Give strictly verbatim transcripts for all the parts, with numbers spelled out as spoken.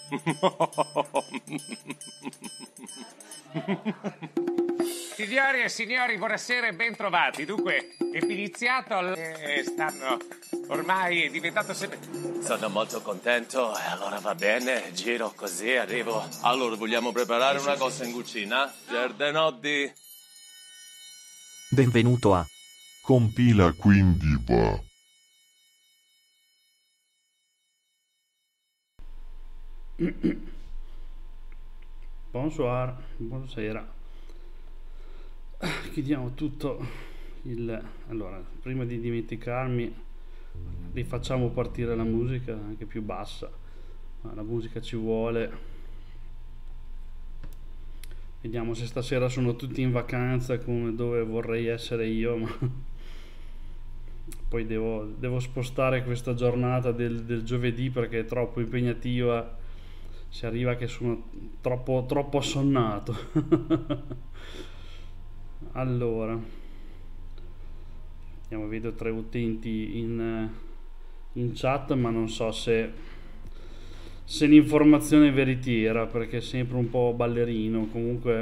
Signori e signori, buonasera e ben trovati. Dunque, è iniziato, eh, stanno ormai è diventato sempre... Sono molto contento, e allora va bene, giro così, arrivo. Allora, vogliamo preparare una cosa in cucina? Giardenotti. Benvenuto a Compila quindi va. Bonsoir, buonasera. Chiudiamo tutto il... Allora, prima di dimenticarmi, rifacciamo partire la musica anche più bassa. Ma la musica ci vuole. Vediamo se stasera sono tutti in vacanza come dove vorrei essere io, ma poi devo, devo spostare questa giornata del, del giovedì perché è troppo impegnativa. Si arriva che sono troppo, troppo assonnato. Allora, vediamo, vedo tre utenti in, in chat, ma non so se, se l'informazione è veritiera perché è sempre un po' ballerino. Comunque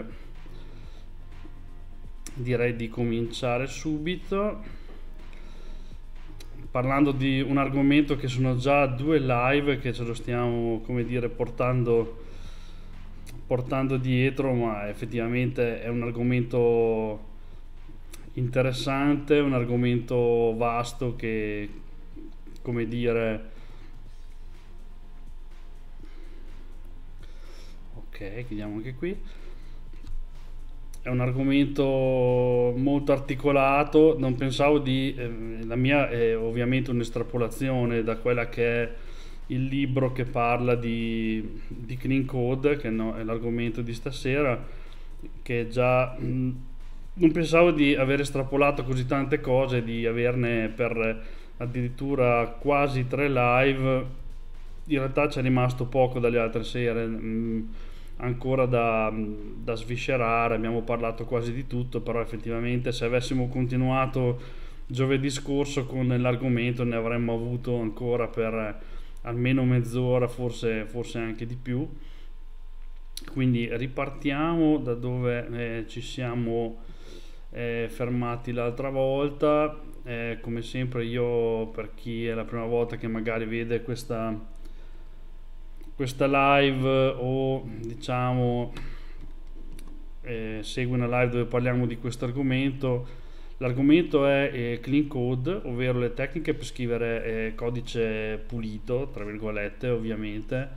direi di cominciare subito parlando di un argomento che sono già due live che ce lo stiamo, come dire, portando portando dietro, ma effettivamente è un argomento interessante, un argomento vasto che, come dire, ok, chiudiamo anche qui. È un argomento molto articolato. Non pensavo di eh, la mia è ovviamente un'estrapolazione da quella che è il libro che parla di, di clean code, che no, è l'argomento di stasera, che già mh, non pensavo di aver estrapolato così tante cose, di averne per addirittura quasi tre live. In realtà c'è rimasto poco dalle altre sere, mh, ancora da, da sviscerare. Abbiamo parlato quasi di tutto, però effettivamente se avessimo continuato giovedì scorso con l'argomento ne avremmo avuto ancora per almeno mezz'ora, forse, forse anche di più. Quindi ripartiamo da dove eh, ci siamo eh, fermati l'altra volta. Eh, come sempre, io, per chi è la prima volta che magari vede questa questa live o diciamo eh, segue una live dove parliamo di questo argomento, l'argomento è eh, clean code, ovvero le tecniche per scrivere eh, codice pulito, tra virgolette, ovviamente.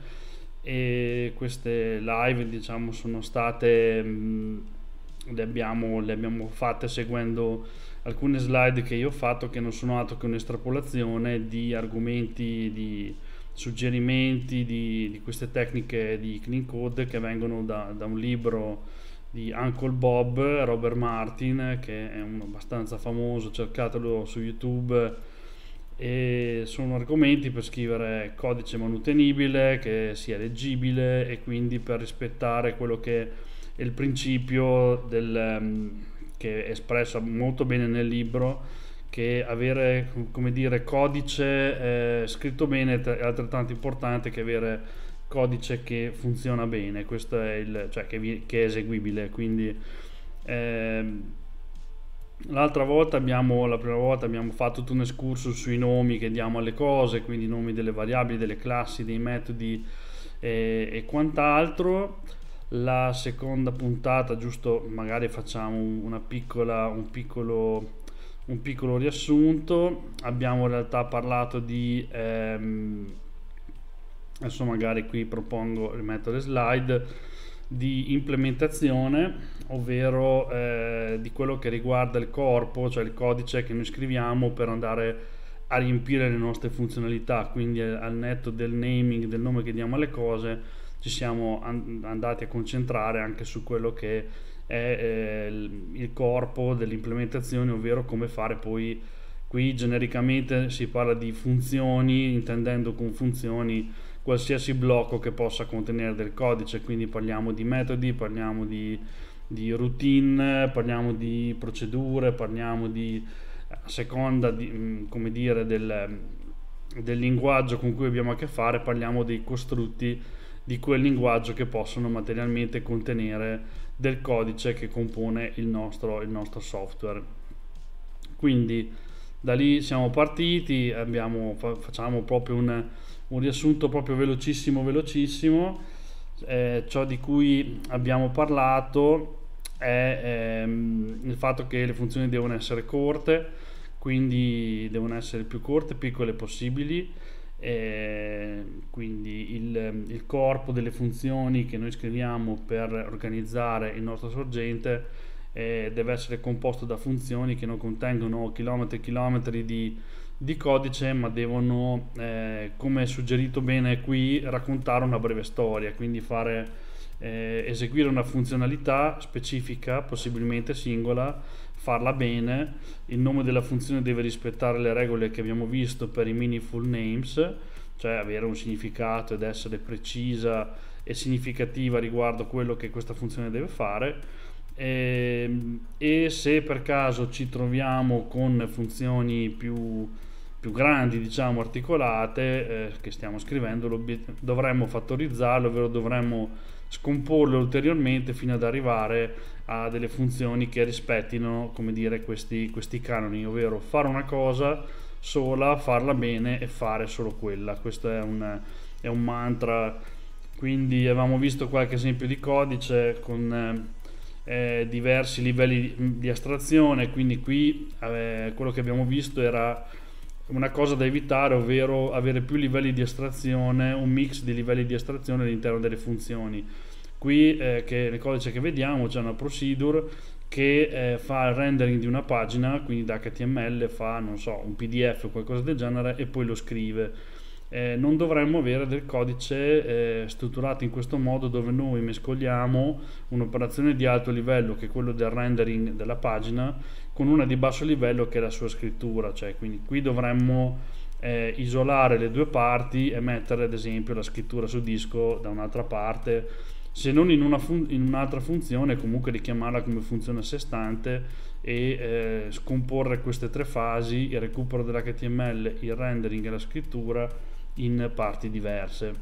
E queste live, diciamo, sono state mh, le abbiamo, le abbiamo fatte seguendo alcune slide che io ho fatto, che non sono altro che un'estrapolazione di argomenti, di suggerimenti di, di queste tecniche di clean code che vengono da, da un libro di Uncle Bob, Robert Martin, che è un abbastanza famoso, cercatelo su YouTube. E sono argomenti per scrivere codice manutenibile, che sia leggibile e quindi per rispettare quello che è il principio del, che è espresso molto bene nel libro, che avere, come dire, codice eh, scritto bene è altrettanto importante che avere codice che funziona bene. Questo è il, cioè che, vi, che è eseguibile. Quindi eh, l'altra volta abbiamo la prima volta abbiamo fatto tutto un excursus sui nomi che diamo alle cose, quindi i nomi delle variabili, delle classi, dei metodi eh, e quant'altro. La seconda puntata, giusto, magari facciamo una piccola un piccolo un piccolo riassunto. Abbiamo in realtà parlato di ehm, adesso magari qui propongo, rimetto le slide, di implementazione, ovvero eh, di quello che riguarda il corpo, cioè il codice che noi scriviamo per andare a riempire le nostre funzionalità. Quindi al netto del naming, del nome che diamo alle cose, ci siamo andati a concentrare anche su quello che è eh, il corpo dell'implementazione, ovvero come fare poi. Qui genericamente si parla di funzioni, intendendo con funzioni qualsiasi blocco che possa contenere del codice. Quindi parliamo di metodi, parliamo di, di routine, parliamo di procedure, parliamo di, a seconda di, come dire, del, del linguaggio con cui abbiamo a che fare, parliamo dei costrutti di quel linguaggio che possono materialmente contenere del codice che compone il nostro, il nostro software. Quindi da lì siamo partiti, abbiamo, facciamo proprio un, un riassunto proprio velocissimo velocissimo. Eh, ciò di cui abbiamo parlato è ehm, il fatto che le funzioni devono essere corte, quindi devono essere più corte, piccole possibili. Eh, quindi il, il corpo delle funzioni che noi scriviamo per organizzare il nostro sorgente eh, deve essere composto da funzioni che non contengono chilometri e chilometri di, di codice, ma devono, eh, come suggerito bene qui, raccontare una breve storia, quindi fare eh, eseguire una funzionalità specifica, possibilmente singola, farla bene. Il nome della funzione deve rispettare le regole che abbiamo visto per i meaningful names, cioè avere un significato ed essere precisa e significativa riguardo quello che questa funzione deve fare. E, e se per caso ci troviamo con funzioni più, più grandi, diciamo articolate, eh, che stiamo scrivendo, dovremmo fattorizzarlo, ovvero dovremmo scomporlo ulteriormente fino ad arrivare a delle funzioni che rispettino, come dire, questi, questi canoni, ovvero fare una cosa sola, farla bene e fare solo quella. Questo è un, è un mantra. Quindi avevamo visto qualche esempio di codice con eh, diversi livelli di, di astrazione, quindi qui eh, quello che abbiamo visto era una cosa da evitare, ovvero avere più livelli di astrazione, un mix di livelli di astrazione all'interno delle funzioni. Qui eh, che nel codice che vediamo c'è una procedure che eh, fa il rendering di una pagina, quindi da H T M L fa, non so, un P D F o qualcosa del genere e poi lo scrive. Eh, non dovremmo avere del codice eh, strutturato in questo modo, dove noi mescoliamo un'operazione di alto livello, che è quello del rendering della pagina, con una di basso livello che è la sua scrittura. Cioè, quindi qui dovremmo eh, isolare le due parti e mettere ad esempio la scrittura su disco da un'altra parte, se non in, una fun- in un'altra funzione, comunque richiamarla come funzione a sé stante e eh, scomporre queste tre fasi, il recupero dell'H T M L, il rendering e la scrittura, in parti diverse.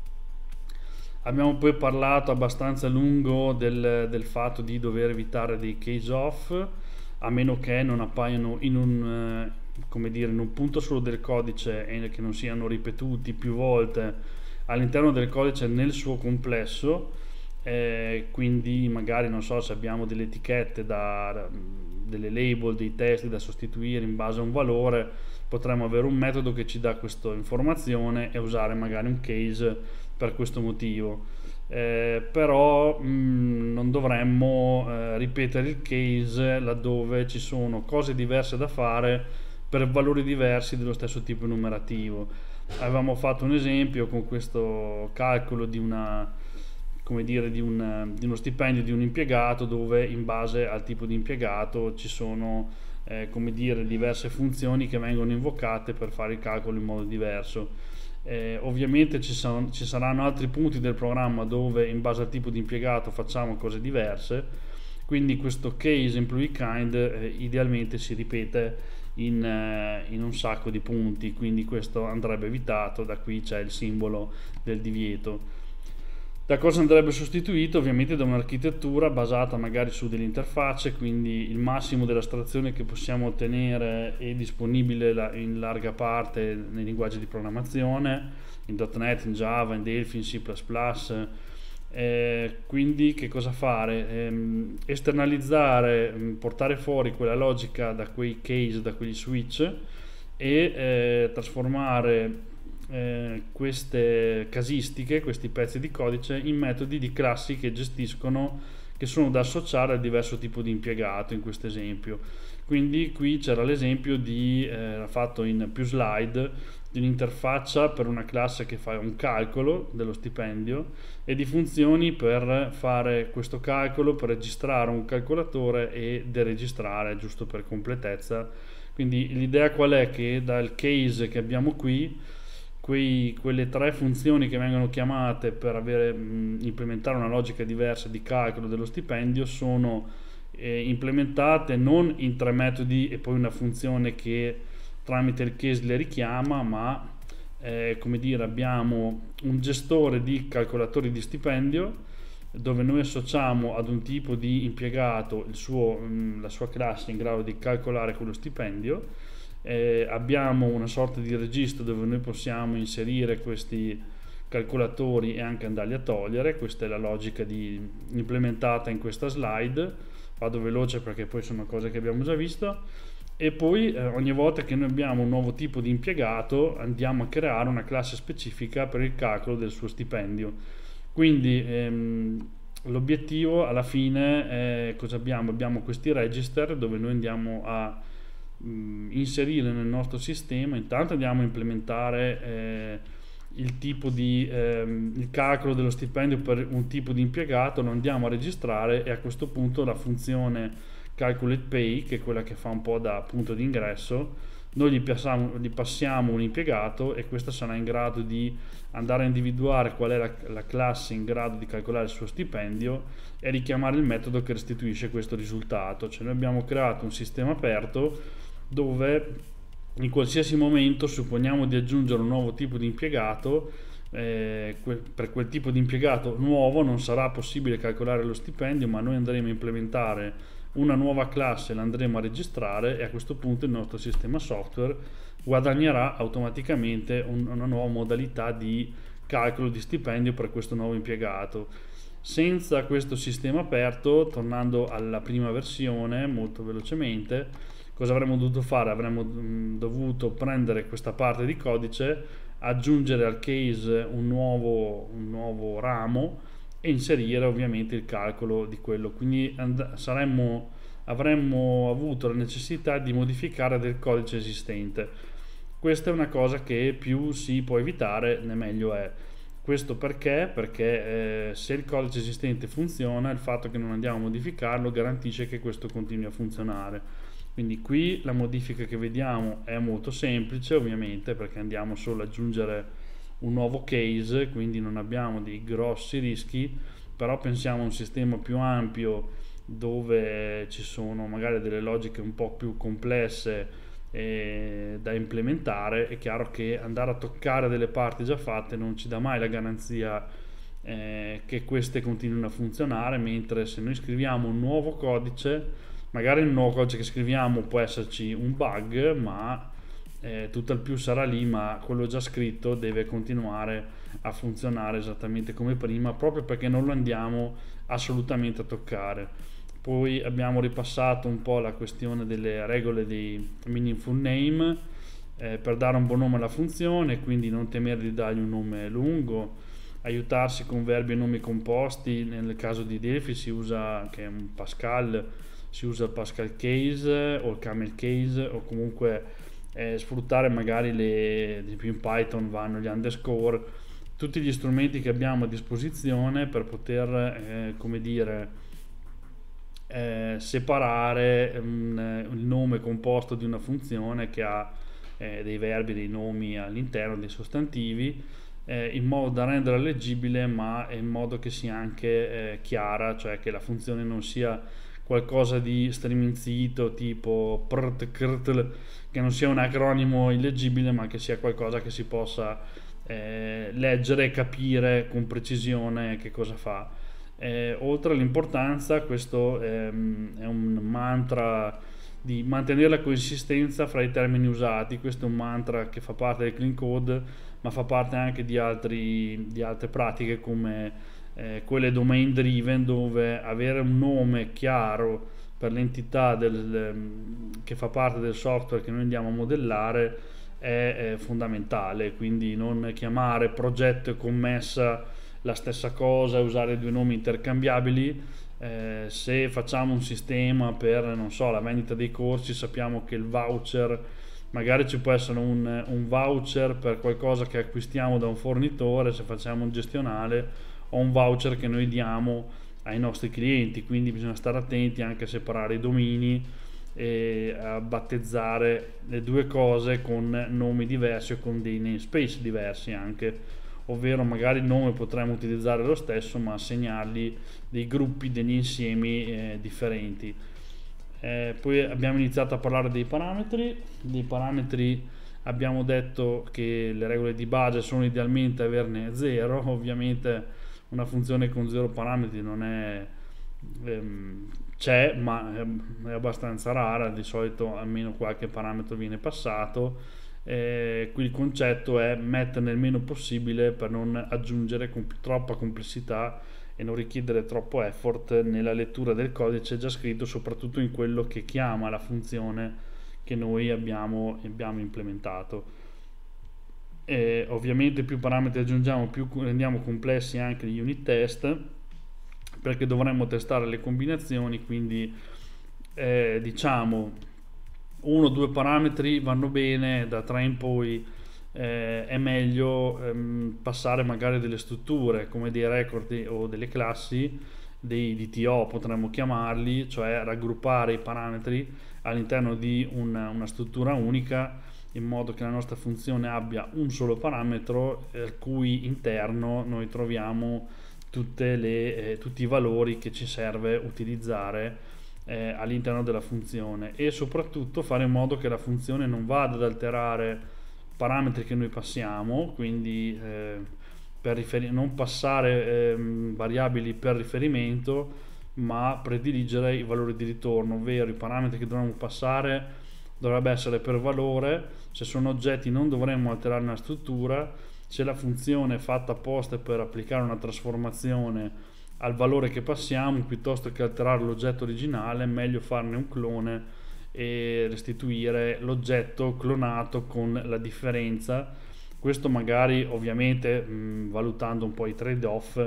Abbiamo poi parlato abbastanza a lungo del, del fatto di dover evitare dei case off, a meno che non appaiano in un, eh, come dire, in un punto solo del codice e che non siano ripetuti più volte all'interno del codice nel suo complesso. Eh, quindi magari, non so, se abbiamo delle etichette, da, delle label, dei testi da sostituire in base a un valore, potremmo avere un metodo che ci dà questa informazione e usare magari un case per questo motivo. Eh, però mh, non dovremmo eh, ripetere il case laddove ci sono cose diverse da fare per valori diversi dello stesso tipo numerativo. Avevamo fatto un esempio con questo calcolo di una come dire di, un, di uno stipendio di un impiegato, dove in base al tipo di impiegato ci sono eh, come dire diverse funzioni che vengono invocate per fare il calcolo in modo diverso. Eh, ovviamente ci, son, ci saranno altri punti del programma dove in base al tipo di impiegato facciamo cose diverse, quindi questo case employee kind eh, idealmente si ripete in, eh, in un sacco di punti, quindi questo andrebbe evitato. Da qui c'è il simbolo del divieto. Da cosa andrebbe sostituito? Ovviamente da un'architettura basata magari su delle interfacce, quindi il massimo dell'astrazione che possiamo ottenere è disponibile in larga parte nei linguaggi di programmazione, in dot net, in Java, in Delphi, in C plus plus. Eh, quindi che cosa fare? Eh, esternalizzare, portare fuori quella logica da quei case, da quegli switch e eh, trasformare Eh, queste casistiche, questi pezzi di codice in metodi di classi che gestiscono, che sono da associare al diverso tipo di impiegato in questo esempio. Quindi qui c'era l'esempio di eh, fatto in più slide di un'interfaccia per una classe che fa un calcolo dello stipendio e di funzioni per fare questo calcolo, per registrare un calcolatore e deregistrare, giusto per completezza. Quindi l'idea qual è? Che dal case che abbiamo qui, Quei, quelle tre funzioni che vengono chiamate per avere, mh, implementare una logica diversa di calcolo dello stipendio sono eh, implementate non in tre metodi e poi una funzione che tramite il case le richiama, ma eh, come dire, abbiamo un gestore di calcolatori di stipendio dove noi associamo ad un tipo di impiegato il suo, la sua classe in grado di calcolare quello stipendio. Eh, abbiamo una sorta di registro dove noi possiamo inserire questi calcolatori e anche andarli a togliere. Questa è la logica di, implementata in questa slide. Vado veloce perché poi sono cose che abbiamo già visto. E poi eh, ogni volta che noi abbiamo un nuovo tipo di impiegato andiamo a creare una classe specifica per il calcolo del suo stipendio. Quindi ehm, l'obiettivo alla fine è cosa abbiamo? Abbiamo questi register dove noi andiamo a mh, inserire nel nostro sistema. Intanto andiamo a implementare eh, il tipo di ehm, il calcolo dello stipendio per un tipo di impiegato, lo andiamo a registrare e a questo punto la funzione calculate pay, che è quella che fa un po' da punto di ingresso, noi gli passiamo, gli passiamo un impiegato e questo sarà in grado di andare a individuare qual è la, la classe in grado di calcolare il suo stipendio e richiamare il metodo che restituisce questo risultato. Cioè noi abbiamo creato un sistema aperto dove in qualsiasi momento supponiamo di aggiungere un nuovo tipo di impiegato, eh, que- per quel tipo di impiegato nuovo non sarà possibile calcolare lo stipendio, ma noi andremo a implementare una nuova classe, la andremo a registrare e a questo punto il nostro sistema software guadagnerà automaticamente un, una nuova modalità di calcolo di stipendio per questo nuovo impiegato. Senza questo sistema aperto, tornando alla prima versione molto velocemente, cosa avremmo dovuto fare? Avremmo mh, dovuto prendere questa parte di codice, aggiungere al case un nuovo, un nuovo ramo e inserire ovviamente il calcolo di quello. Quindi and- saremmo, avremmo avuto la necessità di modificare del codice esistente. Questa è una cosa che più si può evitare né meglio è. Questo perché? Perché eh, se il codice esistente funziona, il fatto che non andiamo a modificarlo garantisce che questo continui a funzionare. Quindi qui la modifica che vediamo è molto semplice, ovviamente, perché andiamo solo ad aggiungere un nuovo case, quindi non abbiamo dei grossi rischi, però pensiamo a un sistema più ampio dove ci sono magari delle logiche un po' più complesse eh, da implementare. È chiaro che andare a toccare delle parti già fatte non ci dà mai la garanzia eh, che queste continuino a funzionare, mentre se noi scriviamo un nuovo codice, magari nel nuovo codice che scriviamo può esserci un bug, ma Eh, tutt'al più sarà lì, ma quello già scritto deve continuare a funzionare esattamente come prima, proprio perché non lo andiamo assolutamente a toccare. Poi abbiamo ripassato un po' la questione delle regole dei meaningful name eh, per dare un buon nome alla funzione, quindi non temere di dargli un nome lungo, aiutarsi con verbi e nomi composti. Nel caso di Delphi si usa, che è un Pascal, si usa il Pascal case o il camel case, o comunque Eh, sfruttare magari le, ad esempio in Python vanno gli underscore, tutti gli strumenti che abbiamo a disposizione per poter eh, come dire eh, separare un, il nome composto di una funzione che ha eh, dei verbi, dei nomi all'interno, dei sostantivi, eh, in modo da renderla leggibile, ma in modo che sia anche eh, chiara, cioè che la funzione non sia qualcosa di striminzito tipo prt, krtl, che non sia un acronimo illeggibile, ma che sia qualcosa che si possa eh, leggere e capire con precisione che cosa fa. Eh, oltre all'importanza, questo ehm, è un mantra di mantenere la consistenza fra i termini usati. Questo è un mantra che fa parte del clean code, ma fa parte anche di, altri, di altre pratiche come Eh, quelle domain driven, dove avere un nome chiaro per l'entità del, che fa parte del software che noi andiamo a modellare è, è fondamentale. Quindi non chiamare progetto e commessa la stessa cosa, usare due nomi intercambiabili. Eh, se facciamo un sistema per, non so, la vendita dei corsi, sappiamo che il voucher, magari ci può essere un, un voucher per qualcosa che acquistiamo da un fornitore, se facciamo un gestionale, o un voucher che noi diamo ai nostri clienti. Quindi bisogna stare attenti anche a separare i domini e a battezzare le due cose con nomi diversi o con dei namespace diversi anche, ovvero magari il nome potremmo utilizzare lo stesso ma assegnargli dei gruppi, degli insiemi eh, differenti. Eh, poi abbiamo iniziato a parlare dei parametri dei parametri abbiamo detto che le regole di base sono idealmente averne zero. Ovviamente una funzione con zero parametri non è ehm, c'è, ma è abbastanza rara, di solito almeno qualche parametro viene passato. Eh, qui il concetto è metterne il meno possibile per non aggiungere comp- troppa complessità e non richiedere troppo effort nella lettura del codice già scritto, soprattutto in quello che chiama la funzione che noi abbiamo, abbiamo implementato. E ovviamente più parametri aggiungiamo, più rendiamo complessi anche gli unit test, perché dovremmo testare le combinazioni, quindi eh, diciamo uno o due parametri vanno bene, da tre in poi eh, è meglio ehm, passare magari delle strutture come dei record o delle classi, dei D T O potremmo chiamarli, cioè raggruppare i parametri all'interno di una, una struttura unica, in modo che la nostra funzione abbia un solo parametro al cui interno noi troviamo tutte le, eh, tutti i valori che ci serve utilizzare Eh, all'interno della funzione, e soprattutto fare in modo che la funzione non vada ad alterare parametri che noi passiamo, quindi eh, per riferi- non passare eh, variabili per riferimento, ma prediligere i valori di ritorno, ovvero i parametri che dovremmo passare dovrebbe essere per valore. Se sono oggetti non dovremmo alterare una struttura. Se la funzione è fatta apposta per applicare una trasformazione al valore che passiamo, piuttosto che alterare l'oggetto originale, è meglio farne un clone e restituire l'oggetto clonato con la differenza. Questo magari ovviamente mh, valutando un po' i trade-off,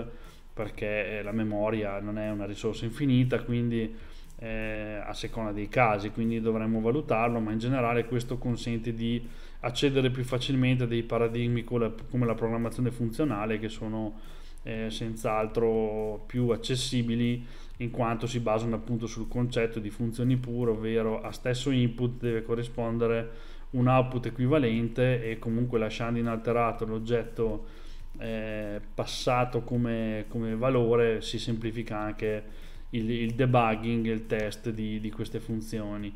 perché la memoria non è una risorsa infinita, quindi eh, a seconda dei casi, quindi dovremmo valutarlo, ma in generale questo consente di accedere più facilmente a dei paradigmi come la programmazione funzionale, che sono Eh, senz'altro più accessibili, in quanto si basano appunto sul concetto di funzioni pure, ovvero a stesso input deve corrispondere un output equivalente, e comunque lasciando inalterato l'oggetto eh, passato come, come valore si semplifica anche il, il debugging e il test di, di queste funzioni.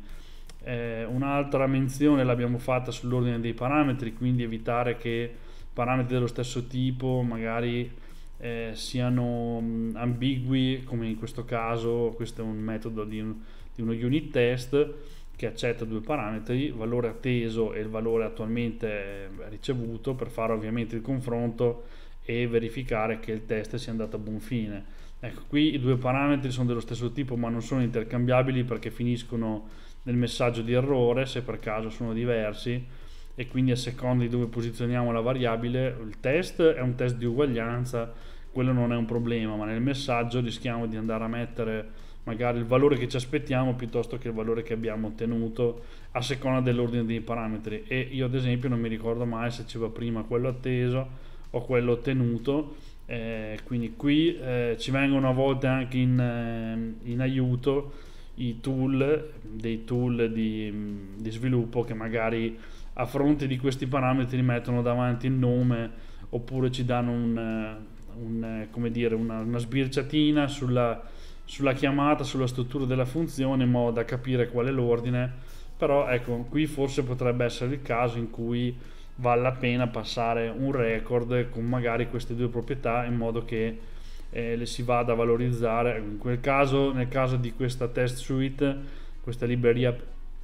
Eh, un'altra menzione l'abbiamo fatta sull'ordine dei parametri, quindi evitare che parametri dello stesso tipo magari Eh, siano mh, ambigui, come in questo caso. Questo è un metodo di, un, di uno unit test che accetta due parametri, valore atteso e il valore attualmente ricevuto, per fare ovviamente il confronto e verificare che il test sia andato a buon fine. Ecco, qui i due parametri sono dello stesso tipo ma non sono intercambiabili, perché finiscono nel messaggio di errore se per caso sono diversi, e quindi a seconda di dove posizioniamo la variabile. Il test è un test di uguaglianza, quello non è un problema, ma nel messaggio rischiamo di andare a mettere magari il valore che ci aspettiamo piuttosto che il valore che abbiamo ottenuto, a seconda dell'ordine dei parametri. E io ad esempio non mi ricordo mai se ci va prima quello atteso o quello ottenuto, eh, quindi qui eh, ci vengono a volte anche in, eh, in aiuto i tool, dei tool di, di sviluppo, che magari a fronte di questi parametri mettono davanti il nome, oppure ci danno un, un, come dire, una, una sbirciatina sulla, sulla chiamata, sulla struttura della funzione, in modo da capire qual è l'ordine. Però ecco, qui forse potrebbe essere il caso in cui vale la pena passare un record con magari queste due proprietà, in modo che eh, le si vada a valorizzare. In quel caso, nel caso di questa test suite, questa libreria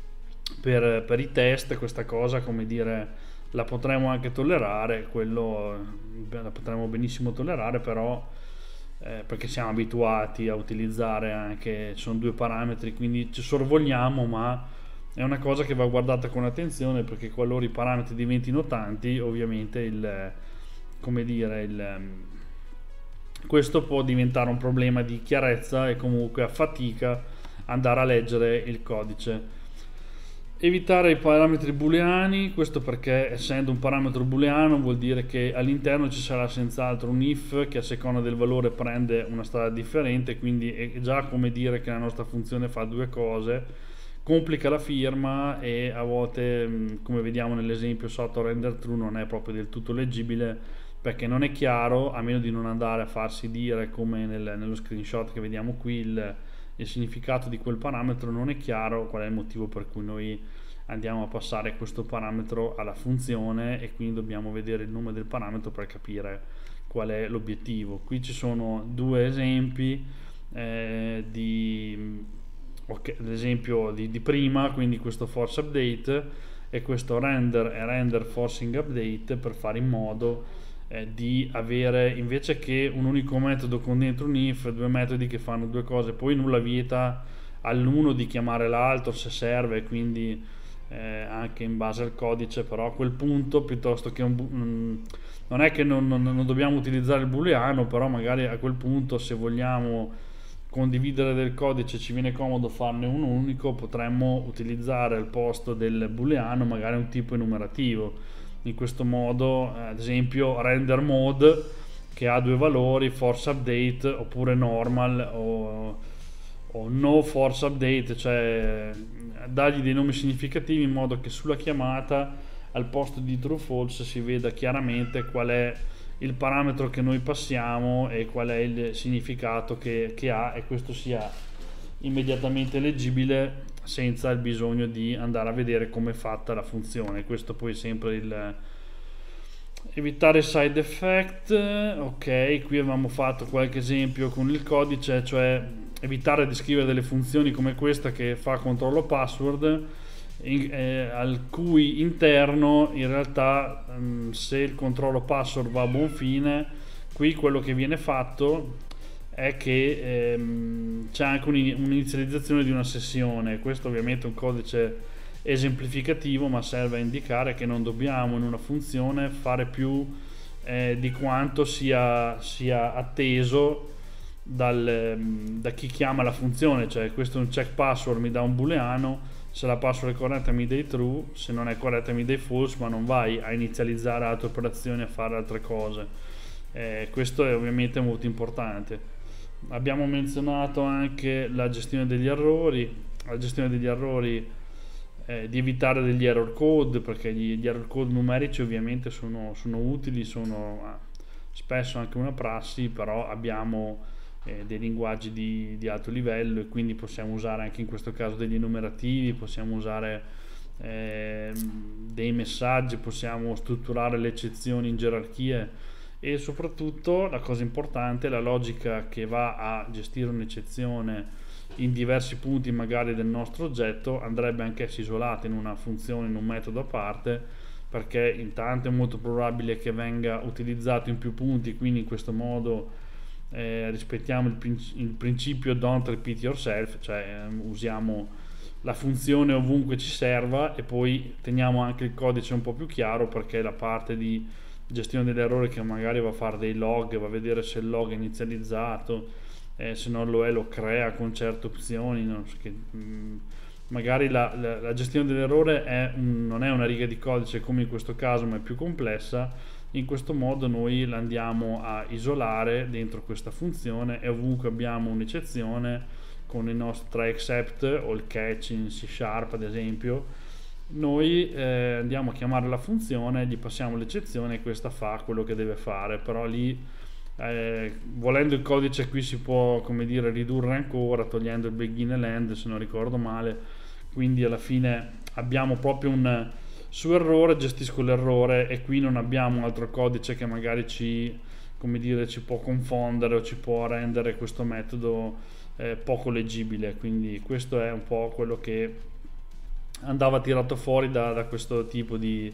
per, per i test, questa cosa, come dire, la potremmo anche tollerare, quello la potremmo benissimo tollerare, però eh, perché siamo abituati a utilizzare anche, sono due parametri, quindi ci sorvoliamo, ma è una cosa che va guardata con attenzione, perché qualora i parametri diventino tanti, ovviamente il, come dire, il, questo può diventare un problema di chiarezza e comunque a fatica andare a leggere il codice. Evitare i parametri booleani, questo perché essendo un parametro booleano vuol dire che all'interno ci sarà senz'altro un if che a seconda del valore prende una strada differente, quindi è già come dire che la nostra funzione fa due cose, complica la firma e a volte, come vediamo nell'esempio sotto render true, non è proprio del tutto leggibile, perché non è chiaro, a meno di non andare a farsi dire, come nel, nello screenshot che vediamo qui, il il significato di quel parametro non è chiaro, qual è il motivo per cui noi andiamo a passare questo parametro alla funzione e quindi dobbiamo vedere il nome del parametro per capire qual è l'obiettivo. Qui ci sono due esempi eh, di okay, l'esempio di, di prima, quindi questo force update e questo render e render forcing update, per fare in modo eh, di avere, invece che un unico metodo con dentro un if, due metodi che fanno due cose. Poi nulla vieta all'uno di chiamare l'altro se serve, quindi eh, anche in base al codice, però a quel punto, piuttosto che un, un non è che non, non, non dobbiamo utilizzare il booleano, però magari a quel punto, se vogliamo condividere del codice, ci viene comodo farne un unico, potremmo utilizzare al posto del booleano magari un tipo enumerativo. In questo modo, ad esempio render mode, che ha due valori, force update oppure normal o, o no force update, cioè dargli dei nomi significativi in modo che sulla chiamata al posto di true false si veda chiaramente qual è il parametro che noi passiamo e qual è il significato che, che ha, e questo sia immediatamente leggibile senza il bisogno di andare a vedere come è fatta la funzione. Questo poi sempre il evitare side effect. Ok, qui avevamo fatto qualche esempio con il codice, cioè evitare di scrivere delle funzioni come questa che fa controllo password, In, eh, al cui interno in realtà mh, se il controllo password va a buon fine, qui quello che viene fatto è che ehm, c'è anche un'inizializzazione di una sessione. Questo ovviamente è un codice esemplificativo, ma serve a indicare che non dobbiamo in una funzione fare più eh, di quanto sia, sia atteso dal, da chi chiama la funzione. Cioè, questo è un check password, mi dà un booleano, se la password è corretta mi dai true, se non è corretta mi dai false, ma non vai a inizializzare altre operazioni, a fare altre cose. Eh, questo è ovviamente molto importante. Abbiamo menzionato anche la gestione degli errori, la gestione degli errori, eh, di evitare degli error code, perché gli, gli error code numerici ovviamente sono, sono utili, sono ah, spesso anche una prassi, però abbiamo Eh, dei linguaggi di, di alto livello e quindi possiamo usare anche in questo caso degli enumerativi, possiamo usare eh, dei messaggi, possiamo strutturare le eccezioni in gerarchie, e soprattutto la cosa importante è la logica che va a gestire un'eccezione in diversi punti magari del nostro oggetto, andrebbe anch'essa isolata in una funzione, in un metodo a parte, perché intanto è molto probabile che venga utilizzato in più punti, quindi in questo modo Eh, rispettiamo il, princi- il principio don't repeat yourself, cioè eh, usiamo la funzione ovunque ci serva, e poi teniamo anche il codice un po' più chiaro, perché la parte di gestione degli errori che magari va a fare dei log, va a vedere se il log è inizializzato, eh, se non lo è lo crea con certe opzioni, no? Che, mh, magari la, la, la gestione dell'errore è un, non è una riga di codice come in questo caso, ma è più complessa. In questo modo noi la andiamo a isolare dentro questa funzione, e ovunque abbiamo un'eccezione con il nostro try except o il catch in C Sharp ad esempio, noi eh, andiamo a chiamare la funzione, gli passiamo l'eccezione e questa fa quello che deve fare. Però lì eh, volendo il codice qui si può, come dire, ridurre ancora togliendo il begin e l'end, se non ricordo male, quindi alla fine abbiamo proprio un su errore, gestisco l'errore, e qui non abbiamo un altro codice che magari ci, come dire, ci può confondere o ci può rendere questo metodo eh, poco leggibile. Quindi questo è un po' quello che andava tirato fuori da, da questo tipo di,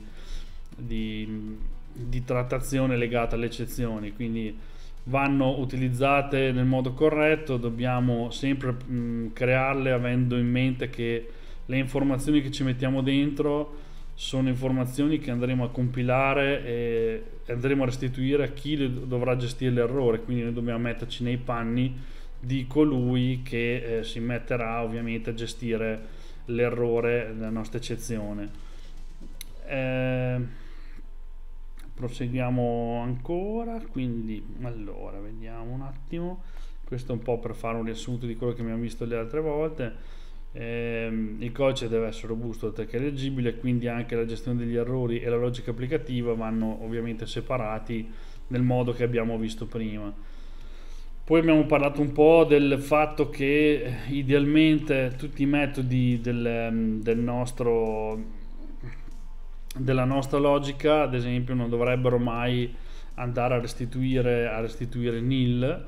di, di trattazione legata alle eccezioni. Quindi vanno utilizzate nel modo corretto, dobbiamo sempre mh, crearle avendo in mente che le informazioni che ci mettiamo dentro sono informazioni che andremo a compilare e andremo a restituire a chi dovrà gestire l'errore, quindi noi dobbiamo metterci nei panni di colui che eh, si metterà ovviamente a gestire l'errore della nostra eccezione. Eh, proseguiamo ancora, quindi allora vediamo un attimo, questo è un po' per fare un riassunto di quello che abbiamo visto le altre volte. Eh, il codice deve essere robusto oltre che leggibile, quindi anche la gestione degli errori e la logica applicativa vanno ovviamente separati nel modo che abbiamo visto prima. Poi abbiamo parlato un po' del fatto che idealmente tutti i metodi del, del nostro, della nostra logica, ad esempio, non dovrebbero mai andare a restituire, a restituire nil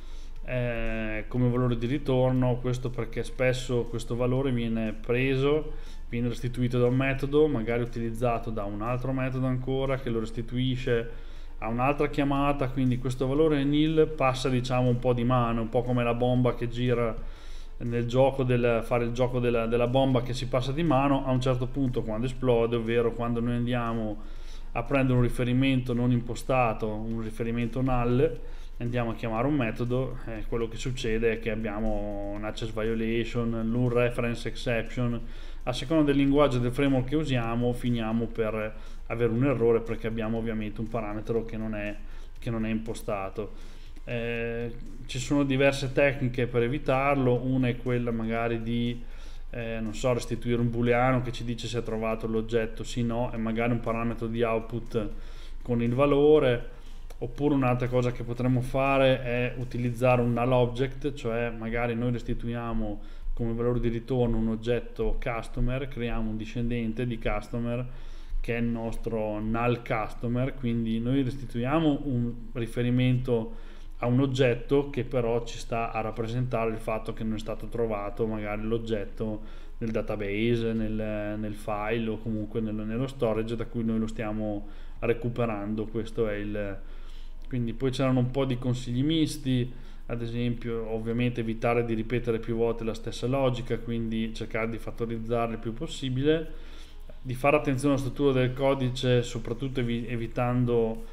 eh, come valore di ritorno. Questo perché spesso questo valore viene preso, viene restituito da un metodo, magari utilizzato da un altro metodo ancora che lo restituisce a un'altra chiamata, quindi questo valore nil passa, diciamo, un po' di mano, un po' come la bomba che gira nel gioco del fare il gioco della, della bomba che si passa di mano. A un certo punto, quando esplode, ovvero quando noi andiamo a prendere un riferimento non impostato, un riferimento null, andiamo a chiamare un metodo, eh, quello che succede è che abbiamo un access violation, l'un reference exception. A seconda del linguaggio del framework che usiamo finiamo per avere un errore, perché abbiamo ovviamente un parametro che non è, che non è impostato. Eh, ci sono diverse tecniche per evitarlo. Una è quella magari di eh, non so, restituire un booleano che ci dice se ha trovato l'oggetto sì no, e magari un parametro di output con il valore. Oppure un'altra cosa che potremmo fare è utilizzare un null object, cioè magari noi restituiamo come valore di ritorno un oggetto customer, creiamo un discendente di customer che è il nostro null customer, quindi noi restituiamo un riferimento a un oggetto che però ci sta a rappresentare il fatto che non è stato trovato magari l'oggetto nel database, nel, nel file o comunque nel, nello storage da cui noi lo stiamo recuperando. Questo è il... Quindi poi c'erano un po' di consigli misti, ad esempio ovviamente evitare di ripetere più volte la stessa logica, quindi cercare di fattorizzare il più possibile, di fare attenzione alla struttura del codice, soprattutto evi- evitando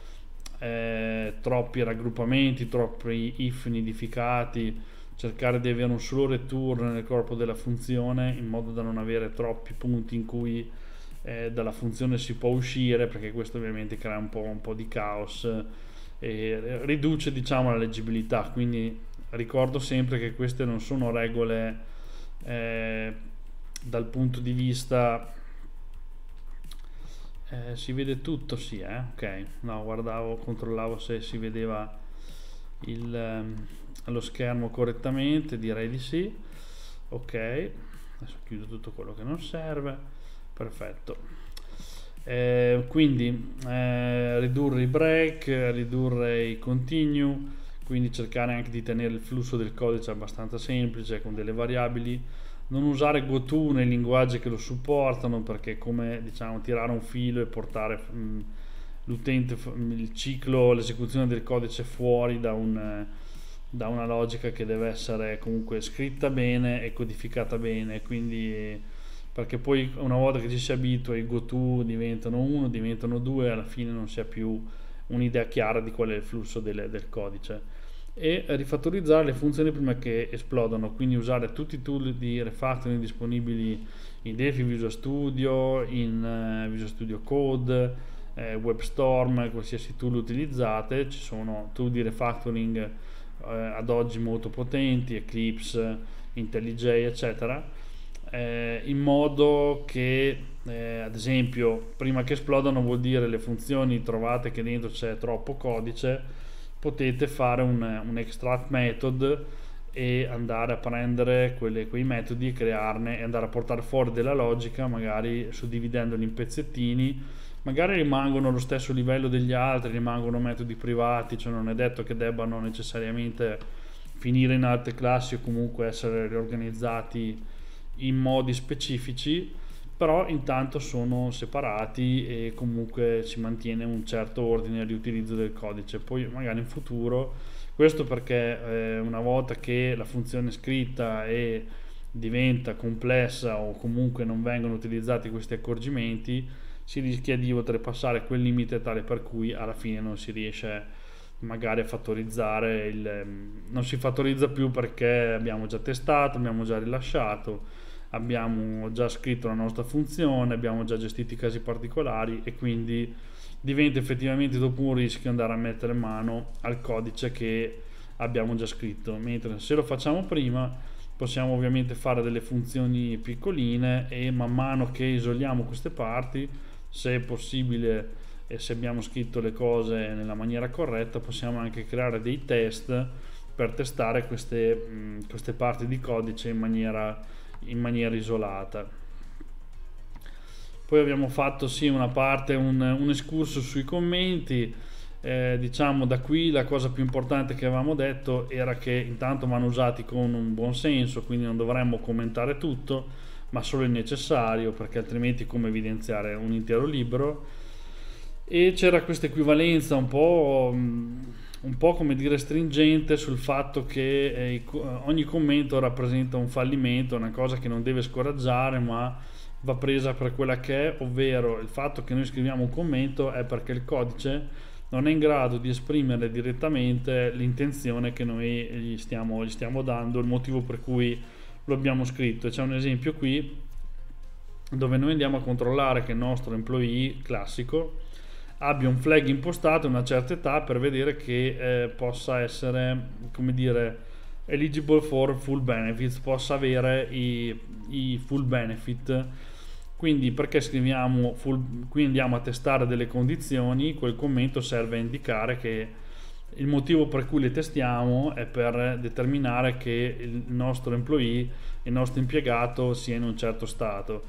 eh, troppi raggruppamenti, troppi if nidificati, cercare di avere un solo return nel corpo della funzione in modo da non avere troppi punti in cui eh, dalla funzione si può uscire, perché questo ovviamente crea un po', un po' di caos e riduce, diciamo, la leggibilità. Quindi ricordo sempre che queste non sono regole eh, dal punto di vista eh, si vede tutto, sì, eh? Ok, no, guardavo, controllavo se si vedeva il, ehm, lo schermo correttamente, direi di sì. Ok, adesso chiudo tutto quello che non serve. Perfetto. Eh, quindi eh, ridurre i break, ridurre i continue, quindi cercare anche di tenere il flusso del codice abbastanza semplice con delle variabili, non usare goto nei linguaggi che lo supportano, perché è come, diciamo, tirare un filo e portare mh, l'utente, il ciclo, l'esecuzione del codice fuori da, un, da una logica che deve essere comunque scritta bene e codificata bene, quindi perché poi una volta che ci si abitua i goto diventano uno, diventano due e alla fine non si ha più un'idea chiara di qual è il flusso del, del codice. E rifattorizzare le funzioni prima che esplodano, quindi usare tutti i tool di refactoring disponibili in Delphi, Visual Studio, in uh, Visual Studio Code, eh, WebStorm, qualsiasi tool utilizzate. Ci sono tool di refactoring eh, ad oggi molto potenti, Eclipse, IntelliJ, eccetera, eh, in modo che eh, ad esempio prima che esplodano, vuol dire le funzioni trovate che dentro c'è troppo codice, potete fare un, un extract method e andare a prendere quelle, quei metodi, crearne e andare a portare fuori della logica, magari suddividendoli in pezzettini. Magari rimangono allo stesso livello degli altri, rimangono metodi privati, cioè non è detto che debbano necessariamente finire in altre classi o comunque essere riorganizzati in modi specifici, però intanto sono separati e comunque si mantiene un certo ordine di utilizzo del codice. Poi magari in futuro, questo perché eh, una volta che la funzione è scritta e diventa complessa o comunque non vengono utilizzati questi accorgimenti, si rischia di oltrepassare quel limite tale per cui alla fine non si riesce magari a fattorizzare il, non si fattorizza più perché abbiamo già testato, abbiamo già rilasciato, abbiamo già scritto la nostra funzione, abbiamo già gestito i casi particolari e quindi diventa effettivamente dopo un rischio andare a mettere mano al codice che abbiamo già scritto, mentre se lo facciamo prima possiamo ovviamente fare delle funzioni piccoline e man mano che isoliamo queste parti, se è possibile e se abbiamo scritto le cose nella maniera corretta, possiamo anche creare dei test per testare queste, mh, queste parti di codice in maniera, in maniera isolata. Poi abbiamo fatto sì una parte, un, un escurso sui commenti. Eh, diciamo da qui la cosa più importante che avevamo detto era che intanto vanno usati con un buon senso, quindi non dovremmo commentare tutto, ma solo il necessario, perché altrimenti è come evidenziare un intero libro. E c'era questa equivalenza un po', un po' come dire stringente sul fatto che eh, ogni commento rappresenta un fallimento, una cosa che non deve scoraggiare, ma va presa per quella che è, ovvero il fatto che noi scriviamo un commento è perché il codice non è in grado di esprimere direttamente l'intenzione che noi gli stiamo, gli stiamo dando, il motivo per cui lo abbiamo scritto. C'è un esempio qui dove noi andiamo a controllare che il nostro employee classico abbia un flag impostato a una certa età per vedere che eh, possa essere, come dire, eligible for full benefits, possa avere i, i full benefit. Quindi perché scriviamo full, qui andiamo a testare delle condizioni, quel commento serve a indicare che il motivo per cui le testiamo è per determinare che il nostro employee, il nostro impiegato sia in un certo stato.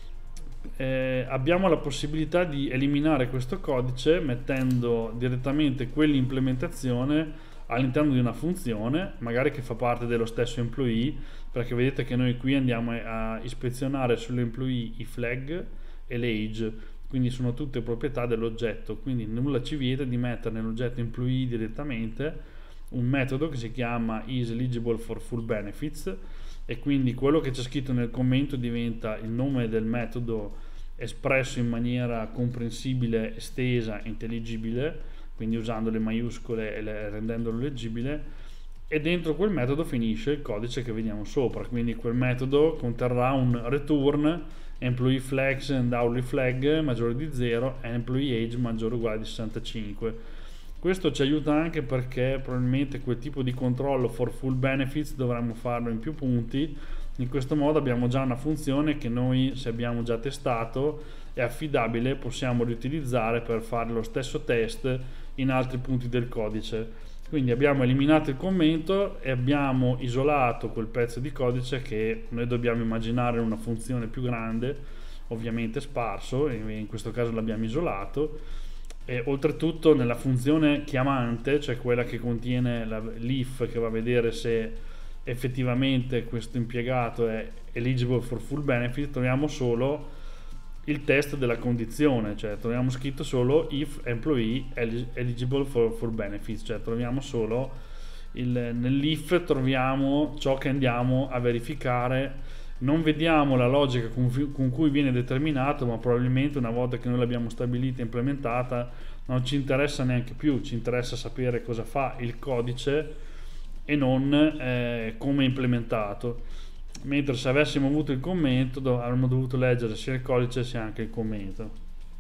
Eh, abbiamo la possibilità di eliminare questo codice mettendo direttamente quell'implementazione all'interno di una funzione, magari che fa parte dello stesso employee, perché vedete che noi qui andiamo a ispezionare sull'employee i flag e l'age, quindi sono tutte proprietà dell'oggetto, quindi nulla ci vieta di mettere nell'oggetto employee direttamente un metodo che si chiama isEligible for full benefits, e quindi quello che c'è scritto nel commento diventa il nome del metodo espresso in maniera comprensibile, estesa, intelligibile, quindi usando le maiuscole e le, rendendolo leggibile, e dentro quel metodo finisce il codice che vediamo sopra. Quindi quel metodo conterrà un return employee flags and hourly flag maggiore di zero e employee age maggiore o uguale di sessantacinque. Questo ci aiuta anche perché probabilmente quel tipo di controllo for full benefits dovremmo farlo in più punti. In questo modo abbiamo già una funzione che noi, se abbiamo già testato, è affidabile, possiamo riutilizzare per fare lo stesso test in altri punti del codice. Quindi abbiamo eliminato il commento e abbiamo isolato quel pezzo di codice che noi dobbiamo immaginare una funzione più grande, ovviamente sparso, e in questo caso l'abbiamo isolato. E oltretutto nella funzione chiamante, cioè quella che contiene l'if, che va a vedere se effettivamente questo impiegato è eligible for full benefit, troviamo solo il test della condizione, cioè troviamo scritto solo if employee eligible for full benefits, cioè troviamo solo il, nell'if troviamo ciò che andiamo a verificare, non vediamo la logica con, con cui viene determinato, ma probabilmente una volta che noi l'abbiamo stabilita e implementata non ci interessa neanche più, ci interessa sapere cosa fa il codice e non eh, come è implementato. Mentre se avessimo avuto il commento do- avremmo dovuto leggere sia il codice sia anche il commento.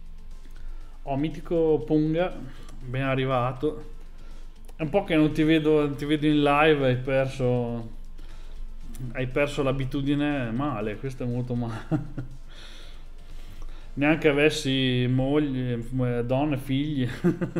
Oh, mitico Punga, ben arrivato. È un po' che non ti vedo, non ti vedo in live, hai perso hai perso l'abitudine male, questo è molto male. Neanche avessi moglie, donne, figli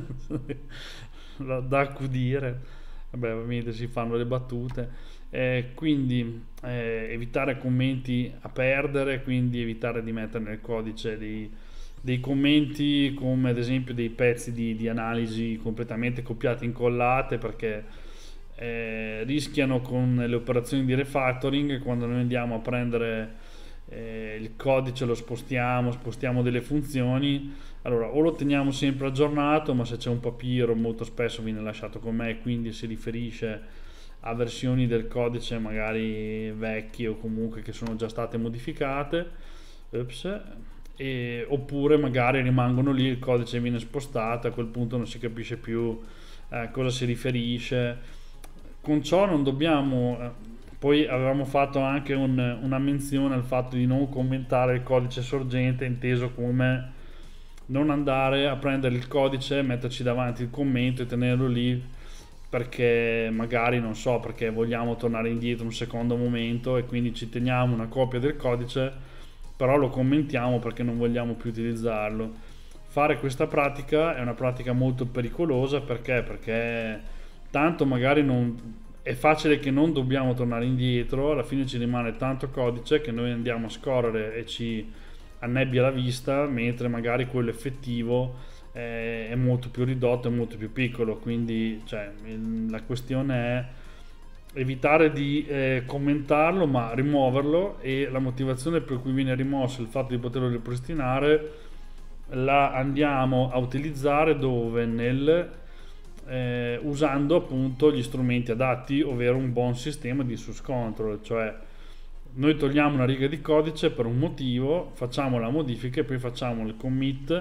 da accudire. Vabbè, ovviamente si fanno le battute. Eh, quindi eh, evitare commenti a perdere, quindi evitare di mettere nel codice dei, dei commenti come ad esempio dei pezzi di, di analisi completamente copiate e incollate, perché eh, rischiano con le operazioni di refactoring, quando noi andiamo a prendere eh, il codice, lo spostiamo, spostiamo delle funzioni, allora o lo teniamo sempre aggiornato, ma se c'è un papiro molto spesso viene lasciato con me, quindi si riferisce a versioni del codice magari vecchie o comunque che sono già state modificate. Ups. E, oppure magari rimangono lì, il codice viene spostato, a quel punto non si capisce più a eh, cosa si riferisce. Con ciò non dobbiamo eh, poi avevamo fatto anche un, una menzione al fatto di non commentare il codice sorgente, inteso come non andare a prendere il codice, metterci davanti il commento e tenerlo lì perché magari non so, perché vogliamo tornare indietro un secondo momento e quindi ci teniamo una copia del codice, però lo commentiamo perché non vogliamo più utilizzarlo. Fare questa pratica è una pratica molto pericolosa, perché perché tanto magari non è facile che non dobbiamo tornare indietro, alla fine ci rimane tanto codice che noi andiamo a scorrere e ci annebbia la vista, mentre magari quello effettivo eh, è molto più ridotto, è molto più piccolo. Quindi cioè, il- la questione è evitare di eh, commentarlo, ma rimuoverlo, e la motivazione per cui viene rimosso, il fatto di poterlo ripristinare, la andiamo a utilizzare dove nel eh, usando appunto gli strumenti adatti, ovvero un buon sistema di source control. Cioè noi togliamo una riga di codice per un motivo, facciamo la modifica e poi facciamo il commit,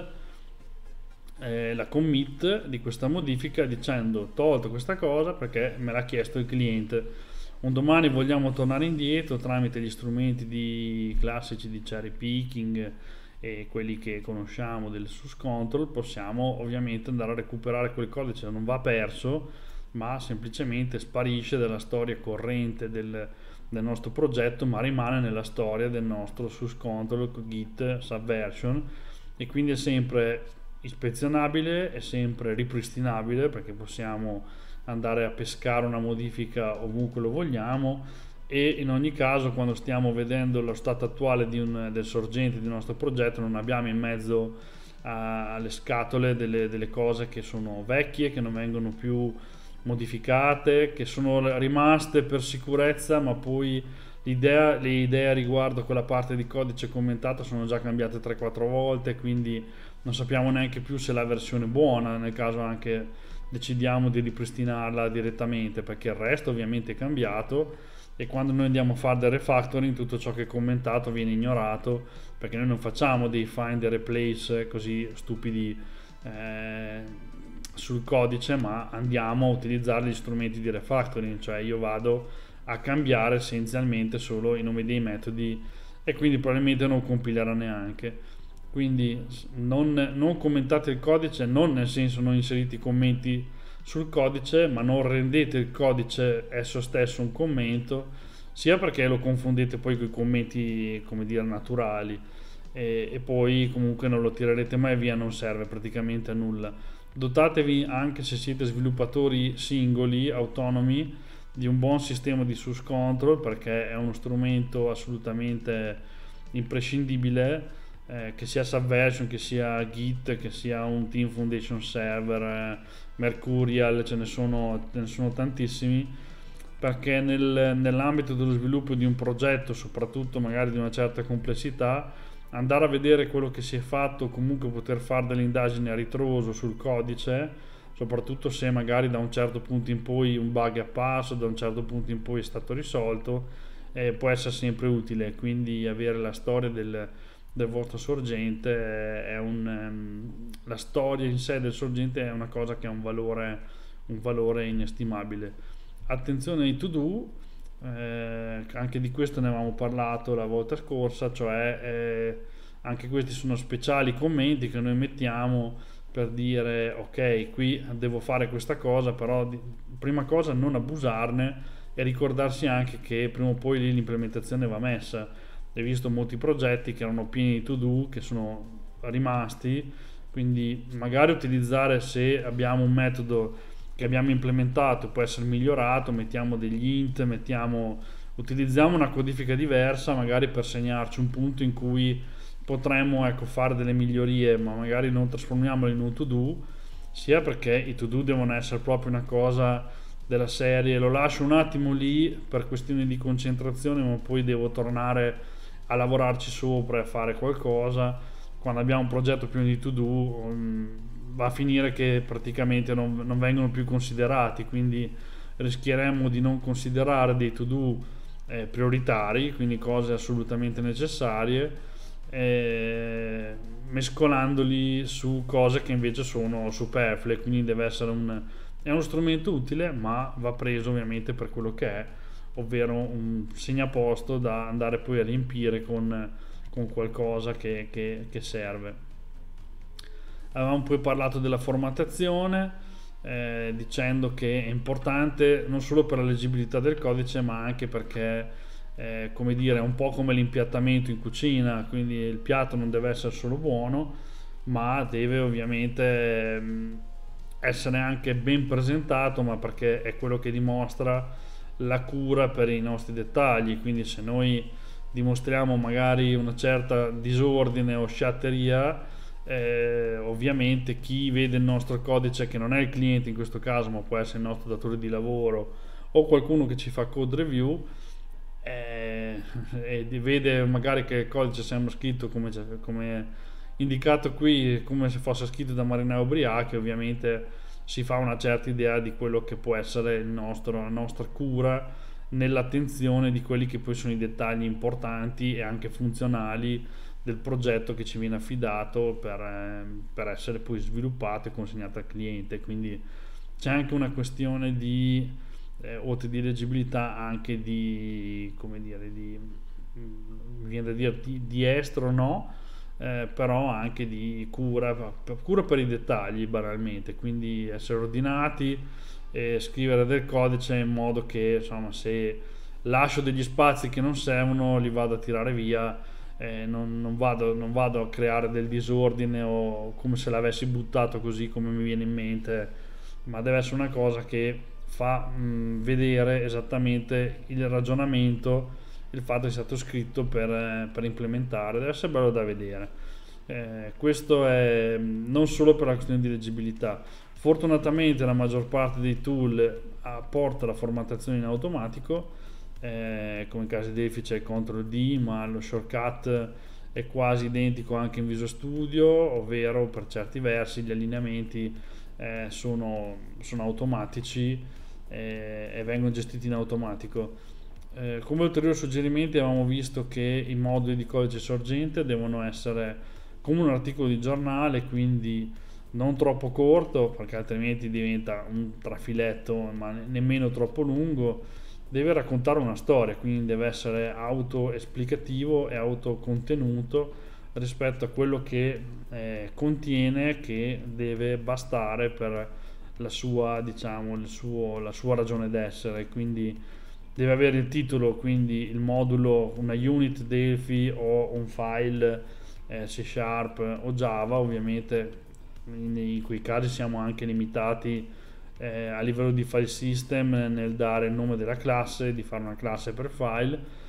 eh, la commit di questa modifica dicendo: ho tolto questa cosa perché me l'ha chiesto il cliente. Un domani vogliamo tornare indietro tramite gli strumenti di classici di cherry picking e quelli che conosciamo del source control, possiamo ovviamente andare a recuperare quel codice. Non va perso, ma semplicemente sparisce dalla storia corrente del, del nostro progetto, ma rimane nella storia del nostro source control git subversion, e quindi è sempre ispezionabile, è sempre ripristinabile, perché possiamo andare a pescare una modifica ovunque lo vogliamo. E in ogni caso, quando stiamo vedendo lo stato attuale di un, del sorgente del nostro progetto, non abbiamo in mezzo a- alle scatole delle, delle cose che sono vecchie, che non vengono più modificate, che sono rimaste per sicurezza, ma poi l'idea, le idee riguardo quella parte di codice commentato sono già cambiate tre quattro volte, quindi non sappiamo neanche più se la versione è buona, nel caso anche decidiamo di ripristinarla direttamente, perché il resto ovviamente è cambiato. E quando noi andiamo a fare del refactoring, tutto ciò che è commentato viene ignorato, perché noi non facciamo dei find and replace così stupidi eh, sul codice, ma andiamo a utilizzare gli strumenti di refactoring. Cioè io vado a cambiare essenzialmente solo i nomi dei metodi, e quindi probabilmente non compilerà neanche. Quindi non, non commentate il codice, non nel senso non inserite i commenti sul codice, ma non rendete il codice esso stesso un commento, sia perché lo confondete poi con i commenti, come dire, naturali, e, e poi comunque non lo tirerete mai via, non serve praticamente a nulla. Dotatevi, anche se siete sviluppatori singoli, autonomi, di un buon sistema di source control, perché è uno strumento assolutamente imprescindibile, eh, che sia Subversion, che sia Git, che sia un Team Foundation Server, eh, Mercurial, ce ne sono, ce ne sono tantissimi, perché nel, nell'ambito dello sviluppo di un progetto, soprattutto magari di una certa complessità, andare a vedere quello che si è fatto, comunque poter fare delle indagini a ritroso sul codice, soprattutto se magari da un certo punto in poi un bug è apparso, da un certo punto in poi è stato risolto, eh, può essere sempre utile. Quindi avere la storia del, del vostro sorgente è un, um, la storia in sé del sorgente è una cosa che ha un valore, un valore inestimabile. Attenzione ai to do, eh, anche di questo ne avevamo parlato la volta scorsa, cioè eh, anche questi sono speciali commenti che noi mettiamo per dire: ok, qui devo fare questa cosa, però di, prima cosa non abusarne, e ricordarsi anche che prima o poi lì l'implementazione va messa. Ho visto molti progetti che erano pieni di to do che sono rimasti, quindi magari utilizzare, se abbiamo un metodo che abbiamo implementato può essere migliorato, mettiamo degli int, mettiamo, utilizziamo una codifica diversa magari per segnarci un punto in cui potremmo, ecco, fare delle migliorie, ma magari non trasformiamolo in un to do, sia perché i to do devono essere proprio una cosa della serie: lo lascio un attimo lì per questioni di concentrazione, ma poi devo tornare a lavorarci sopra e a fare qualcosa. Quando abbiamo un progetto pieno di to do, um, va a finire che praticamente non, non vengono più considerati, quindi rischieremmo di non considerare dei to do eh, prioritari, quindi cose assolutamente necessarie, eh, mescolandoli su cose che invece sono superflue. Quindi deve essere un, è uno strumento utile, ma va preso ovviamente per quello che è, ovvero un segnaposto da andare poi a riempire con, con qualcosa che, che, che serve. Avevamo poi parlato della formattazione, eh, dicendo che è importante non solo per la leggibilità del codice, ma anche perché eh, come dire, è un po' come l'impiattamento in cucina, quindi il piatto non deve essere solo buono, ma deve ovviamente essere anche ben presentato, ma perché è quello che dimostra la cura per i nostri dettagli. Quindi se noi dimostriamo magari una certa disordine o sciatteria, eh, ovviamente chi vede il nostro codice, che non è il cliente in questo caso ma può essere il nostro datore di lavoro o qualcuno che ci fa code review, eh, e vede magari che il codice sembra scritto come, come indicato qui, come se fosse scritto da marinai ubriachi, ovviamente si fa una certa idea di quello che può essere il nostro, la nostra cura nell'attenzione di quelli che poi sono i dettagli importanti e anche funzionali del progetto che ci viene affidato per, eh, per essere poi sviluppato e consegnato al cliente. Quindi c'è anche una questione di eh, oltre di leggibilità, anche di, come dire, di, mi viene da dire di, di estro no, eh, però anche di cura, cura per i dettagli banalmente, quindi essere ordinati e scrivere del codice in modo che, insomma, se lascio degli spazi che non servono li vado a tirare via, eh, non, non, vado, non vado a creare del disordine o come se l'avessi buttato così come mi viene in mente, ma deve essere una cosa che fa mh, vedere esattamente il ragionamento, il fatto che è stato scritto per, per implementare, deve essere bello da vedere. Eh, questo è non solo per la questione di leggibilità. Fortunatamente la maggior parte dei tool apporta la formattazione in automatico, eh, come in caso di Delphi c'è il control D, ma lo shortcut è quasi identico anche in Visual Studio, ovvero per certi versi gli allineamenti eh, sono, sono automatici eh, e vengono gestiti in automatico. Eh, come ulteriori suggerimenti avevamo visto che i moduli di codice sorgente devono essere come un articolo di giornale, quindi non troppo corto perché altrimenti diventa un trafiletto, ma nemmeno troppo lungo. Deve raccontare una storia, quindi deve essere autoesplicativo e autocontenuto rispetto a quello che eh, contiene, che deve bastare per la sua, diciamo, il suo, la sua ragione d'essere. Quindi deve avere il titolo, quindi il modulo, una unit Delphi o un file eh, C Sharp o Java. Ovviamente in, in quei casi siamo anche limitati eh, a livello di file system nel dare il nome della classe, di fare una classe per file.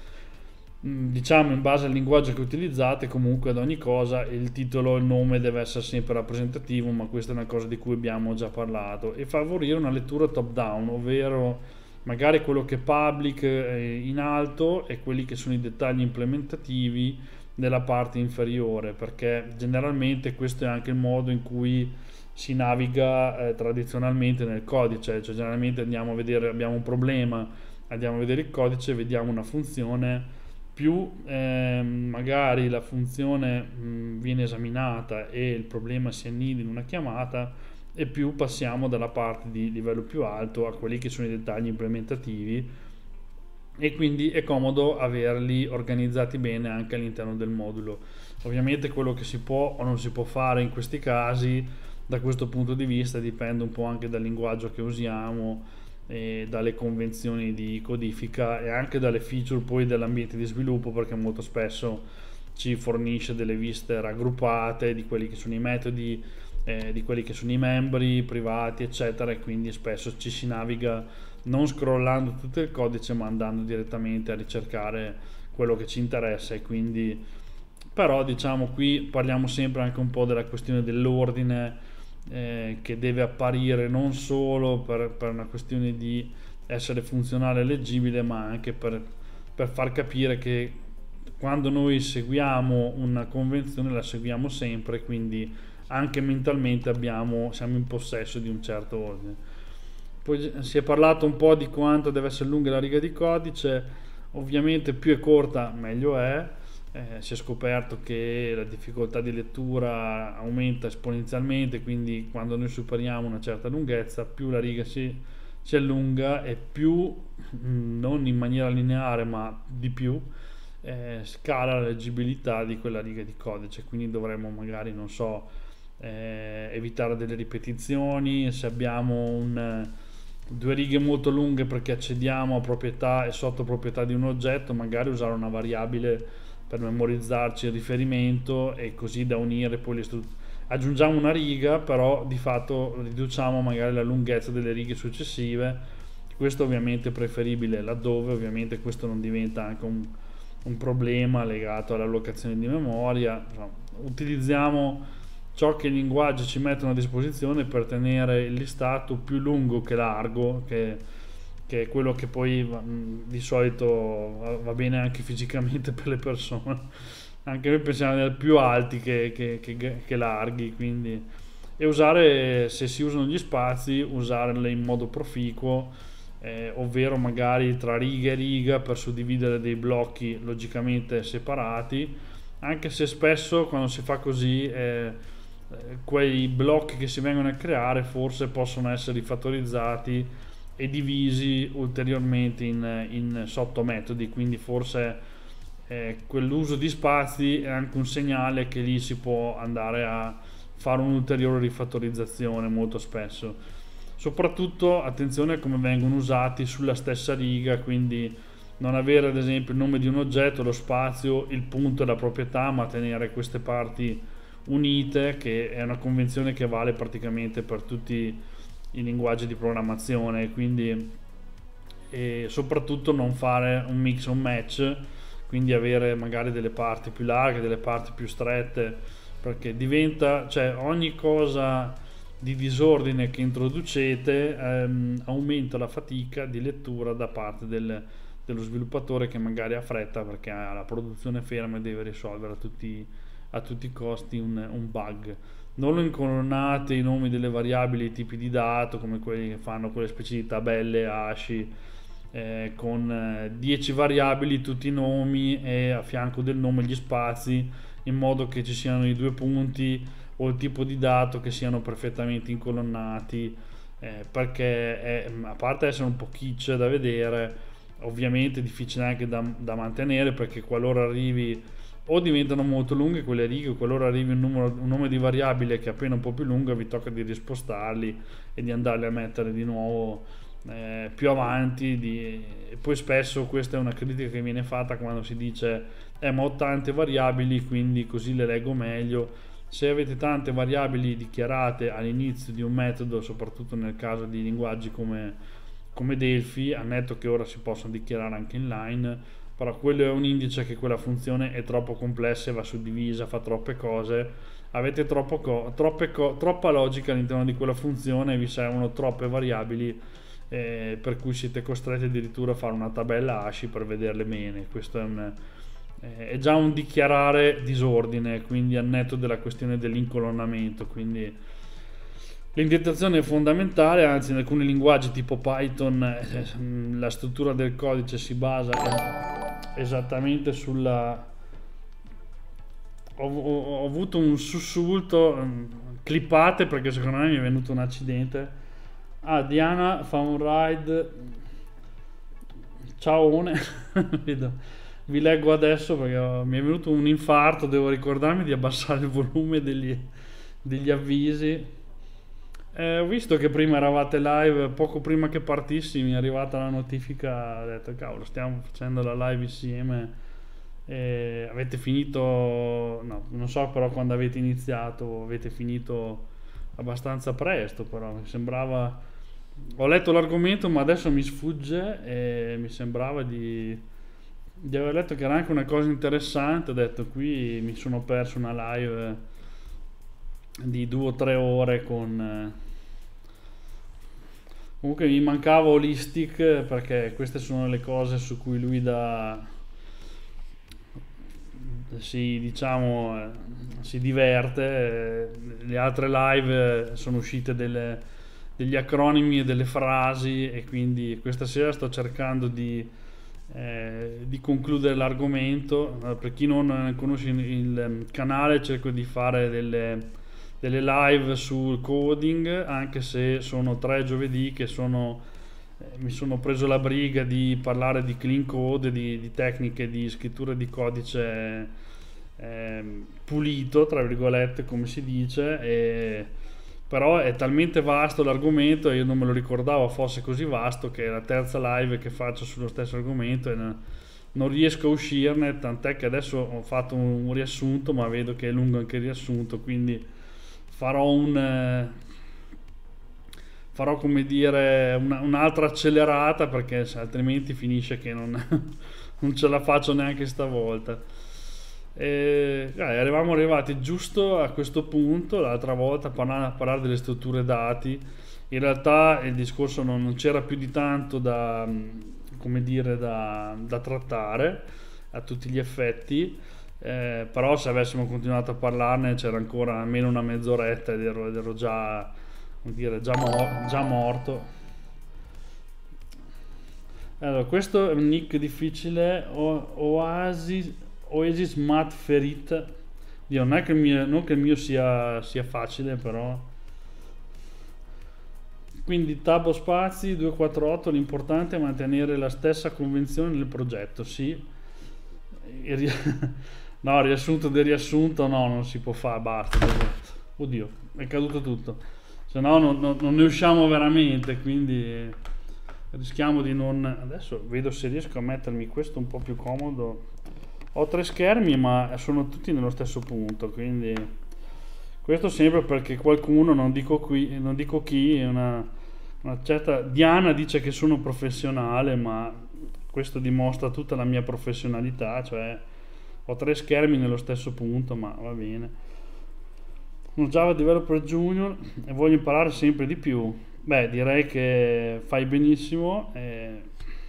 Diciamo in base al linguaggio che utilizzate, comunque ad ogni cosa il titolo, il nome deve essere sempre rappresentativo, ma questa è una cosa di cui abbiamo già parlato. E favorire una lettura top down, ovvero magari quello che è public in alto e quelli che sono i dettagli implementativi nella parte inferiore, perché generalmente questo è anche il modo in cui si naviga eh, tradizionalmente nel codice. Cioè generalmente andiamo a vedere, abbiamo un problema, andiamo a vedere il codice, vediamo una funzione, più eh, magari la funzione mh, viene esaminata e il problema si annida in una chiamata, e più passiamo dalla parte di livello più alto a quelli che sono i dettagli implementativi, e quindi è comodo averli organizzati bene anche all'interno del modulo. Ovviamente quello che si può o non si può fare in questi casi da questo punto di vista dipende un po' anche dal linguaggio che usiamo e dalle convenzioni di codifica e anche dalle feature poi dell'ambiente di sviluppo, perché molto spesso ci fornisce delle viste raggruppate di quelli che sono i metodi, eh, di quelli che sono i membri privati eccetera, e quindi spesso ci si naviga non scrollando tutto il codice ma andando direttamente a ricercare quello che ci interessa. E quindi però diciamo qui parliamo sempre anche un po' della questione dell'ordine eh, che deve apparire non solo per, per una questione di essere funzionale e leggibile, ma anche per, per far capire che quando noi seguiamo una convenzione la seguiamo sempre, quindi anche mentalmente abbiamo, siamo in possesso di un certo ordine. Poi si è parlato un po' di quanto deve essere lunga la riga di codice. Ovviamente più è corta meglio è. Eh, si è scoperto che la difficoltà di lettura aumenta esponenzialmente, quindi quando noi superiamo una certa lunghezza più la riga si, si allunga e più, non in maniera lineare ma di più, eh, scala la leggibilità di quella riga di codice. Quindi dovremmo magari, non so, eh, evitare delle ripetizioni. Se abbiamo un, due righe molto lunghe perché accediamo a proprietà e sottoproprietà di un oggetto, magari usare una variabile per memorizzarci il riferimento e così da unire poi le strutture. Aggiungiamo una riga, però di fatto riduciamo magari la lunghezza delle righe successive, Questo ovviamente è preferibile laddove ovviamente questo non diventa anche un, un problema legato all'allocazione di memoria. Insomma, utilizziamo ciò che i linguaggi ci mettono a disposizione per tenere il listato più lungo che largo, che, che è quello che poi va, di solito va bene anche fisicamente per le persone. Anche noi pensiamo ai più alti che, che, che, che larghi, quindi, e usare, se si usano gli spazi, usarli in modo proficuo, eh, ovvero magari tra riga e riga per suddividere dei blocchi logicamente separati, anche se spesso quando si fa così eh, quei blocchi che si vengono a creare forse possono essere rifattorizzati e divisi ulteriormente in, in sottometodi, quindi forse Eh, quell'uso di spazi è anche un segnale che lì si può andare a fare un'ulteriore rifattorizzazione molto spesso. Soprattutto attenzione a come vengono usati sulla stessa riga, quindi non avere ad esempio il nome di un oggetto, lo spazio, il punto e la proprietà, ma tenere queste parti unite, che è una convenzione che vale praticamente per tutti i linguaggi di programmazione, quindi e soprattutto non fare un mix and match, quindi avere magari delle parti più larghe, delle parti più strette, perché diventa, cioè ogni cosa di disordine che introducete ehm, aumenta la fatica di lettura da parte del, dello sviluppatore, che magari ha fretta perché ha la produzione ferma e deve risolvere a tutti, a tutti i costi un, un bug. Non lo incolonnate i nomi delle variabili, i tipi di dato, come quelli che fanno quelle specie di tabelle ASCII, Eh, con eh, dieci variabili, tutti i nomi e a fianco del nome gli spazi, in modo che ci siano i due punti o il tipo di dato che siano perfettamente incolonnati, eh, perché è, a parte essere un po' kitsch da vedere, ovviamente è difficile anche da, da mantenere, perché qualora arrivi o diventano molto lunghe quelle righe, o qualora arrivi un, numero, un nome di variabile che è appena un po' più lungo, vi tocca di rispostarli e di andarli a mettere di nuovo Eh, più avanti di... E poi spesso questa è una critica che viene fatta quando si dice eh, ma ho tante variabili, quindi così le leggo meglio. Se avete tante variabili dichiarate all'inizio di un metodo, soprattutto nel caso di linguaggi come, come Delphi, ammetto che ora si possono dichiarare anche inline, però quello è un indice che quella funzione è troppo complessa e va suddivisa, fa troppe cose, avete troppo co- troppe co- troppa logica all'interno di quella funzione e vi servono troppe variabili, Eh, per cui siete costretti addirittura a fare una tabella ASCII per vederle bene. Questo è, un, eh, è già un dichiarare disordine, quindi al netto della questione dell'incolonnamento. Quindi l'indentazione è fondamentale, anzi in alcuni linguaggi tipo Python eh, la struttura del codice si basa esattamente sulla... Ho, ho, ho avuto un sussulto, um, clippate perché secondo me mi è venuto un accidente. Ah, Diana fa un ride. Ciao, vi leggo adesso perché mi è venuto un infarto, devo ricordarmi di abbassare il volume degli, degli avvisi. Eh, ho visto che prima eravate live, poco prima che partissi mi è arrivata la notifica, ho detto cavolo, stiamo facendo la live insieme. Eh, avete finito, no, non so però quando avete iniziato, avete finito abbastanza presto, però mi sembrava, ho letto l'argomento ma adesso mi sfugge e mi sembrava di, di aver letto che era anche una cosa interessante. Ho detto qui mi sono perso una live di due o tre ore con, comunque mi mancava Holistic, perché queste sono le cose su cui lui dà, si diciamo si diverte. Le altre live sono uscite delle, degli acronimi e delle frasi, e quindi questa sera sto cercando di, eh, di concludere l'argomento. Per chi non conosce il canale, cerco di fare delle, delle live sul coding, anche se sono tre giovedì che sono eh, mi sono preso la briga di parlare di clean code, di, di tecniche di scrittura di codice eh, pulito, tra virgolette, come si dice, e però è talmente vasto l'argomento e io non me lo ricordavo fosse così vasto, che è la terza live che faccio sullo stesso argomento e non riesco a uscirne, tant'è che adesso ho fatto un riassunto, ma vedo che è lungo anche il riassunto, quindi farò un farò, come dire, una- un'altra accelerata, perché se- altrimenti finisce che non, non ce la faccio neanche stavolta. E, dai, eravamo arrivati giusto a questo punto l'altra volta a parlare, a parlare delle strutture dati. In realtà il discorso non, non c'era più di tanto da, mh, come dire, da, da trattare a tutti gli effetti, eh, però se avessimo continuato a parlarne c'era ancora almeno una mezz'oretta ed ero, ed ero già, come dire, già, mo- già morto. Allora, questo è un nick difficile, O- Oasis, Oasis Mat Ferit. Dio, non è che il mio, non che il mio sia, sia facile, però. Quindi tab o spazi duecentoquarantotto, l'importante è mantenere la stessa convenzione del progetto, sì. Il ri- No, riassunto del riassunto no, non si può fare, basta. devo- Oddio, è caduto tutto. Se no non, non- non ne usciamo veramente, quindi rischiamo di non... Adesso vedo se riesco a mettermi questo un po' più comodo. Ho tre schermi, ma sono tutti nello stesso punto, quindi questo sempre perché qualcuno, non dico qui, non dico chi, una, una certa Diana dice che sono professionale, ma questo dimostra tutta la mia professionalità, cioè ho tre schermi nello stesso punto, ma va bene. Sono Java Developer Junior e voglio imparare sempre di più. Beh, direi che fai benissimo. eh,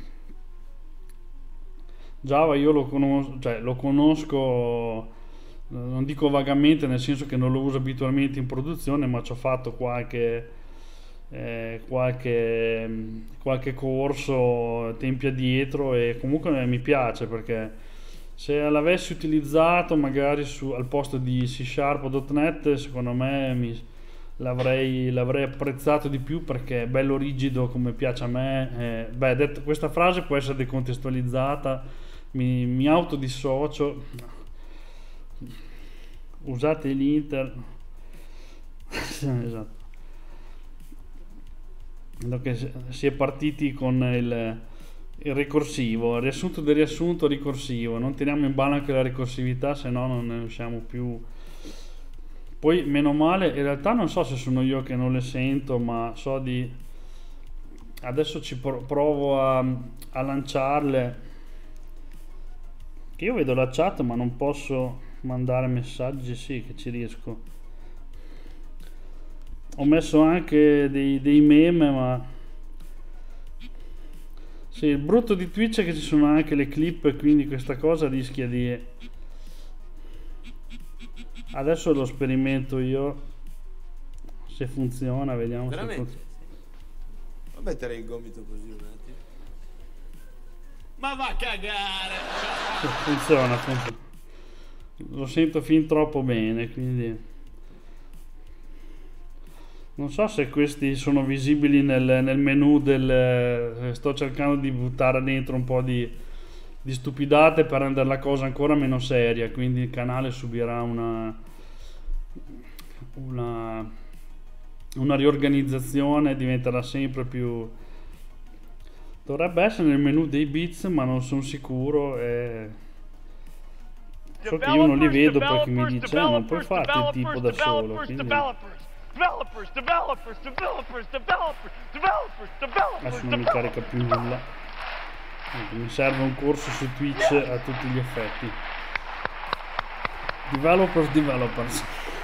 Java io lo conosco, cioè lo conosco, non dico vagamente, nel senso che non lo uso abitualmente in produzione, ma ci ho fatto qualche, eh, qualche, qualche corso tempi addietro e comunque mi piace, perché se l'avessi utilizzato magari su, al posto di C Sharp o .punto net, secondo me mi, l'avrei, l'avrei apprezzato di più, perché è bello rigido come piace a me. Eh, beh, detto, questa frase può essere decontestualizzata, mi, mi autodissocio. Usate l'Inter. Esatto. Vedo che si si è partiti con il, il ricorsivo, il riassunto del riassunto ricorsivo. Non teniamo in ballo anche la ricorsività, se no non ne usciamo più. Poi meno male, in realtà non so se sono io che non le sento, ma so di... Adesso ci pro- provo a, a lanciarle. Che io vedo la chat ma non posso mandare messaggi, sì che ci riesco. Ho messo anche dei, dei meme, ma... Sì, il brutto di Twitch è che ci sono anche le clip, quindi questa cosa rischia di... Adesso lo sperimento io, se funziona, vediamo se Veramente? funziona. Fa mettere il gomito così un attimo. Ma va a cagare! Sì, funziona, funziona. Lo sento fin troppo bene, quindi non so se questi sono visibili nel, nel menu del... eh, sto cercando di buttare dentro un po' di, di stupidate per rendere la cosa ancora meno seria, quindi il canale subirà una una, una riorganizzazione, diventerà sempre più... Dovrebbe essere nel menu dei bits, ma non sono sicuro. E... so che io non li vedo perché mi dice "Eh, non puoi farti il tipo da solo". Quindi... Developers, developers, developers, developers, developers, developers, adesso non mi carica più nulla. Ecco, mi serve un corso su Twitch a tutti gli effetti. Developers, developers.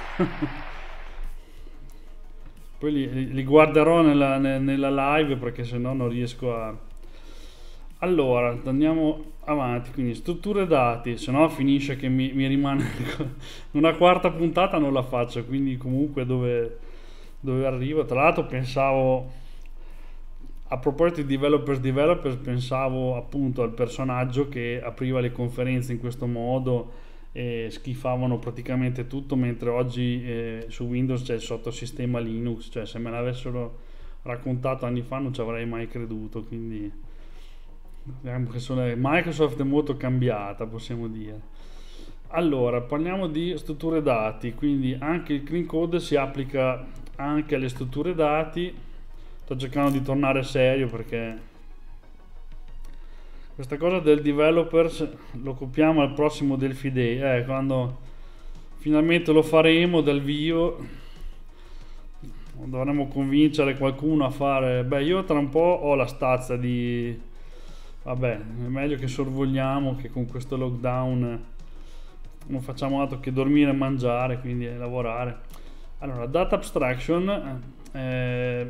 Poi li, li guarderò nella, ne- nella live, perché sennò non riesco a... Allora, andiamo avanti. Quindi strutture dati, se no finisce che mi, mi rimane una quarta puntata, non la faccio. Quindi comunque dove, dove arrivo. Tra l'altro pensavo, a proposito di developers developers, pensavo appunto al personaggio che apriva le conferenze in questo modo e schifavano praticamente tutto, mentre oggi eh, su Windows c'è il sottosistema Linux. Cioè, se me l'avessero raccontato anni fa non ci avrei mai creduto. Quindi vediamo che sono... Microsoft è molto cambiata, possiamo dire. Allora, parliamo di strutture dati. Quindi anche il clean code si applica anche alle strutture dati. Sto cercando di tornare serio, perché questa cosa del developers lo copiamo al prossimo Delphi Day, eh, quando finalmente lo faremo dal vivo. dovremmo convincere qualcuno a fare, beh, io tra un po' ho la stazza di, vabbè, è meglio che sorvoliamo, che con questo lockdown non facciamo altro che dormire e mangiare, quindi lavorare. Allora, data abstraction, eh,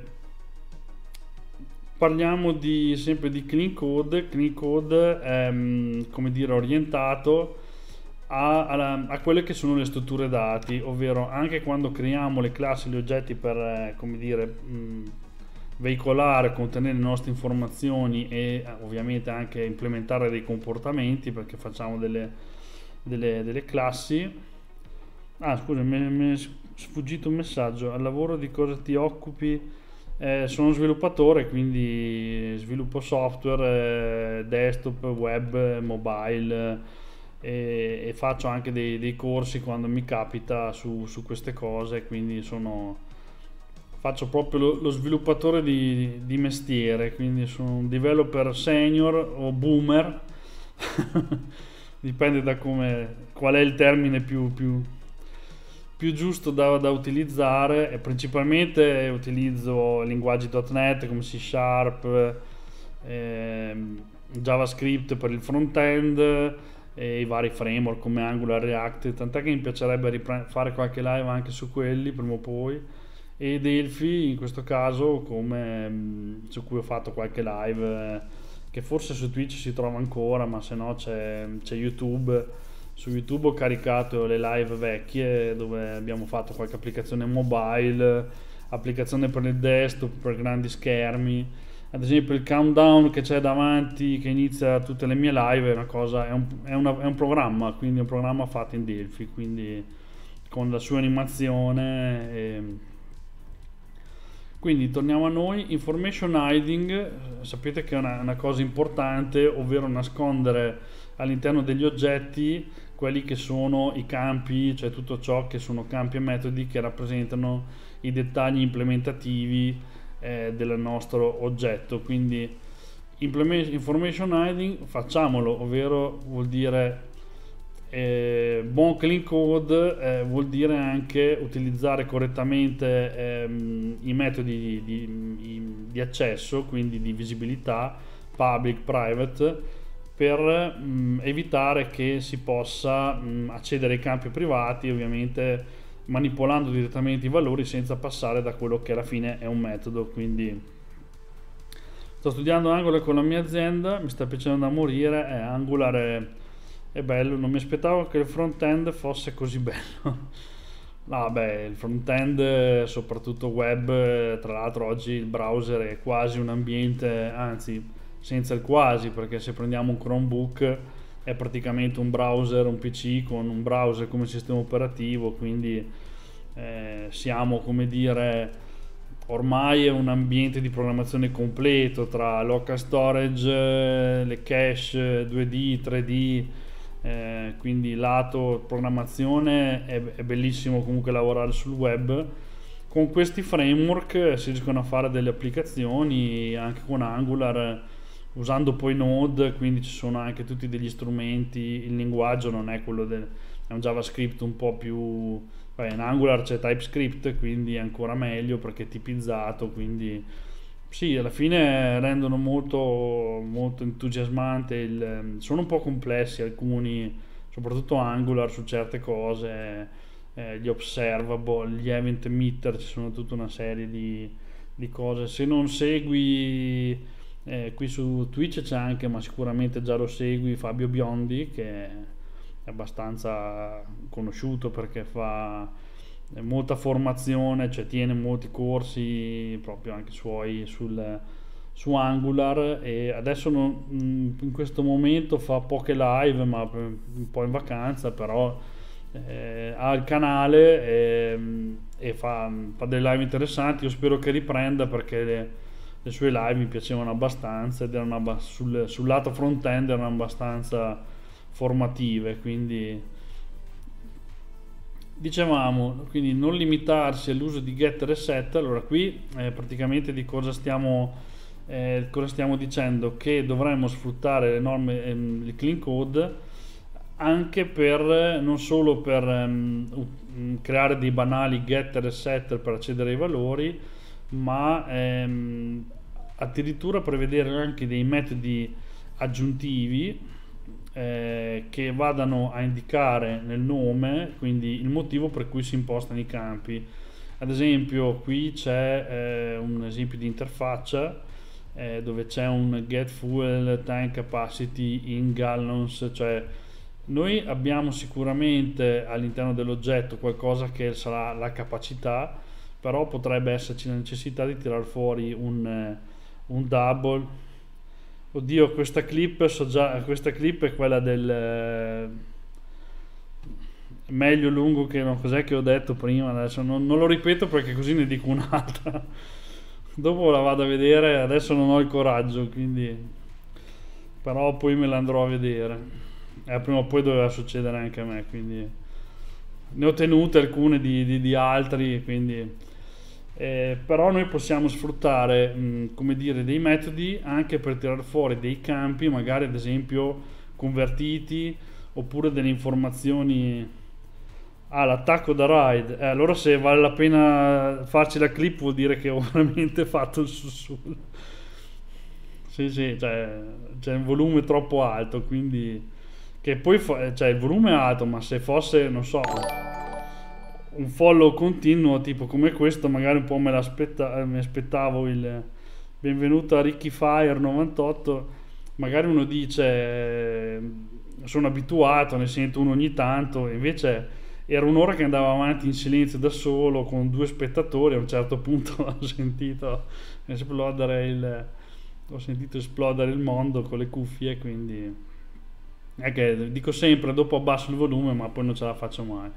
parliamo di, sempre di clean code. Clean code è, come dire, orientato a, a, a quelle che sono le strutture dati, ovvero anche quando creiamo le classi e gli oggetti per, eh, come dire, mh, veicolare, contenere le nostre informazioni e eh, ovviamente anche implementare dei comportamenti, perché facciamo delle, delle, delle classi. Ah, scusa, mi è sfuggito un messaggio. Al lavoro di cosa ti occupi? Eh, sono sviluppatore, quindi sviluppo software, eh, desktop, web, mobile, eh, e faccio anche dei, dei corsi quando mi capita su, su queste cose, quindi sono, faccio proprio lo, lo sviluppatore di, di mestiere, quindi sono un developer senior o boomer, dipende da come, qual è il termine più, più più giusto da, da utilizzare, e principalmente utilizzo linguaggi .NET come C Sharp, eh, JavaScript per il front-end e i vari framework come Angular, React, tant'è che mi piacerebbe ripre- fare qualche live anche su quelli prima o poi, e Delphi in questo caso, come mh, su cui ho fatto qualche live, eh, che forse su Twitch si trova ancora, ma se no c'è, c'è YouTube. Su YouTube ho caricato le live vecchie dove abbiamo fatto qualche applicazione mobile, applicazione per il desktop, per grandi schermi. Ad esempio il countdown che c'è davanti, che inizia tutte le mie live, è una cosa, è un, è una, è un programma, quindi è un programma fatto in Delphi, quindi con la sua animazione. E... Quindi torniamo a noi. Information hiding, sapete che è una, una cosa importante, ovvero nascondere all'interno degli oggetti quelli che sono i campi, cioè tutto ciò che sono campi e metodi che rappresentano i dettagli implementativi eh, del nostro oggetto. Quindi information hiding facciamolo, ovvero vuol dire eh, buon clean code, eh, vuol dire anche utilizzare correttamente ehm, i metodi di, di, di accesso, quindi di visibilità, public, private, per mh, evitare che si possa mh, accedere ai campi privati, ovviamente manipolando direttamente i valori senza passare da quello che alla fine è un metodo. Quindi sto studiando Angular con la mia azienda, mi sta piacendo da morire, eh, Angular è, è bello, non mi aspettavo che il front-end fosse così bello. No, beh, il front-end, soprattutto web, tra l'altro oggi il browser è quasi un ambiente, anzi senza il quasi, perché se prendiamo un Chromebook è praticamente un browser, un P C con un browser come sistema operativo, quindi eh, siamo, come dire, ormai è un ambiente di programmazione completo tra local storage, le cache due D, tre D, eh, quindi lato programmazione è, è bellissimo comunque lavorare sul web. Con questi framework si riescono a fare delle applicazioni anche con Angular, usando poi Node, quindi ci sono anche tutti degli strumenti. Il linguaggio non è quello del, è un JavaScript un po' più, beh, in Angular c'è TypeScript, quindi è ancora meglio perché è tipizzato, quindi sì, alla fine rendono molto, molto entusiasmante. Il, sono un po' complessi alcuni, soprattutto Angular su certe cose, eh, gli observable, gli event emitter, ci sono tutta una serie di, di cose. Se non segui Eh, qui su Twitch c'è anche, ma sicuramente già lo segui, Fabio Biondi, che è abbastanza conosciuto perché fa molta formazione, cioè tiene molti corsi proprio anche suoi sul, su Angular, e adesso non, in questo momento fa poche live, ma un po' in vacanza, però eh, ha il canale e, e fa, fa delle live interessanti. Io spero che riprenda perché le, le sue live mi piacevano abbastanza ed erano abb- sul, sul lato front-end erano abbastanza formative, quindi dicevamo, quindi non limitarsi all'uso di getter e set. Allora qui eh, praticamente di cosa stiamo, eh, cosa stiamo dicendo? Che dovremmo sfruttare le norme, ehm, il clean code anche per non solo per um, creare dei banali getter e setter per accedere ai valori, ma um, addirittura prevedere anche dei metodi aggiuntivi eh, che vadano a indicare nel nome quindi il motivo per cui si impostano i campi. Ad esempio qui c'è eh, un esempio di interfaccia eh, dove c'è un get fuel tank capacity in gallons, cioè noi abbiamo sicuramente all'interno dell'oggetto qualcosa che sarà la capacità, però potrebbe esserci la necessità di tirar fuori un, un double. Oddio, questa clip, so già, questa clip è quella del eh, meglio lungo che non cos'è che ho detto prima, adesso non, non lo ripeto perché così ne dico un'altra. Dopo la vado a vedere, adesso non ho il coraggio, quindi però poi me la andrò a vedere. Eh, prima o poi doveva succedere anche a me, quindi ne ho tenute alcune di, di, di altri, quindi eh, però noi possiamo sfruttare mh, come dire dei metodi anche per tirare fuori dei campi, magari ad esempio convertiti, oppure delle informazioni. Ah, l'attacco da raid, eh, allora se vale la pena farci la clip vuol dire che ho veramente fatto il sussulto. Sì sì, cioè c'è un volume troppo alto, quindi che poi fa, cioè il volume è alto, ma se fosse, non so, un follow continuo tipo come questo, magari un po' me l'aspetta, mi aspettavo il benvenuto a Ricky Fire novantotto, magari uno dice sono abituato, ne sento uno ogni tanto, invece era un'ora che andava avanti in silenzio da solo con due spettatori, a un certo punto ho sentito esplodere il ho sentito esplodere il mondo con le cuffie, quindi è che dico sempre dopo abbasso il volume ma poi non ce la faccio mai.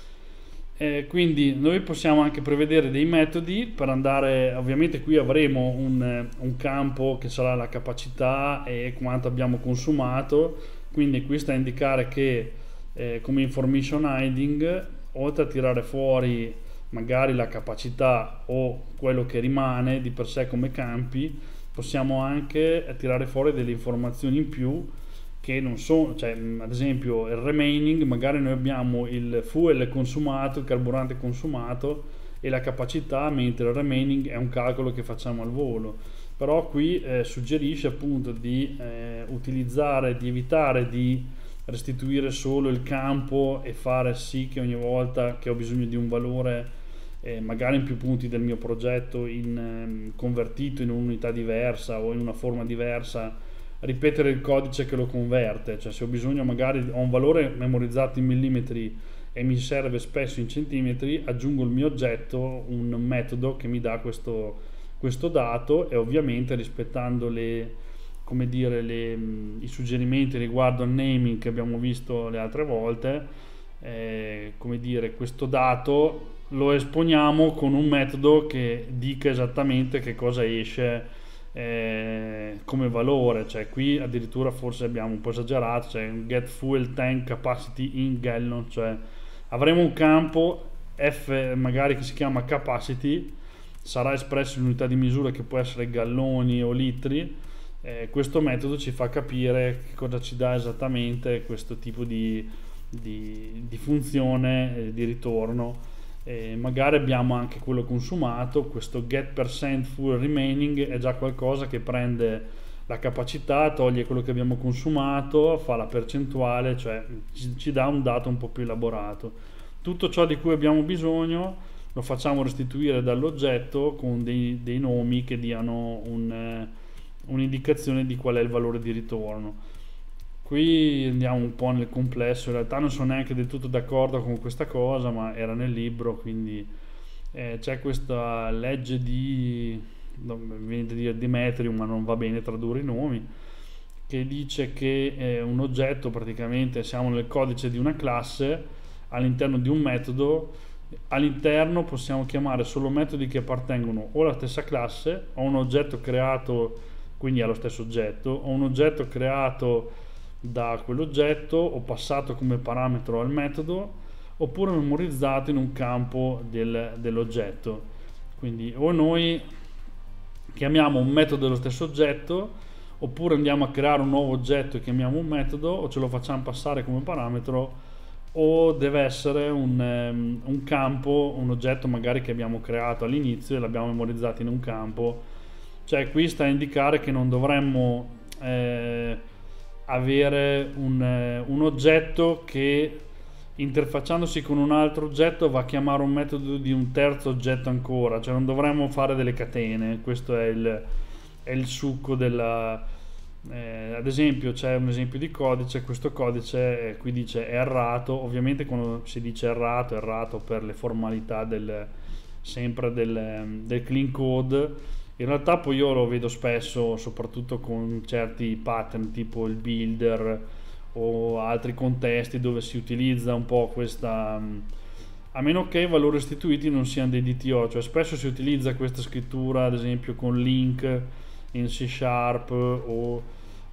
Eh, quindi noi possiamo anche prevedere dei metodi per andare, ovviamente qui avremo un, un campo che sarà la capacità e quanto abbiamo consumato, quindi qui sta a indicare che eh, come information hiding, oltre a tirare fuori magari la capacità o quello che rimane di per sé come campi, possiamo anche tirare fuori delle informazioni in più che non sono, cioè ad esempio il remaining, magari noi abbiamo il fuel consumato, il carburante consumato e la capacità, mentre il remaining è un calcolo che facciamo al volo. Però qui eh, suggerisce appunto di eh, utilizzare, di evitare di restituire solo il campo e fare sì che ogni volta che ho bisogno di un valore eh, magari in più punti del mio progetto in, eh, convertito in un'unità diversa o in una forma diversa, ripetere il codice che lo converte, cioè se ho bisogno magari ho un valore memorizzato in millimetri e mi serve spesso in centimetri, aggiungo il mio oggetto un metodo che mi dà questo, questo dato, e ovviamente rispettando le, come dire, le, i suggerimenti riguardo al naming che abbiamo visto le altre volte, eh, come dire, questo dato lo esponiamo con un metodo che dica esattamente che cosa esce Eh, come valore, cioè qui addirittura forse abbiamo un po' esagerato, cioè un get fuel tank capacity in gallon, cioè avremo un campo F magari che si chiama capacity, sarà espresso in unità di misura che può essere galloni o litri, eh, questo metodo ci fa capire che cosa ci dà esattamente questo tipo di, di, di funzione eh, di ritorno. E magari abbiamo anche quello consumato, questo get percent fuel remaining è già qualcosa che prende la capacità, toglie quello che abbiamo consumato, fa la percentuale, cioè ci, ci dà un dato un po' più elaborato. Tutto ciò di cui abbiamo bisogno lo facciamo restituire dall'oggetto con dei, dei nomi che diano un, eh, un'indicazione di qual è il valore di ritorno. Qui andiamo un po' nel complesso, in realtà non sono neanche del tutto d'accordo con questa cosa, ma era nel libro, quindi eh, c'è questa legge di, non viene da dire Demetrium, ma non va bene tradurre i nomi, che dice che eh, un oggetto, praticamente siamo nel codice di una classe, all'interno di un metodo, all'interno possiamo chiamare solo metodi che appartengono o alla stessa classe, o un oggetto creato, quindi allo stesso oggetto, o un oggetto creato da quell'oggetto o passato come parametro al metodo, oppure memorizzato in un campo del, dell'oggetto. Quindi o noi chiamiamo un metodo dello stesso oggetto, oppure andiamo a creare un nuovo oggetto e chiamiamo un metodo, o ce lo facciamo passare come parametro, o deve essere un, um, un campo, un oggetto magari che abbiamo creato all'inizio e l'abbiamo memorizzato in un campo. Cioè qui sta a indicare che non dovremmo eh, avere un, eh, un oggetto che interfacciandosi con un altro oggetto va a chiamare un metodo di un terzo oggetto ancora, cioè non dovremmo fare delle catene. Questo è il, è il succo della... Eh, ad esempio c'è un esempio di codice, questo codice eh, qui dice è errato, ovviamente quando si dice errato è errato per le formalità del, sempre del, del clean code. In realtà poi io lo vedo spesso soprattutto con certi pattern tipo il builder o altri contesti dove si utilizza un po' questa, a meno che i valori restituiti non siano dei D T O, cioè spesso si utilizza questa scrittura ad esempio con link in C Sharp o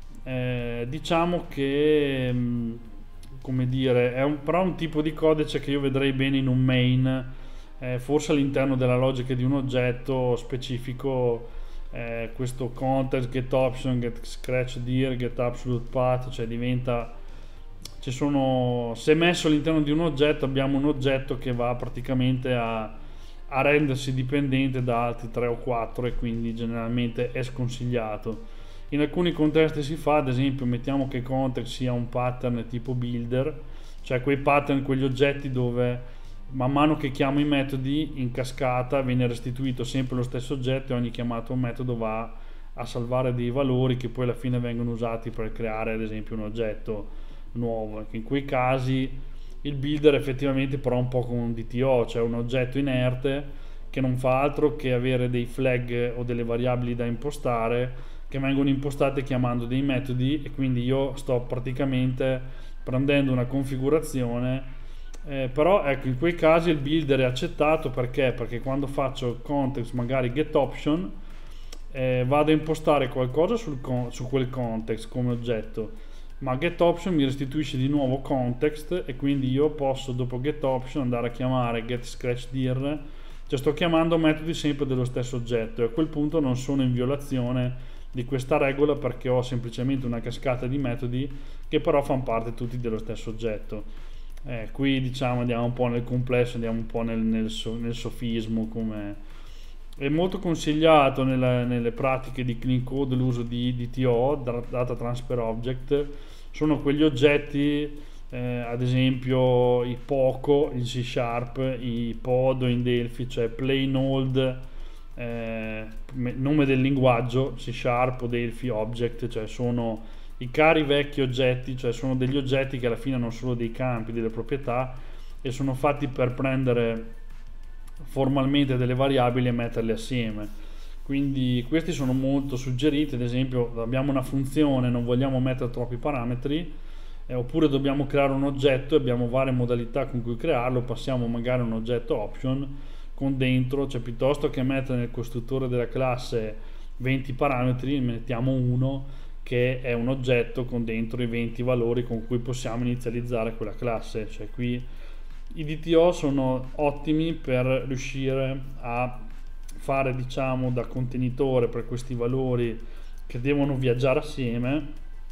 eh, diciamo che mh, come dire è un, però un tipo di codice che io vedrei bene in un main, eh, forse all'interno della logica di un oggetto specifico, eh, questo context, get option, get scratch dir, get absolute path, cioè diventa, ci sono, se messo all'interno di un oggetto abbiamo un oggetto che va praticamente a a rendersi dipendente da altri tre o quattro e quindi generalmente è sconsigliato. In alcuni contesti si fa, ad esempio mettiamo che context sia un pattern tipo builder, cioè quei pattern, quegli oggetti dove man mano che chiamo i metodi in cascata viene restituito sempre lo stesso oggetto e ogni chiamato un metodo va a salvare dei valori che poi alla fine vengono usati per creare ad esempio un oggetto nuovo. In quei casi il builder effettivamente però un po' come un D T O, cioè un oggetto inerte che non fa altro che avere dei flag o delle variabili da impostare che vengono impostate chiamando dei metodi, e quindi io sto praticamente prendendo una configurazione, eh, però ecco in quei casi il builder è accettato perché perché quando faccio context magari get option eh, vado a impostare qualcosa sul con- su quel context come oggetto, ma get option mi restituisce di nuovo context e quindi io posso dopo get option andare a chiamare get scratch dir, cioè sto chiamando metodi sempre dello stesso oggetto e a quel punto non sono in violazione di questa regola perché ho semplicemente una cascata di metodi che però fanno parte tutti dello stesso oggetto. Eh, qui diciamo andiamo un po' nel complesso, andiamo un po' nel, nel, so, nel sofismo, come è molto consigliato nella, nelle pratiche di clean code l'uso di D T O, Data Transfer Object. Sono quegli oggetti, eh, ad esempio i Poco in C Sharp, i Podo in Delphi, cioè plain old, eh, nome del linguaggio, C Sharp o Delphi Object, cioè sono i cari vecchi oggetti, cioè sono degli oggetti che alla fine hanno solo dei campi, delle proprietà e sono fatti per prendere formalmente delle variabili e metterle assieme. Quindi questi sono molto suggeriti, ad esempio abbiamo una funzione, non vogliamo mettere troppi parametri, eh, oppure dobbiamo creare un oggetto e abbiamo varie modalità con cui crearlo, passiamo magari un oggetto option con dentro, cioè piuttosto che mettere nel costruttore della classe venti parametri mettiamo uno che è un oggetto con dentro i venti valori con cui possiamo inizializzare quella classe. Cioè qui i D T O sono ottimi per riuscire a fare diciamo da contenitore per questi valori che devono viaggiare assieme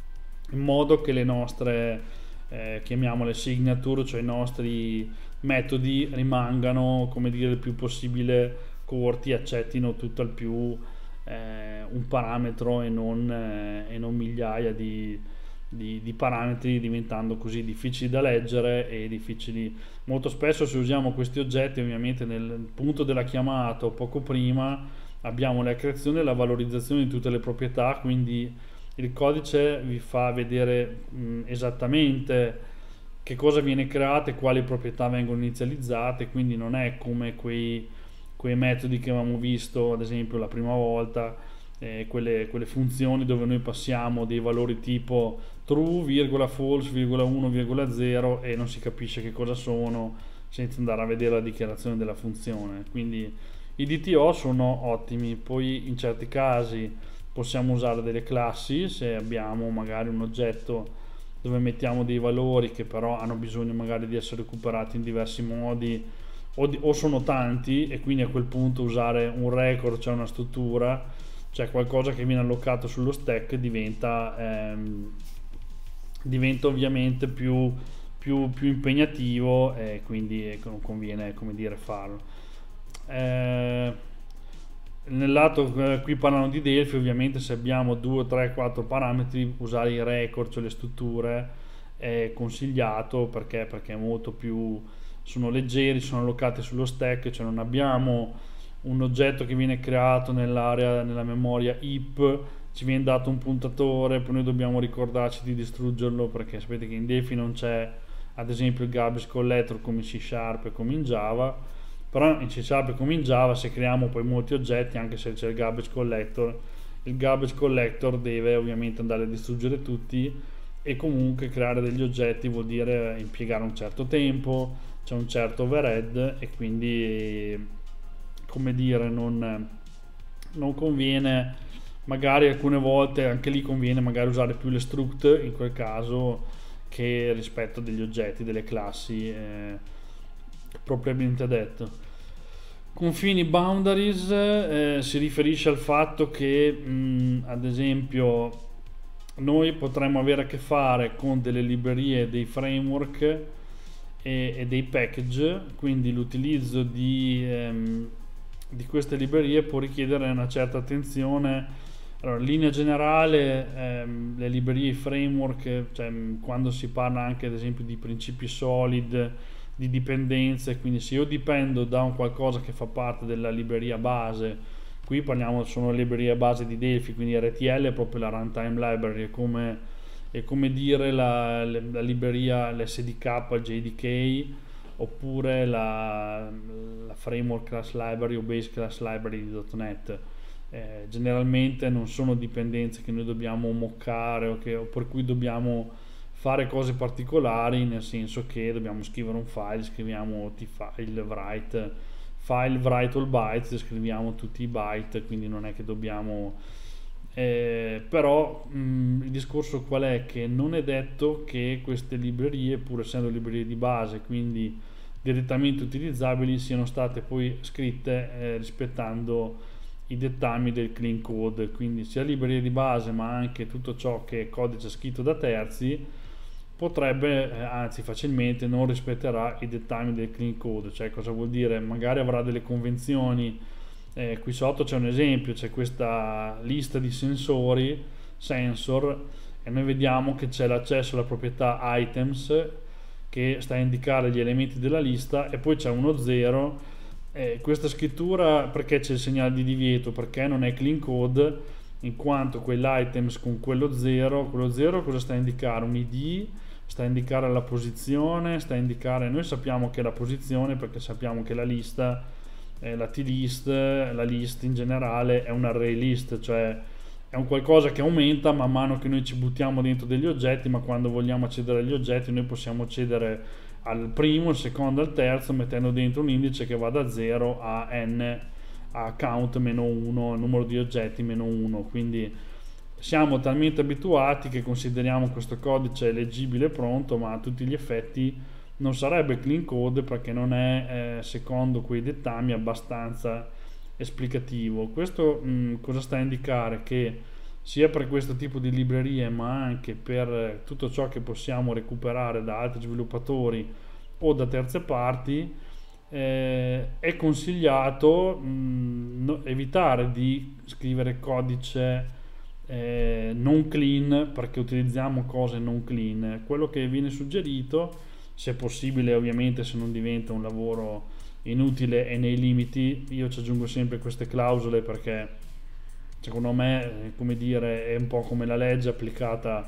in modo che le nostre eh, chiamiamole signature, cioè i nostri metodi rimangano come dire il più possibile corti, accettino tutto al più eh, un parametro e non, eh, e non migliaia di, di, di parametri, diventando così difficili da leggere e difficili. Molto spesso se usiamo questi oggetti ovviamente nel punto della chiamata o poco prima abbiamo la creazione e la valorizzazione di tutte le proprietà, quindi il codice vi fa vedere mh, esattamente che cosa viene creato e quali proprietà vengono inizializzate, quindi non è come quei, quei metodi che avevamo visto ad esempio la prima volta, eh, quelle, quelle funzioni dove noi passiamo dei valori tipo true, virgola, false, virgola uno, virgola zero e non si capisce che cosa sono senza andare a vedere la dichiarazione della funzione. Quindi i D T O sono ottimi. Poi in certi casi possiamo usare delle classi se abbiamo magari un oggetto dove mettiamo dei valori che però hanno bisogno magari di essere recuperati in diversi modi o, di, o sono tanti e quindi a quel punto usare un record, cioè una struttura cioè qualcosa che viene allocato sullo stack diventa, ehm, diventa ovviamente più, più, più impegnativo, e quindi non conviene, come dire, farlo. Eh, nel lato eh, qui parlano di Delphi, ovviamente se abbiamo due, tre, quattro parametri, usare i record, cioè le strutture, è consigliato perché, perché è molto più, sono leggeri, sono allocati sullo stack, cioè non abbiamo un oggetto che viene creato nell'area, nella memoria heap, ci viene dato un puntatore, poi noi dobbiamo ricordarci di distruggerlo, perché sapete che in Delphi non c'è ad esempio il garbage collector come in C Sharp e come in Java, però in C Sharp e come in Java se creiamo poi molti oggetti, anche se c'è il garbage collector, il garbage collector deve ovviamente andare a distruggere tutti, e comunque creare degli oggetti vuol dire impiegare un certo tempo, c'è un certo overhead, e quindi, come dire, non, non conviene, magari alcune volte anche lì conviene magari usare più le struct in quel caso che rispetto degli oggetti, delle classi, eh, propriamente detto. Confini, boundaries, eh, si riferisce al fatto che mh, ad esempio noi potremmo avere a che fare con delle librerie, dei framework e, e dei package, quindi l'utilizzo di, ehm, di queste librerie può richiedere una certa attenzione. Allora, in linea generale, ehm, le librerie framework, cioè, quando si parla anche ad esempio di principi solid, di dipendenze, quindi se io dipendo da un qualcosa che fa parte della libreria base, qui parliamo, sono le librerie base di Delphi, quindi R T L è proprio la runtime library, è come, è come dire la, la libreria, l'S D K, il J D K, oppure la, la framework class library o base class library di .NET. Eh, generalmente non sono dipendenze che noi dobbiamo moccare o, che, o per cui dobbiamo fare cose particolari, nel senso che dobbiamo scrivere un file, scriviamo tfile write, file write all bytes, scriviamo tutti i byte, quindi non è che dobbiamo eh, però mh, il discorso qual è? Che non è detto che queste librerie, pur essendo librerie di base, quindi direttamente utilizzabili, siano state poi scritte eh, rispettando i dettami del clean code, quindi sia librerie di base ma anche tutto ciò che è codice scritto da terzi potrebbe, eh, anzi facilmente non rispetterà i dettami del clean code. Cioè, cosa vuol dire? Magari avrà delle convenzioni, eh, qui sotto c'è un esempio, c'è questa lista di sensori, sensor, e noi vediamo che c'è l'accesso alla proprietà items che sta a indicare gli elementi della lista, e poi c'è uno zero. Eh, questa scrittura, perché c'è il segnale di divieto? Perché non è clean code, in quanto quell'items con quello zero, quello zero cosa sta a indicare? Un I D, sta a indicare la posizione, sta a indicare, noi sappiamo che è la posizione perché sappiamo che la lista, eh, la t-list, la list in generale è un array list, cioè è un qualcosa che aumenta man mano che noi ci buttiamo dentro degli oggetti, ma quando vogliamo accedere agli oggetti noi possiamo accedere al primo, al secondo, al terzo, mettendo dentro un indice che va da zero a n, a count meno uno, numero di oggetti meno uno. Quindi siamo talmente abituati che consideriamo questo codice leggibile e pronto, ma a tutti gli effetti non sarebbe clean code perché non è eh, secondo quei dettami abbastanza esplicativo. Questo mh, cosa sta a indicare? Che sia per questo tipo di librerie ma anche per tutto ciò che possiamo recuperare da altri sviluppatori o da terze parti, eh, è consigliato mh, no, evitare di scrivere codice eh, non clean, perché utilizziamo cose non clean. Quello che viene suggerito, se possibile ovviamente, se non diventa un lavoro inutile e nei limiti, io ci aggiungo sempre queste clausole perché secondo me, come dire, è un po' come la legge applicata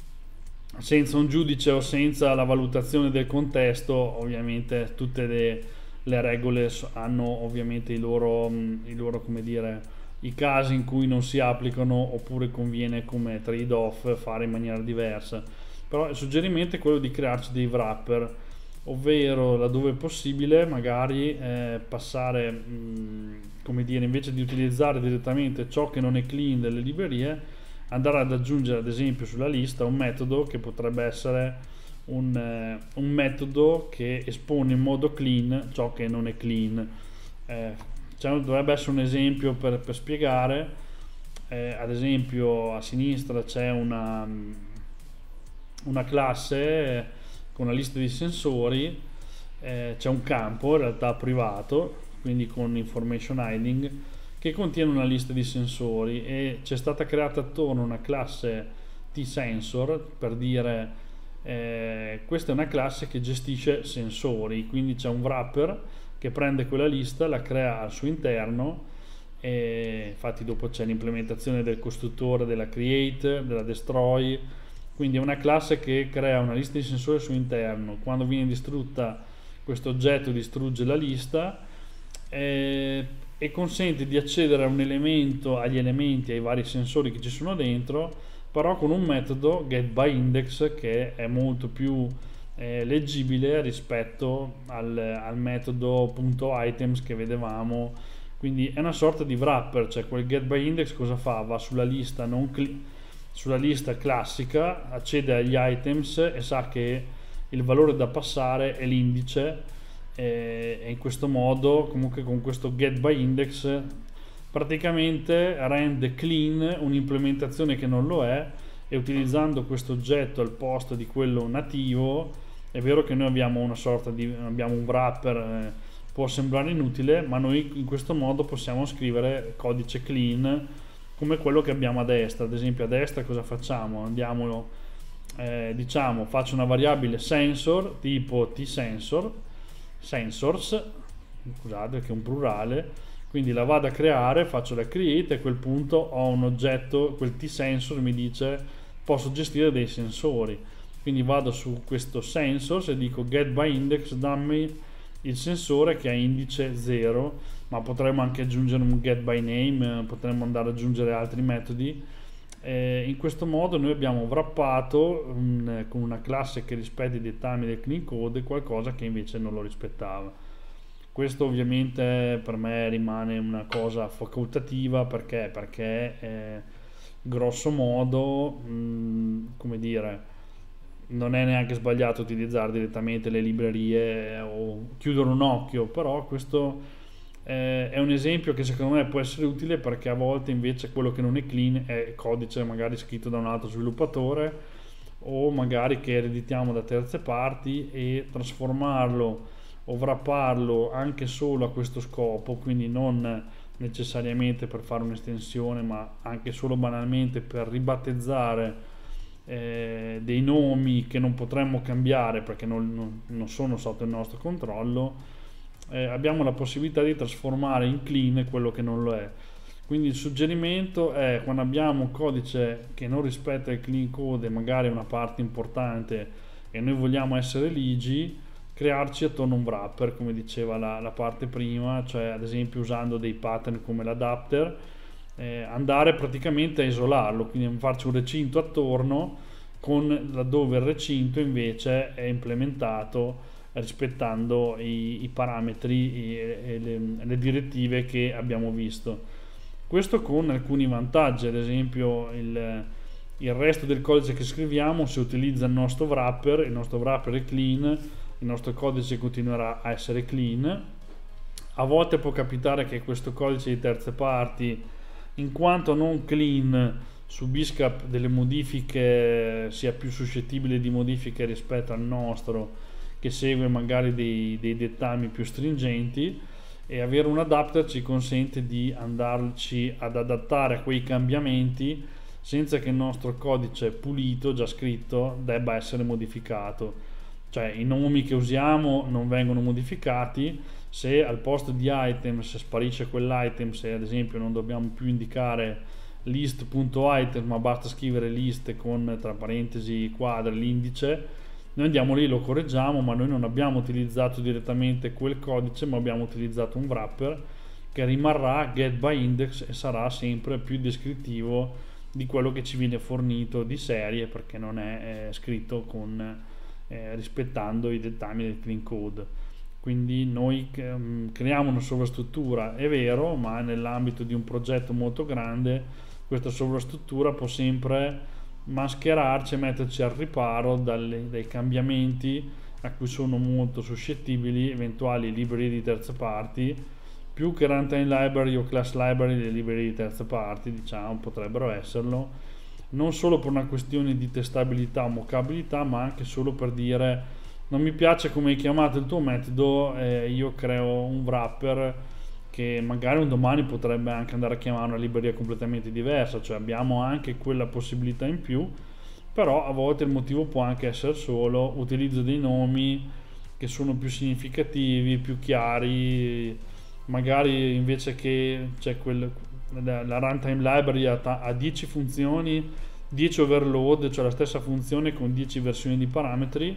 senza un giudice o senza la valutazione del contesto. Ovviamente tutte le, le regole hanno ovviamente i loro, i loro, come dire, i casi in cui non si applicano oppure conviene come trade-off fare in maniera diversa. Però il suggerimento è quello di crearci dei wrapper, ovvero laddove è possibile magari eh, passare, mh, come dire, invece di utilizzare direttamente ciò che non è clean delle librerie, andare ad aggiungere ad esempio sulla lista un metodo che potrebbe essere un, eh, un metodo che espone in modo clean ciò che non è clean. Eh, cioè, dovrebbe essere un esempio per, per spiegare. eh, ad esempio a sinistra c'è una, una classe con una lista di sensori, eh, c'è un campo in realtà privato, quindi con information hiding, che contiene una lista di sensori, e c'è stata creata attorno una classe T-Sensor per dire eh, questa è una classe che gestisce sensori, quindi c'è un wrapper che prende quella lista, la crea al suo interno, e infatti dopo c'è l'implementazione del costruttore, della create, della destroy, quindi è una classe che crea una lista di sensori al suo interno. Quando viene distrutta, questo oggetto distrugge la lista eh, e consente di accedere a un elemento, agli elementi, ai vari sensori che ci sono dentro, però con un metodo getByIndex che è molto più eh, leggibile rispetto al, al metodo .items che vedevamo. Quindi è una sorta di wrapper, cioè quel getByIndex cosa fa? Va sulla lista, non sulla lista classica, accede agli items e sa che il valore da passare è l'indice, e in questo modo, comunque con questo getByIndex, praticamente rende clean un'implementazione che non lo è, e utilizzando questo oggetto al posto di quello nativo, è vero che noi abbiamo una sorta di abbiamo un wrapper, eh, può sembrare inutile, ma noi in questo modo possiamo scrivere codice clean come quello che abbiamo a destra. Ad esempio a destra cosa facciamo? Andiamo, eh, diciamo, faccio una variabile sensor tipo tsensor, sensors, scusate che è un plurale, quindi la vado a creare, faccio la create, e a quel punto ho un oggetto, quel tsensor mi dice posso gestire dei sensori, quindi vado su questo sensors e dico getByIndex, dammi il sensore che ha indice zero, ma potremmo anche aggiungere un getByName, potremmo andare ad aggiungere altri metodi. Eh, in questo modo noi abbiamo wrappato um, con una classe che rispetta i dettami del clean code qualcosa che invece non lo rispettava. Questo ovviamente per me rimane una cosa facoltativa, perché perché eh, grosso modo mh, come dire, non è neanche sbagliato utilizzare direttamente le librerie o chiudere un occhio, però questo eh, è un esempio che secondo me può essere utile, perché a volte invece quello che non è clean è codice magari scritto da un altro sviluppatore, o magari che ereditiamo da terze parti, e trasformarlo o wrapparlo anche solo a questo scopo, quindi non necessariamente per fare un'estensione, ma anche solo banalmente per ribattezzare Eh, dei nomi che non potremmo cambiare perché non, non, non sono sotto il nostro controllo, eh, abbiamo la possibilità di trasformare in clean quello che non lo è. Quindi il suggerimento è, quando abbiamo un codice che non rispetta il clean code, magari una parte importante, e noi vogliamo essere ligi, crearci attorno un wrapper, come diceva la, la parte prima, cioè ad esempio usando dei pattern come l'adapter, Eh, andare praticamente a isolarlo, quindi farci un recinto attorno, con laddove il recinto invece è implementato rispettando i, i parametri e, e le, le direttive che abbiamo visto. Questo con alcuni vantaggi, ad esempio il, il resto del codice che scriviamo, se utilizza il nostro wrapper, il nostro wrapper è clean, il nostro codice continuerà a essere clean. A volte può capitare che questo codice di terze parti, in quanto non clean, subisca delle modifiche, sia più suscettibile di modifiche rispetto al nostro, che segue magari dei, dei dettami più stringenti, e avere un adapter ci consente di andarci ad adattare a quei cambiamenti senza che il nostro codice pulito, già scritto, debba essere modificato. Cioè i nomi che usiamo non vengono modificati. Se al posto di items sparisce quell'item, se ad esempio non dobbiamo più indicare list.item ma basta scrivere list con tra parentesi quadri l'indice, noi andiamo lì, lo correggiamo, ma noi non abbiamo utilizzato direttamente quel codice, ma abbiamo utilizzato un wrapper che rimarrà getByIndex e sarà sempre più descrittivo di quello che ci viene fornito di serie, perché non è, è scritto con, eh, rispettando i dettami del clean code. Quindi noi creiamo una sovrastruttura, è vero, ma nell'ambito di un progetto molto grande questa sovrastruttura può sempre mascherarci e metterci al riparo dalle, dai cambiamenti a cui sono molto suscettibili eventuali librerie di terze parti, più che runtime library o class library, le librerie di terze parti, diciamo, potrebbero esserlo, non solo per una questione di testabilità o mockabilità, ma anche solo per dire: non mi piace come hai chiamato il tuo metodo, eh, io creo un wrapper che magari un domani potrebbe anche andare a chiamare una libreria completamente diversa, cioè abbiamo anche quella possibilità in più. Però a volte il motivo può anche essere solo utilizzo dei nomi che sono più significativi, più chiari, magari invece che c'è quel, la runtime library ha, ha dieci funzioni, dieci overload, cioè la stessa funzione con dieci versioni di parametri.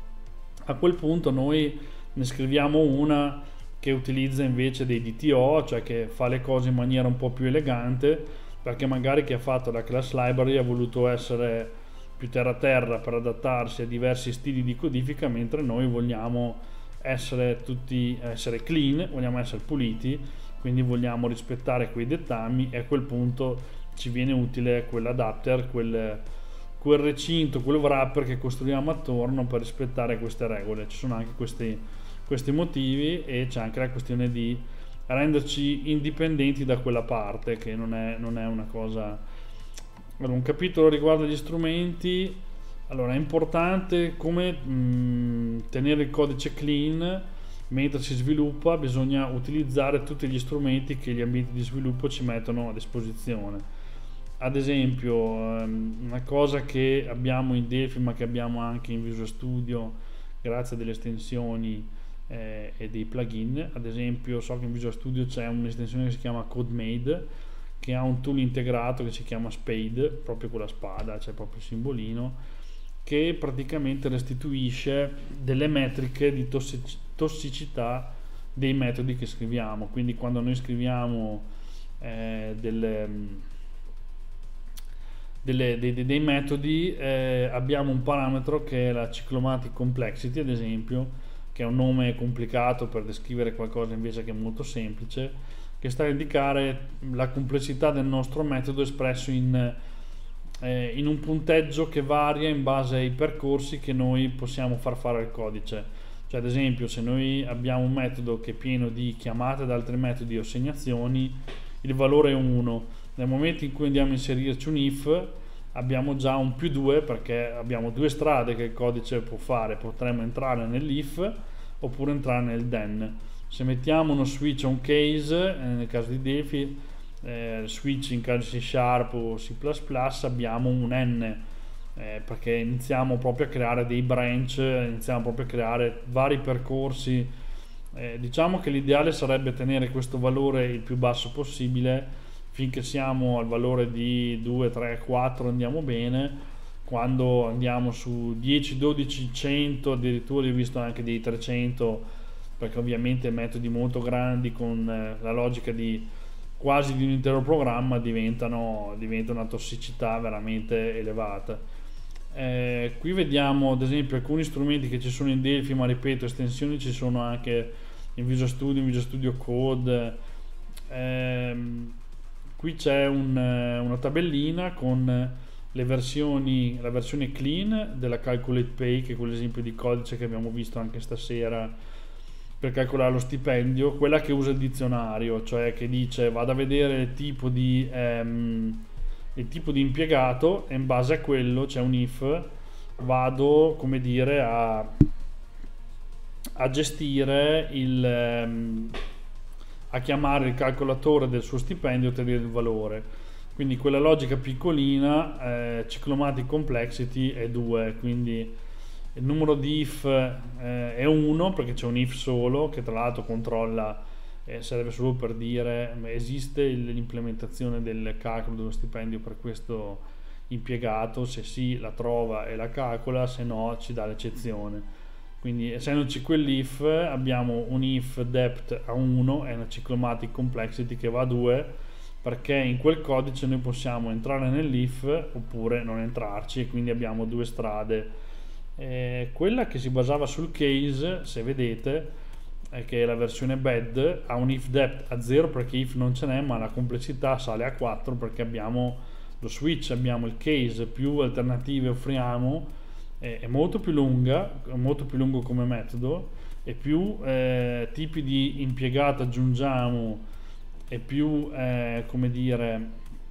A quel punto noi ne scriviamo una che utilizza invece dei D T O, cioè che fa le cose in maniera un po' più elegante, perché magari chi ha fatto la class library ha voluto essere più terra terra per adattarsi a diversi stili di codifica, mentre noi vogliamo essere tutti essere clean, vogliamo essere puliti, quindi vogliamo rispettare quei dettami, e a quel punto ci viene utile quell'adapter, quel, quel recinto, quel wrapper che costruiamo attorno per rispettare queste regole. Ci sono anche questi, questi motivi, e c'è anche la questione di renderci indipendenti da quella parte, che non è, non è una cosa. Allora, un capitolo riguardo gli strumenti. Allora, è importante come mh, tenere il codice clean mentre si sviluppa. Bisogna utilizzare tutti gli strumenti che gli ambienti di sviluppo ci mettono a disposizione. Ad esempio, um, una cosa che abbiamo in Delphi ma che abbiamo anche in Visual Studio grazie a delle estensioni eh, e dei plugin. Ad esempio, so che in Visual Studio c'è un'estensione che si chiama CodeMade, che ha un tool integrato che si chiama Spade, proprio con la spada, c'è proprio il simbolino, che praticamente restituisce delle metriche di tossic- tossicità dei metodi che scriviamo. Quindi quando noi scriviamo eh, delle, delle, dei, dei metodi eh, abbiamo un parametro che è la cyclomatic complexity, ad esempio, che è un nome complicato per descrivere qualcosa invece che molto semplice, che sta a indicare la complessità del nostro metodo espresso in, eh, in un punteggio che varia in base ai percorsi che noi possiamo far fare al codice. Cioè, ad esempio, se noi abbiamo un metodo che è pieno di chiamate ad altri metodi o segnazioni, il valore è uno. Nel momento in cui andiamo a inserirci un if, abbiamo già un più due, perché abbiamo due strade che il codice può fare. Potremmo entrare nell'if oppure entrare nel then. Se mettiamo uno switch o un case, eh, nel caso di Delphi, eh, switch in caso C Sharp o C plus plus, abbiamo un n, eh, perché iniziamo proprio a creare dei branch, iniziamo proprio a creare vari percorsi. Eh, diciamo che l'ideale sarebbe tenere questo valore il più basso possibile, finché siamo al valore di due, tre, quattro andiamo bene. Quando andiamo su dieci, dodici, cento, addirittura ho visto anche dei trecento, perché ovviamente metodi molto grandi con eh, la logica di quasi di un intero programma diventano, diventa una tossicità veramente elevata. Eh, qui vediamo ad esempio alcuni strumenti che ci sono in Delphi, ma ripeto, estensioni ci sono anche in Visual Studio, in Visual Studio Code. Eh, qui c'è un, una tabellina con le versioni, la versione clean della Calculate Pay, che è quell'esempio di codice che abbiamo visto anche stasera per calcolare lo stipendio, quella che usa il dizionario, cioè che dice vado a vedere il tipo di ehm, il tipo di impiegato e in base a quello c'è un if, vado, come dire, a, a gestire il ehm, a chiamare il calcolatore del suo stipendio e ottenere il valore. Quindi quella logica piccolina, eh, cyclomatic complexity è due, quindi il numero di if eh, è uno, perché c'è un if solo che tra l'altro controlla, eh, serve solo per dire esiste l'implementazione del calcolo dello stipendio per questo impiegato, se sì la trova e la calcola, se no ci dà l'eccezione. Quindi essendoci quell'if abbiamo un if depth a uno e una cyclomatic complexity che va a due, perché in quel codice noi possiamo entrare nell'if oppure non entrarci, e quindi abbiamo due strade. Eh, quella che si basava sul case, se vedete, è che la versione bed ha un if depth a zero perché if non ce n'è, ma la complessità sale a quattro perché abbiamo lo switch, abbiamo il case, più alternative offriamo, è, è molto più lunga, è molto più lungo come metodo, e più eh, tipi di impiegato aggiungiamo e più eh, come dire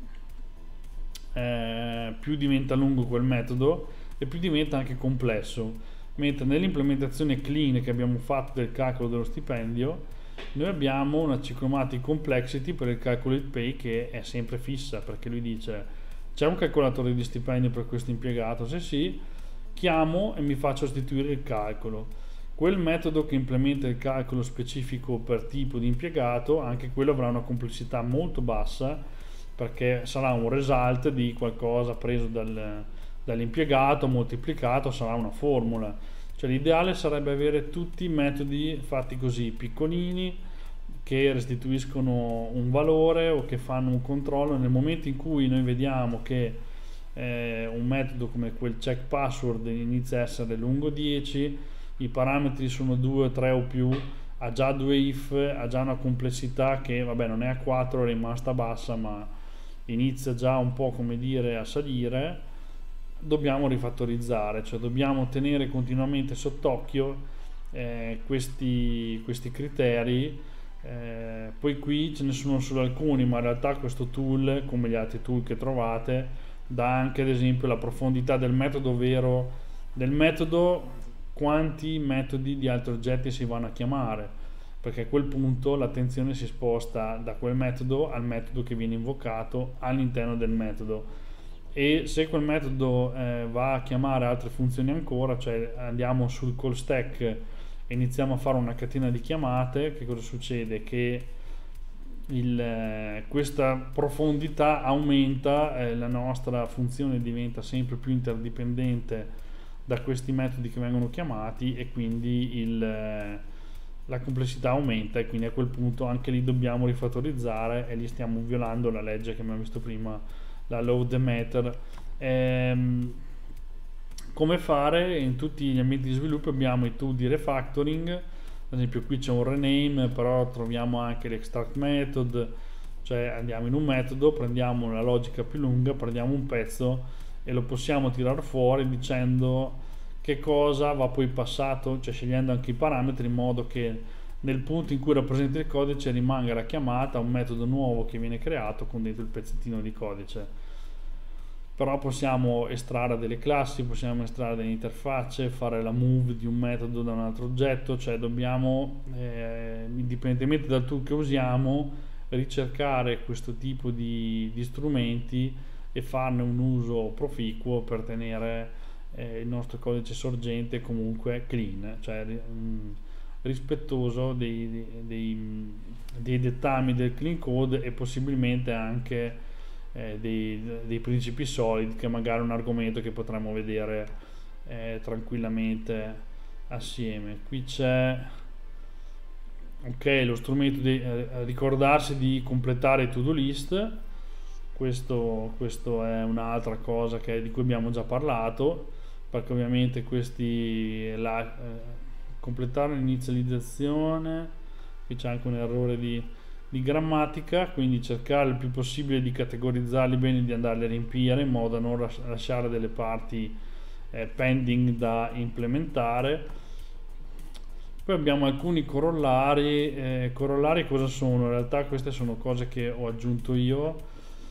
eh, più diventa lungo quel metodo e più diventa anche complesso. Mentre nell'implementazione clean che abbiamo fatto del calcolo dello stipendio, noi abbiamo una cyclomatic complexity per il calculate pay che è sempre fissa, perché lui dice: c'è un calcolatore di stipendio per questo impiegato? Se sì, chiamo e mi faccio sostituire il calcolo. Quel metodo che implementa il calcolo specifico per tipo di impiegato, anche quello avrà una complessità molto bassa, perché sarà un result di qualcosa preso dal, dall'impiegato, moltiplicato, sarà una formula. Cioè l'ideale sarebbe avere tutti i metodi fatti così, piccolini, che restituiscono un valore o che fanno un controllo. Nel momento in cui noi vediamo che eh, un metodo come quel check password inizia a essere lungo dieci, i parametri sono due, tre o più, ha già due if, ha già una complessità che vabbè non è a quattro, è rimasta bassa, ma inizia già un po' come dire a salire, dobbiamo rifattorizzare, cioè dobbiamo tenere continuamente sott'occhio eh, questi, questi criteri. Eh, poi qui ce ne sono solo alcuni, ma in realtà questo tool, come gli altri tool che trovate, dà anche ad esempio la profondità del metodo, ovvero del metodo quanti metodi di altri oggetti si vanno a chiamare, perché a quel punto l'attenzione si sposta da quel metodo al metodo che viene invocato all'interno del metodo. E se quel metodo eh, va a chiamare altre funzioni ancora, cioè andiamo sul call stack e iniziamo a fare una catena di chiamate, che cosa succede? Che il, eh, questa profondità aumenta, eh, la nostra funzione diventa sempre più interdipendente da questi metodi che vengono chiamati, e quindi il, eh, la complessità aumenta, e quindi a quel punto anche lì dobbiamo rifattorizzare, e lì stiamo violando la legge che abbiamo visto prima, la load the matter. Ehm, come fare? In tutti gli ambienti di sviluppo abbiamo i tool di refactoring, ad esempio qui c'è un rename, però troviamo anche l'extract method, cioè andiamo in un metodo, prendiamo la logica più lunga, prendiamo un pezzo e lo possiamo tirare fuori dicendo che cosa va poi passato, cioè scegliendo anche i parametri in modo che nel punto in cui rappresenta il codice rimanga la chiamata a un metodo nuovo che viene creato con dentro il pezzettino di codice. Però possiamo estrarre delle classi, possiamo estrarre delle interfacce, fare la move di un metodo da un altro oggetto, cioè dobbiamo eh, indipendentemente dal tool che usiamo ricercare questo tipo di, di strumenti e farne un uso proficuo per tenere eh, il nostro codice sorgente comunque clean, cioè mh, rispettoso dei, dei, dei, dei dettami del clean code, e possibilmente anche eh, dei, dei principi solid, che magari è un argomento che potremmo vedere eh, tranquillamente assieme. Qui c'è ok lo strumento di eh, ricordarsi di completare i to-do list. Questo, questo è un'altra cosa che, di cui abbiamo già parlato, perché ovviamente questi la, eh, completare l'inizializzazione, qui c'è anche un errore di, di grammatica, quindi cercare il più possibile di categorizzarli bene, di andarli a riempire in modo da non lasciare delle parti eh, pending da implementare. Poi abbiamo alcuni corollari. Eh, corollari cosa sono? In realtà queste sono cose che ho aggiunto io,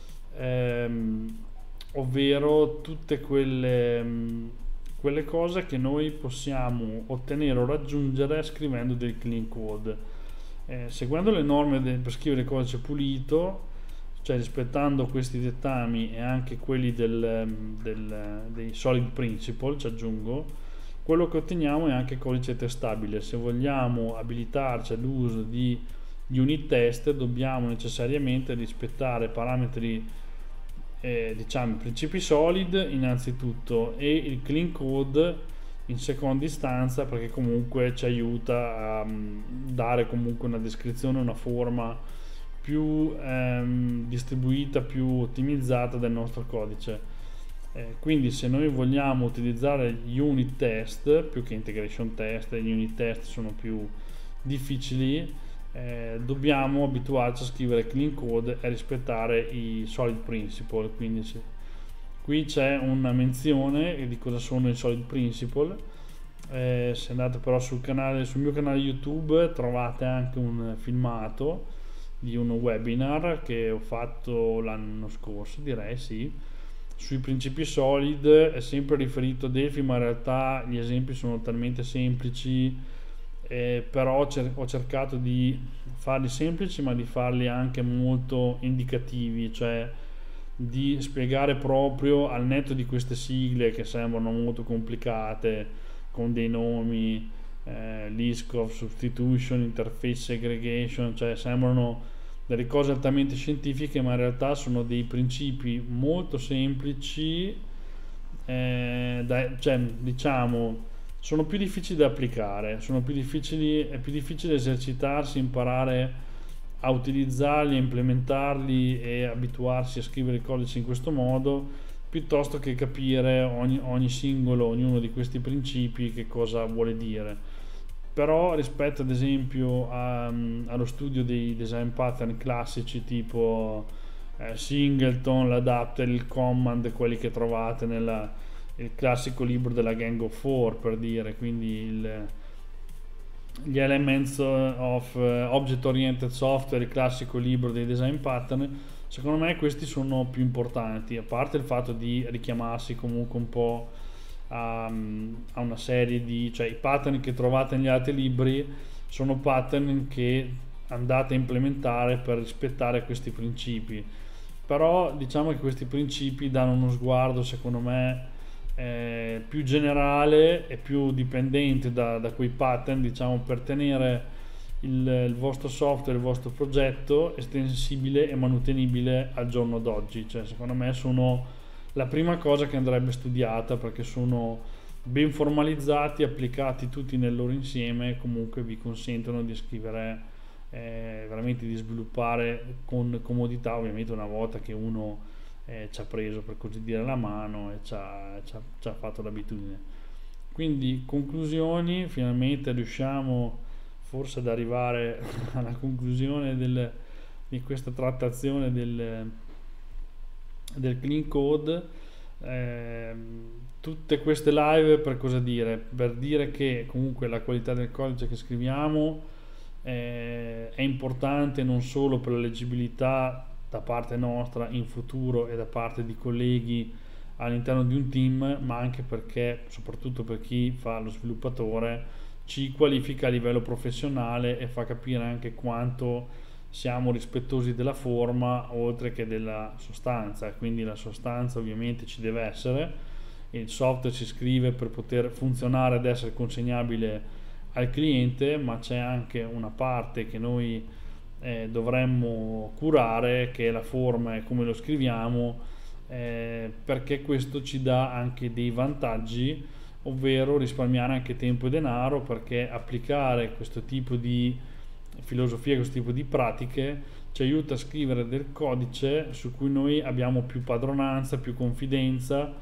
Ehm, ovvero tutte quelle, quelle cose che noi possiamo ottenere o raggiungere scrivendo del clean code, eh, seguendo le norme de, per scrivere codice pulito, cioè rispettando questi dettami e anche quelli del, del, dei solid principle. Ci aggiungo, quello che otteniamo è anche codice testabile. Se vogliamo abilitarci all'uso di unit test, dobbiamo necessariamente rispettare parametri eh, diciamo principi solid innanzitutto, e il clean code in seconda istanza, perché comunque ci aiuta a um, dare comunque una descrizione, una forma più ehm, distribuita, più ottimizzata del nostro codice. Eh, quindi se noi vogliamo utilizzare gli unit test più che integration test, gli unit test sono più difficili, Eh, dobbiamo abituarci a scrivere clean code e rispettare i solid principle. Quindi sì, Qui c'è una menzione di cosa sono i solid principle. Eh, se andate però sul canale, sul mio canale YouTube, trovate anche un filmato di un webinar che ho fatto l'anno scorso, direi, sì, sui principi solid. È sempre riferito a Delphi, ma in realtà gli esempi sono talmente semplici, eh, però cer- ho cercato di farli semplici ma di farli anche molto indicativi, cioè di spiegare proprio, al netto di queste sigle che sembrano molto complicate con dei nomi, eh, list of substitution, interface segregation, cioè sembrano delle cose altamente scientifiche, ma in realtà sono dei principi molto semplici, eh, da, cioè diciamo sono più difficili da applicare, sono più difficili, è più difficile esercitarsi, imparare a utilizzarli, a implementarli e abituarsi a scrivere il codice in questo modo, piuttosto che capire ogni, ogni singolo, ognuno di questi principi che cosa vuole dire. Però rispetto ad esempio a, allo studio dei design pattern classici tipo eh, Singleton, l'adapter, il command, quelli che trovate nel il classico libro della Gang of Four, per dire, quindi il, gli Elements of Object Oriented Software, il classico libro dei design pattern, secondo me questi sono più importanti, a parte il fatto di richiamarsi comunque un po' a, a una serie di, cioè i pattern che trovate negli altri libri sono pattern che andate a implementare per rispettare questi principi, però diciamo che questi principi danno uno sguardo, secondo me, eh, più generale e più dipendente da, da quei pattern, diciamo, per tenere il, il vostro software, il vostro progetto estensibile e manutenibile al giorno d'oggi. Cioè, secondo me sono la prima cosa che andrebbe studiata, perché sono ben formalizzati, applicati tutti nel loro insieme e comunque vi consentono di scrivere, eh, veramente di sviluppare con comodità, ovviamente una volta che uno eh, ci ha preso, per così dire, la mano e ci ha, ci ha, ci ha fatto l'abitudine. Quindi conclusioni, finalmente riusciamo forse ad arrivare alla conclusione del, di questa trattazione del, del clean code. Eh, tutte queste live per cosa dire? Per dire che comunque la qualità del codice che scriviamo eh, è importante non solo per la leggibilità da parte nostra in futuro e da parte di colleghi all'interno di un team, ma anche perché, soprattutto per chi fa lo sviluppatore, ci qualifica a livello professionale e fa capire anche quanto siamo rispettosi della forma oltre che della sostanza. Quindi la sostanza ovviamente ci deve essere, il software si scrive per poter funzionare ed essere consegnabile al cliente, ma c'è anche una parte che noi eh, dovremmo curare, che è la forma e come lo scriviamo, eh, perché questo ci dà anche dei vantaggi, ovvero risparmiare anche tempo e denaro, perché applicare questo tipo di filosofia, questo tipo di pratiche ci aiuta a scrivere del codice su cui noi abbiamo più padronanza, più confidenza,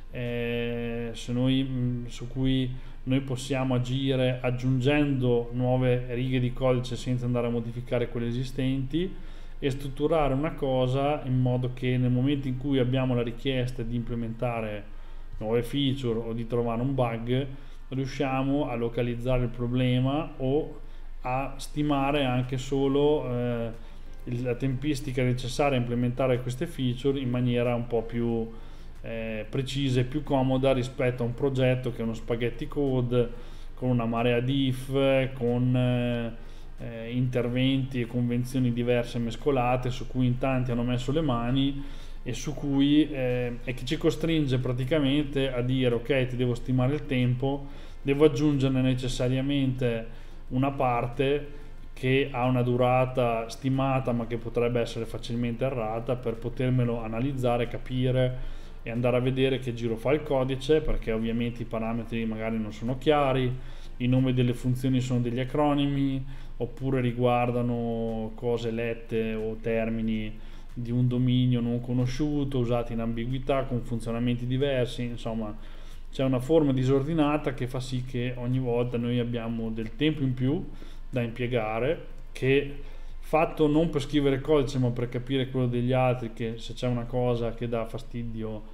eh, su, noi, su cui noi possiamo agire aggiungendo nuove righe di codice senza andare a modificare quelle esistenti, e strutturare una cosa in modo che nel momento in cui abbiamo la richiesta di implementare nuove feature o di trovare un bug, riusciamo a localizzare il problema o a stimare anche solo eh, la tempistica necessaria a implementare queste feature in maniera un po' più eh, precisa e più comoda rispetto a un progetto che è uno spaghetti code con una marea di if, con eh, eh, interventi e convenzioni diverse mescolate, su cui in tanti hanno messo le mani e su cui eh, e che ci costringe praticamente a dire: ok, ti devo stimare il tempo, devo aggiungerne necessariamente una parte che ha una durata stimata ma che potrebbe essere facilmente errata, per potermelo analizzare, capire e andare a vedere che giro fa il codice, perché ovviamente i parametri magari non sono chiari, i nomi delle funzioni sono degli acronimi, oppure riguardano cose lette o termini di un dominio non conosciuto, usati in ambiguità, con funzionamenti diversi. Insomma, c'è una forma disordinata che fa sì che ogni volta noi abbiamo del tempo in più da impiegare, che fatto non per scrivere codice ma per capire quello degli altri, che se c'è una cosa che dà fastidio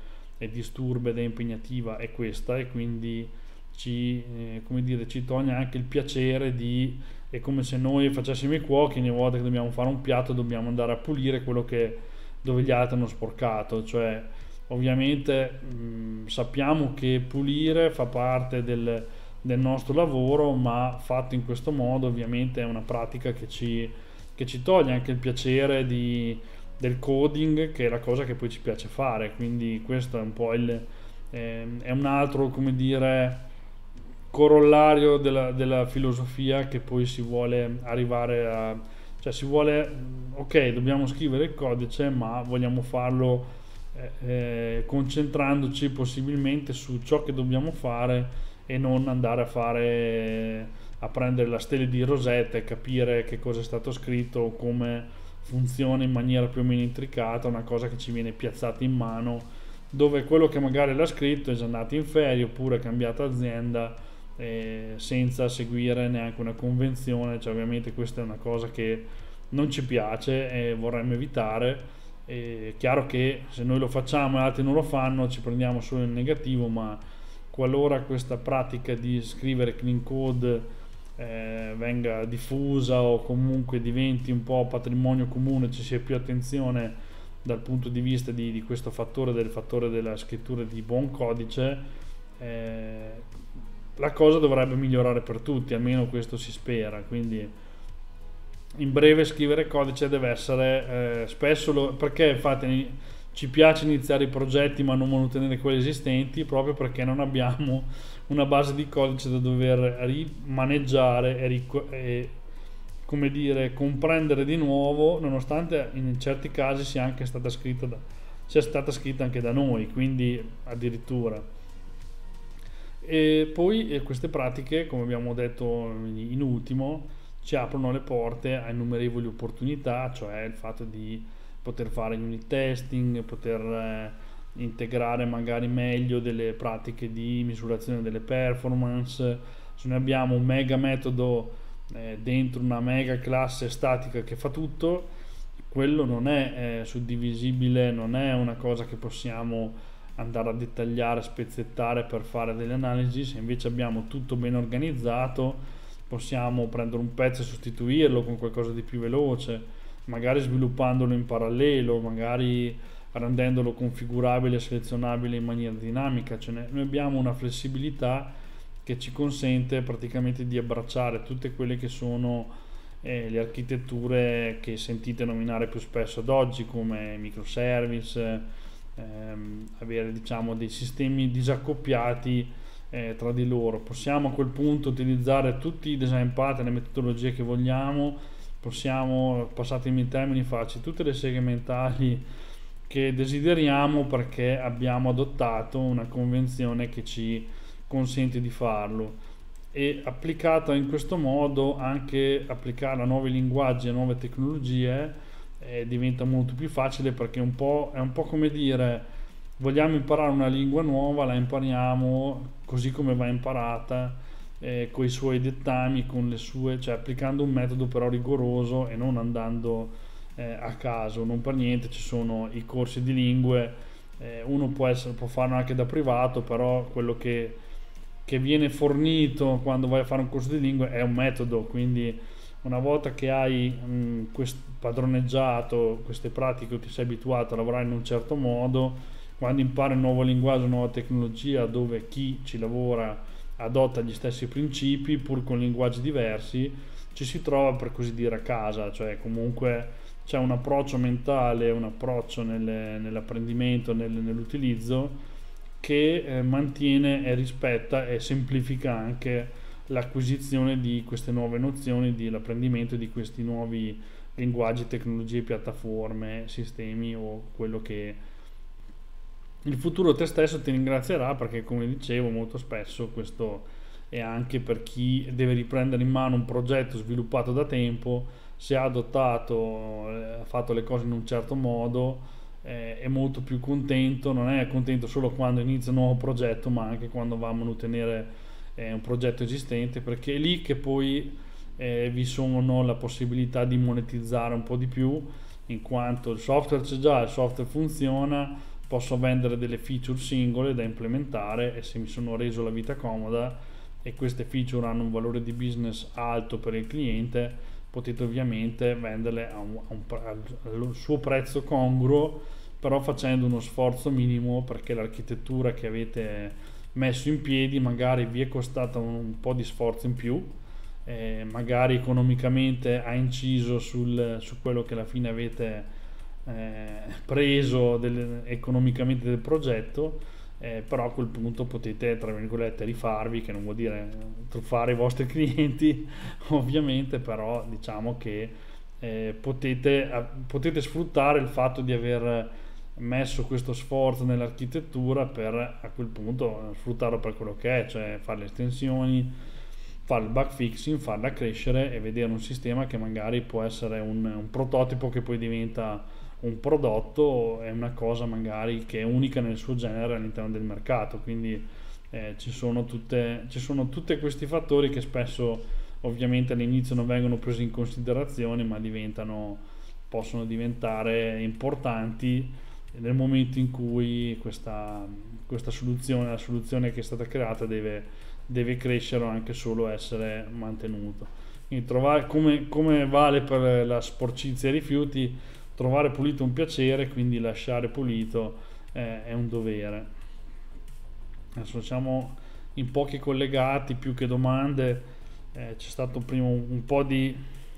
è disturba ed è impegnativa è questa, e quindi ci, eh, come dire, ci toglie anche il piacere di, è come se noi facessimo i cuochi, ogni volta che dobbiamo fare un piatto dobbiamo andare a pulire quello che dove gli altri hanno sporcato, cioè ovviamente mh, sappiamo che pulire fa parte del, del nostro lavoro, ma fatto in questo modo ovviamente è una pratica che ci, che ci toglie anche il piacere di, del coding, che è la cosa che poi ci piace fare. Quindi questo è un po' il eh, è un altro, come dire, corollario della, della filosofia che poi si vuole arrivare a, cioè si vuole, ok, dobbiamo scrivere il codice, ma vogliamo farlo eh, eh, concentrandoci possibilmente su ciò che dobbiamo fare e non andare a fare a prendere la stella di Rosetta e capire che cosa è stato scritto, come funziona in maniera più o meno intricata, una cosa che ci viene piazzata in mano, dove quello che magari l'ha scritto è già andato in ferie oppure ha cambiato azienda eh, senza seguire neanche una convenzione. Cioè ovviamente questa è una cosa che non ci piace e vorremmo evitare. È chiaro che se noi lo facciamo e altri non lo fanno ci prendiamo solo il negativo, ma qualora questa pratica di scrivere clean code eh, venga diffusa o comunque diventi un po' patrimonio comune, ci sia più attenzione dal punto di vista di, di questo fattore, del fattore della scrittura di buon codice, eh, la cosa dovrebbe migliorare per tutti, almeno questo si spera. Quindi in breve scrivere codice deve essere eh, spesso lo, perché infatti ci piace iniziare i progetti ma non mantenere quelli esistenti, proprio perché non abbiamo una base di codice da dover rimaneggiare e, ric- e come dire, comprendere di nuovo, nonostante in certi casi sia anche stata scritta da, sia stata scritta anche da noi, quindi addirittura. E poi eh, queste pratiche, come abbiamo detto in ultimo, ci aprono le porte a innumerevoli opportunità, cioè il fatto di poter fare unit testing, poter eh, integrare magari meglio delle pratiche di misurazione delle performance. Se noi abbiamo un mega metodo eh, dentro una mega classe statica che fa tutto, quello non è eh, suddivisibile, non è una cosa che possiamo andare a dettagliare, spezzettare per fare delle analisi. Se invece abbiamo tutto ben organizzato, possiamo prendere un pezzo e sostituirlo con qualcosa di più veloce, magari sviluppandolo in parallelo, magari rendendolo configurabile e selezionabile in maniera dinamica. Cioè noi abbiamo una flessibilità che ci consente praticamente di abbracciare tutte quelle che sono eh, le architetture che sentite nominare più spesso ad oggi, come microservice, ehm, avere diciamo dei sistemi disaccoppiati eh, tra di loro. Possiamo a quel punto utilizzare tutti i design pattern e le metodologie che vogliamo, possiamo, passatemi in termini facili, tutte le seghe mentali che desideriamo, perché abbiamo adottato una convenzione che ci consente di farlo. E applicata in questo modo, anche applicarla a nuovi linguaggi e a nuove tecnologie eh, diventa molto più facile, perché un po', è un po' come dire, vogliamo imparare una lingua nuova, la impariamo così come va imparata, eh, con i suoi dettami, con le sue, cioè applicando un metodo però rigoroso e non andando eh, a caso. Non per niente ci sono i corsi di lingue, eh, uno può, essere, può farlo anche da privato, però quello che, che viene fornito quando vai a fare un corso di lingue è un metodo. Quindi una volta che hai mh, quest, padroneggiato queste pratiche, ti sei abituato a lavorare in un certo modo, quando impari un nuovo linguaggio, una nuova tecnologia dove chi ci lavora adotta gli stessi principi pur con linguaggi diversi, ci si trova per così dire a casa. Cioè comunque c'è un approccio mentale, un approccio nelle, nell'apprendimento, nel, nell'utilizzo che eh, mantiene e rispetta e semplifica anche l'acquisizione di queste nuove nozioni, di l'apprendimento di questi nuovi linguaggi, tecnologie, piattaforme, sistemi o quello che il futuro te stesso ti ringrazierà, perché come dicevo molto spesso questo è anche per chi deve riprendere in mano un progetto sviluppato da tempo, se ha adottato, ha fatto le cose in un certo modo, eh, è molto più contento, non è contento solo quando inizia un nuovo progetto, ma anche quando va a mantenere eh, un progetto esistente, perché è lì che poi eh, vi sono la possibilità di monetizzare un po' di più, in quanto il software c'è già, il software funziona, posso vendere delle feature singole da implementare, e se mi sono reso la vita comoda e queste feature hanno un valore di business alto per il cliente, potete ovviamente venderle a un, a un, al suo prezzo congruo, però facendo uno sforzo minimo, perché l'architettura che avete messo in piedi magari vi è costata un, un po' di sforzo in più, eh, magari economicamente ha inciso sul, su quello che alla fine avete Eh, preso del, economicamente del progetto, eh, però a quel punto potete, tra virgolette, rifarvi, che non vuol dire truffare i vostri clienti ovviamente, però diciamo che eh, potete, eh, potete sfruttare il fatto di aver messo questo sforzo nell'architettura per a quel punto sfruttarlo per quello che è, cioè fare le estensioni, fare il bug fixing, farla crescere e vedere un sistema che magari può essere un, un prototipo che poi diventa un prodotto, è una cosa magari che è unica nel suo genere all'interno del mercato. Quindi eh, ci sono tutte ci sono tutti questi fattori che spesso ovviamente all'inizio non vengono presi in considerazione, ma diventano possono diventare importanti nel momento in cui questa, questa soluzione la soluzione che è stata creata deve, deve crescere o anche solo essere mantenuto. Quindi trovare, come, come vale per la sporcizia e i rifiuti, trovare pulito è un piacere, quindi lasciare pulito eh, è un dovere. Adesso siamo in pochi collegati, più che domande, eh, c'è stato prima un, un po' di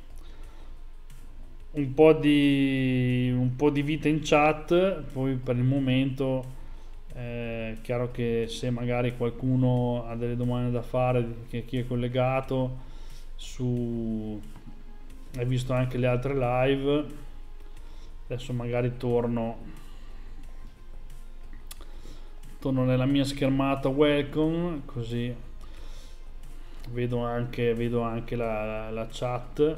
un po' di un po' di vita in chat, poi per il momento è chiaro che se magari qualcuno ha delle domande da fare, che chi è collegato su hai visto anche le altre live. Adesso magari torno torno nella mia schermata welcome, così vedo anche vedo anche la, la chat.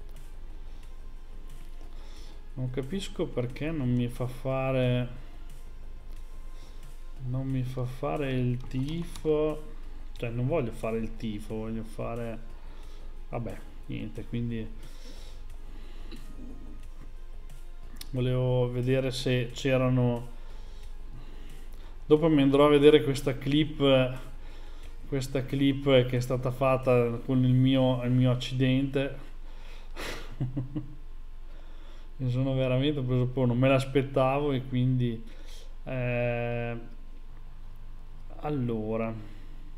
Non capisco perché non mi fa fare non mi fa fare il tifo, cioè non voglio fare il tifo, voglio fare vabbè niente, quindi volevo vedere se c'erano, dopo mi andrò a vedere questa clip questa clip che è stata fatta con il mio, il mio accidente. Mi sono veramente preso un po', non me l'aspettavo, e quindi eh, allora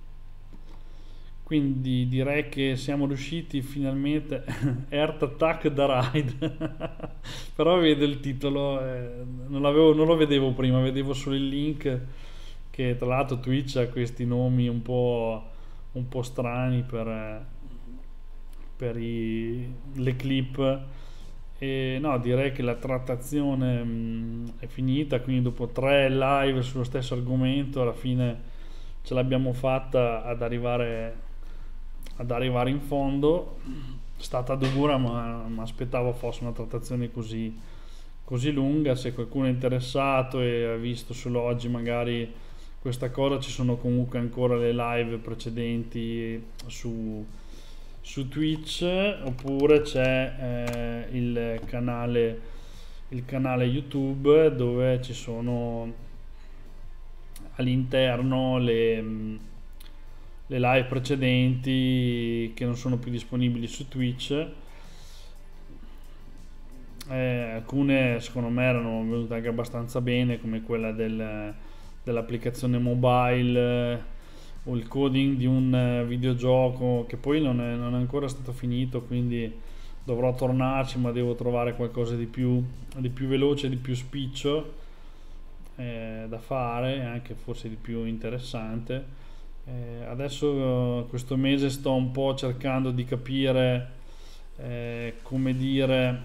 quindi direi che siamo riusciti finalmente. Earth Attack da Ride. Però vedo il titolo, eh, non, l'avevo, non lo vedevo prima, vedevo solo il link, che tra l'altro Twitch ha questi nomi un po', un po' strani per, per i, le clip. E no, direi che la trattazione mh, è finita, quindi dopo tre live sullo stesso argomento alla fine ce l'abbiamo fatta ad arrivare ad arrivare in fondo. È stata dura, ma mi aspettavo fosse una trattazione così così lunga. Se qualcuno è interessato e ha visto solo oggi magari questa cosa, ci sono comunque ancora le live precedenti su su Twitch, oppure c'è eh, il canale il canale YouTube, dove ci sono all'interno le, le live precedenti che non sono più disponibili su Twitch. Eh, alcune secondo me erano venute anche abbastanza bene, come quella del, dell'applicazione mobile, o il coding di un videogioco che poi non è, non è ancora stato finito, quindi dovrò tornarci, ma devo trovare qualcosa di più, di più veloce, di più spiccio eh, da fare, anche forse di più interessante. Eh, adesso questo mese sto un po' cercando di capire eh, come dire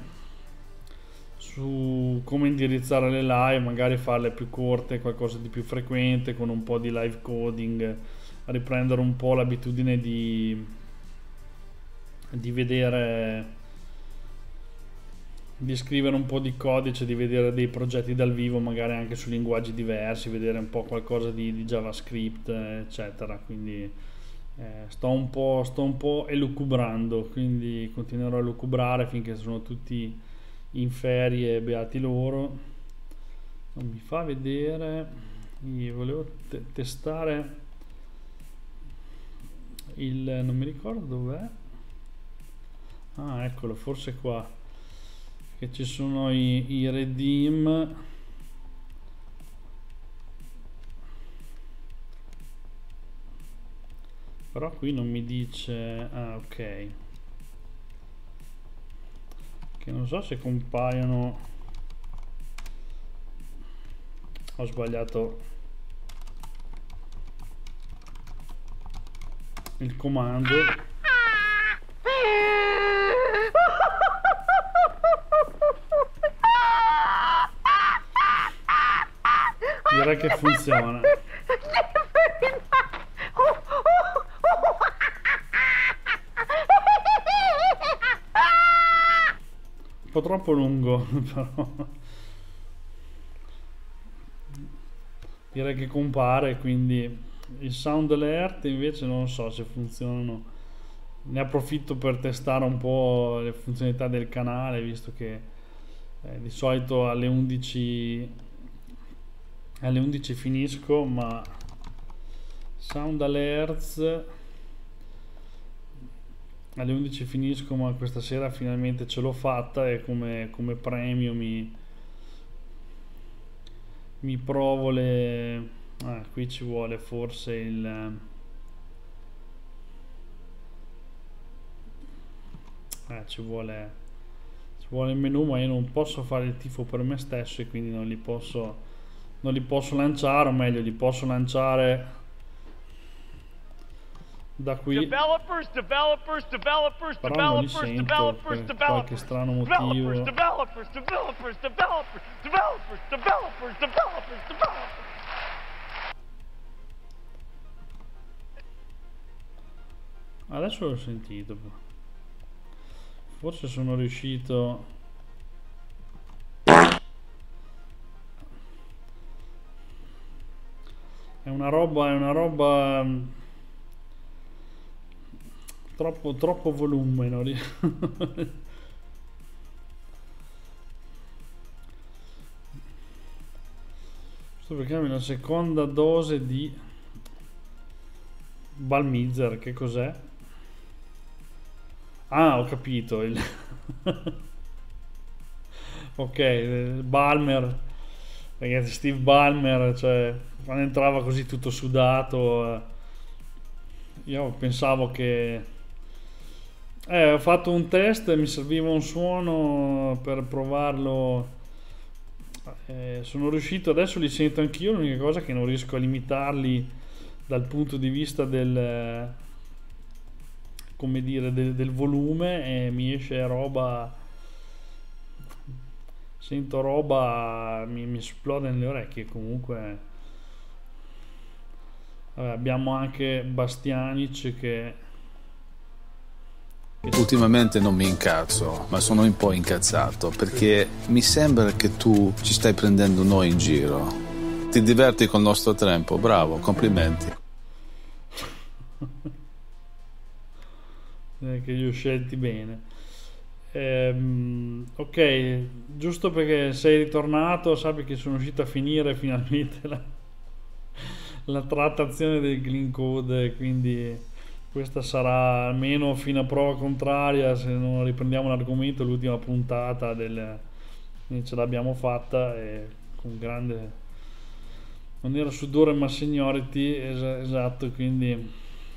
su come indirizzare le live, magari farle più corte, qualcosa di più frequente, con un po' di live coding, riprendere un po' l'abitudine di di vedere, di scrivere un po' di codice, di vedere dei progetti dal vivo, magari anche su linguaggi diversi, vedere un po' qualcosa di, di JavaScript eccetera. Quindi eh, sto un po' sto un po' elucubrando, quindi continuerò a elucubrare finché sono tutti in ferie, beati loro. non mi fa vedere. Io volevo te testare il, non mi ricordo dov'è. Ah, eccolo, forse qua, che ci sono i, i redeem. Però qui non mi dice. Ah, ok, che non so se compaiono. Ho sbagliato il comando. Direi che funziona. Un po' troppo lungo, però direi che compare, quindi il sound alert invece non so se funzionano. Ne approfitto per testare un po' le funzionalità del canale, visto che eh, di solito alle undici alle undici finisco, ma sound alerts alle undici finisco, ma questa sera finalmente ce l'ho fatta e come, come premio mi mi provo le. Ah, qui ci vuole forse il eh, ci vuole ci vuole il menu, ma io non posso fare il tifo per me stesso e quindi non li posso non li posso lanciare, o meglio li posso lanciare da qui, Developers, developers, developers, però non li developers, sento developers, per qualche developers. strano motivo. Developers, developers, developers, developers, developers, developers, developers, developers. Adesso l'ho sentito, forse sono riuscito. È una roba, è una roba mh, troppo, troppo volume, non ri- Sto per chiamarmi la seconda dose di Balmizer, che cos'è? Ah, ho capito il ok, Balmer, perché Steve Ballmer, cioè quando entrava così tutto sudato, eh, io pensavo che eh, ho fatto un test e mi serviva un suono per provarlo, eh, sono riuscito, adesso li sento anch'io, l'unica cosa è che non riesco a limitarli dal punto di vista del come dire del, del volume, e mi esce roba, sento roba, mi, mi esplode nelle orecchie. Comunque vabbè, abbiamo anche Bastianic che ultimamente non mi incazzo, ma sono un po' incazzato perché mi sembra che tu ci stai prendendo noi in giro. Ti diverti col nostro tempo, bravo, complimenti. eh, che li ho scelti bene. Ehm, ok, giusto perché sei ritornato, sappi che sono riuscito a finire finalmente la, la trattazione del Clean Code, quindi questa sarà, almeno fino a prova contraria, se non riprendiamo l'argomento, l'ultima puntata del, ce l'abbiamo fatta, e con grande, non era sudore ma seniority, es esatto, quindi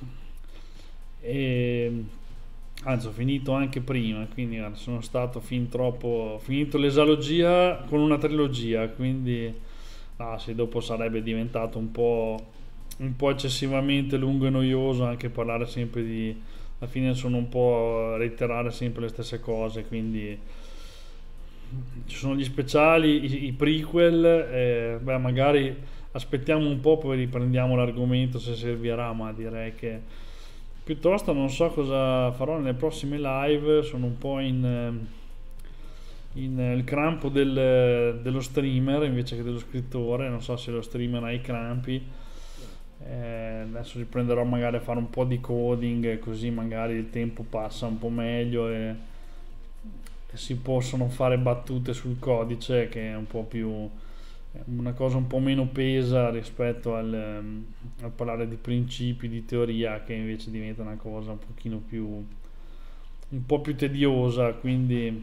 e, anzi ho finito anche prima, quindi sono stato fin troppo, ho finito l'esalogia con una trilogia, quindi ah, sì, dopo sarebbe diventato un po' un po' eccessivamente lungo e noioso anche parlare sempre di, alla fine sono un po' a reiterare sempre le stesse cose, quindi ci sono gli speciali, i, i prequel, eh, beh, magari aspettiamo un po', poi riprendiamo l'argomento se servirà, ma direi che piuttosto non so cosa farò nelle prossime live, sono un po' in, in il crampo del, dello streamer invece che dello scrittore, non so se lo streamer ha i crampi. Eh, adesso riprenderò magari a fare un po' di coding, così magari il tempo passa un po' meglio e, e si possono fare battute sul codice, che è un po' più una cosa un po' meno pesa rispetto al, ehm, al parlare di principi, di teoria, che invece diventa una cosa un pochino più un po' più tediosa. Quindi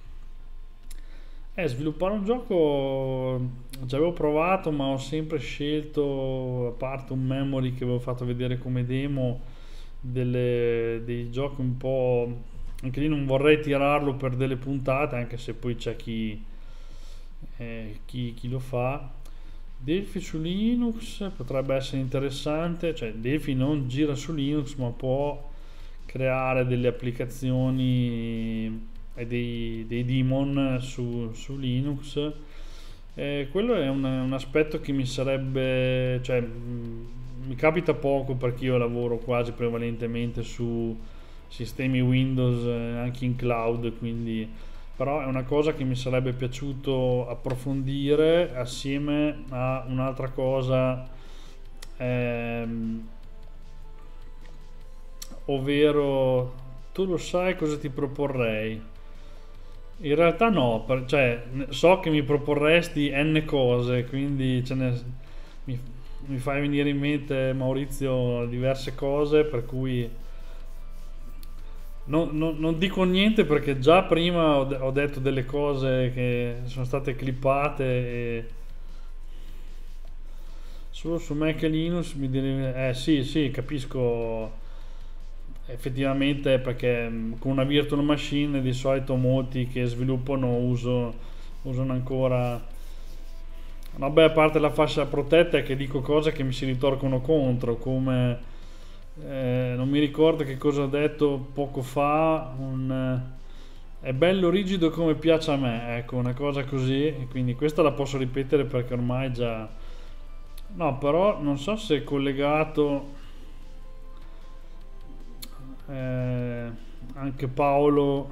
eh, sviluppare un gioco ci avevo provato, ma ho sempre scelto, a parte un memory che avevo fatto vedere come demo, delle, dei giochi un po', anche lì non vorrei tirarlo per delle puntate, anche se poi c'è chi Eh, chi, chi lo fa. Delphi su Linux potrebbe essere interessante, cioè Delphi non gira su Linux ma può creare delle applicazioni e dei, dei daemon su, su Linux. Eh, quello è un, un aspetto che mi sarebbe, cioè mh, mi capita poco perché io lavoro quasi prevalentemente su sistemi Windows, eh, anche in cloud, quindi però è una cosa che mi sarebbe piaciuto approfondire assieme a un'altra cosa, ehm, ovvero, tu lo sai cosa ti proporrei? In realtà no, per, cioè so che mi proporresti n cose, quindi ce ne, mi, mi fai venire in mente, Maurizio, diverse cose, per cui Non, non, non dico niente perché già prima ho, de- ho detto delle cose che sono state clippate, e solo su Mac e Linux mi dire, eh sì sì capisco effettivamente, perché mh, con una virtual machine di solito molti che sviluppano uso, usano ancora, vabbè, a parte la fascia protetta, è che dico cose che mi si ritorcono contro, come Eh, non mi ricordo che cosa ho detto poco fa, un, eh, è bello rigido come piace a me, ecco, una cosa così, e quindi questa la posso ripetere perché ormai già, no, però non so se è collegato, eh, anche Paolo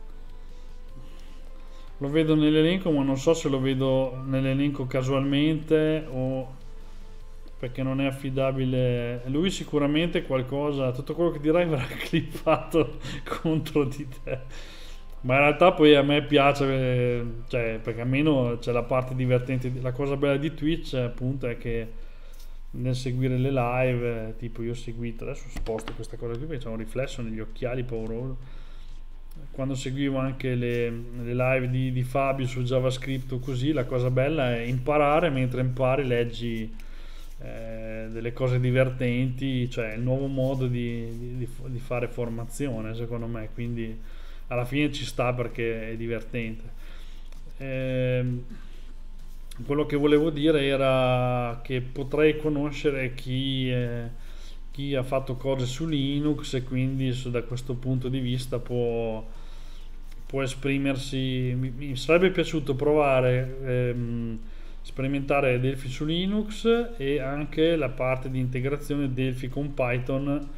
lo vedo nell'elenco, ma non so se lo vedo nell'elenco casualmente o perché non è affidabile. Lui sicuramente qualcosa, tutto quello che dirai verrà clippato contro di te, ma in realtà poi a me piace, cioè, perché almeno c'è la parte divertente. La cosa bella di Twitch appunto è che nel seguire le live, tipo io ho seguito, adesso sposto questa cosa qui perché c'è un riflesso negli occhiali pauroso, quando seguivo anche le, le live di, di Fabio su JavaScript o così, la cosa bella è imparare, mentre impari leggi Eh, delle cose divertenti, cioè il nuovo modo di, di, di fare formazione secondo me, quindi alla fine ci sta perché è divertente. Eh, quello che volevo dire era che potrei conoscere chi, eh, chi ha fatto cose su Linux e quindi su, da questo punto di vista può, può esprimersi. Mi, mi sarebbe piaciuto provare ehm, sperimentare Delphi su Linux e anche la parte di integrazione Delphi con Python,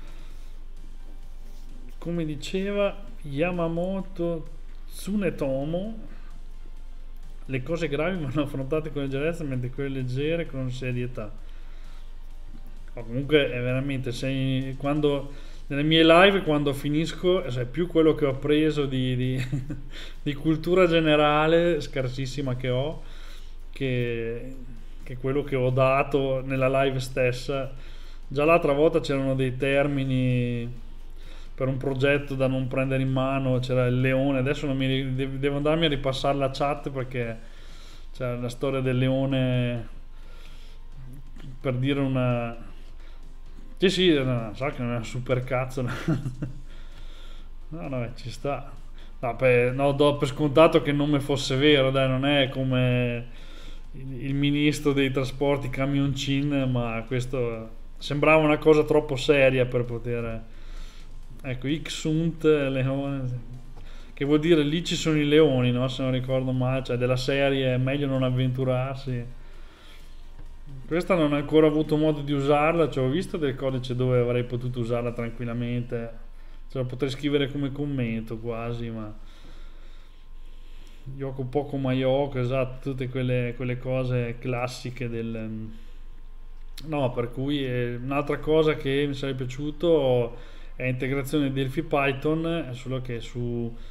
come diceva Yamamoto Tsunetomo, le cose gravi vanno affrontate con leggerezza mentre quelle leggere con serietà. O comunque è veramente, sei, quando nelle mie live, quando finisco, è più quello che ho appreso di, di, di cultura generale scarsissima che ho, Che, che quello che ho dato nella live stessa. Già l'altra volta c'erano dei termini per un progetto da non prendere in mano, c'era il leone, adesso non mi, devo andarmi a ripassare la chat perché c'è la storia del leone, per dire una, sì sì, no, so che non è una super cazzo, no no, ci sta, no, per, no, do per scontato che il nome fosse vero, dai, non è come il ministro dei trasporti Camioncin, ma questo sembrava una cosa troppo seria per poter, ecco, Ixunt leone, che vuol dire lì ci sono i leoni, no? Se non ricordo male, cioè della serie è meglio non avventurarsi. Questa non ho ancora avuto modo di usarla, cioè ho visto del codice dove avrei potuto usarla tranquillamente, cioè la potrei scrivere come commento quasi, ma gioco poco ma gioco, esatto, tutte quelle, quelle cose classiche del, no, per cui è un'altra cosa che mi sarebbe piaciuto è integrazione Delphi Python, solo che su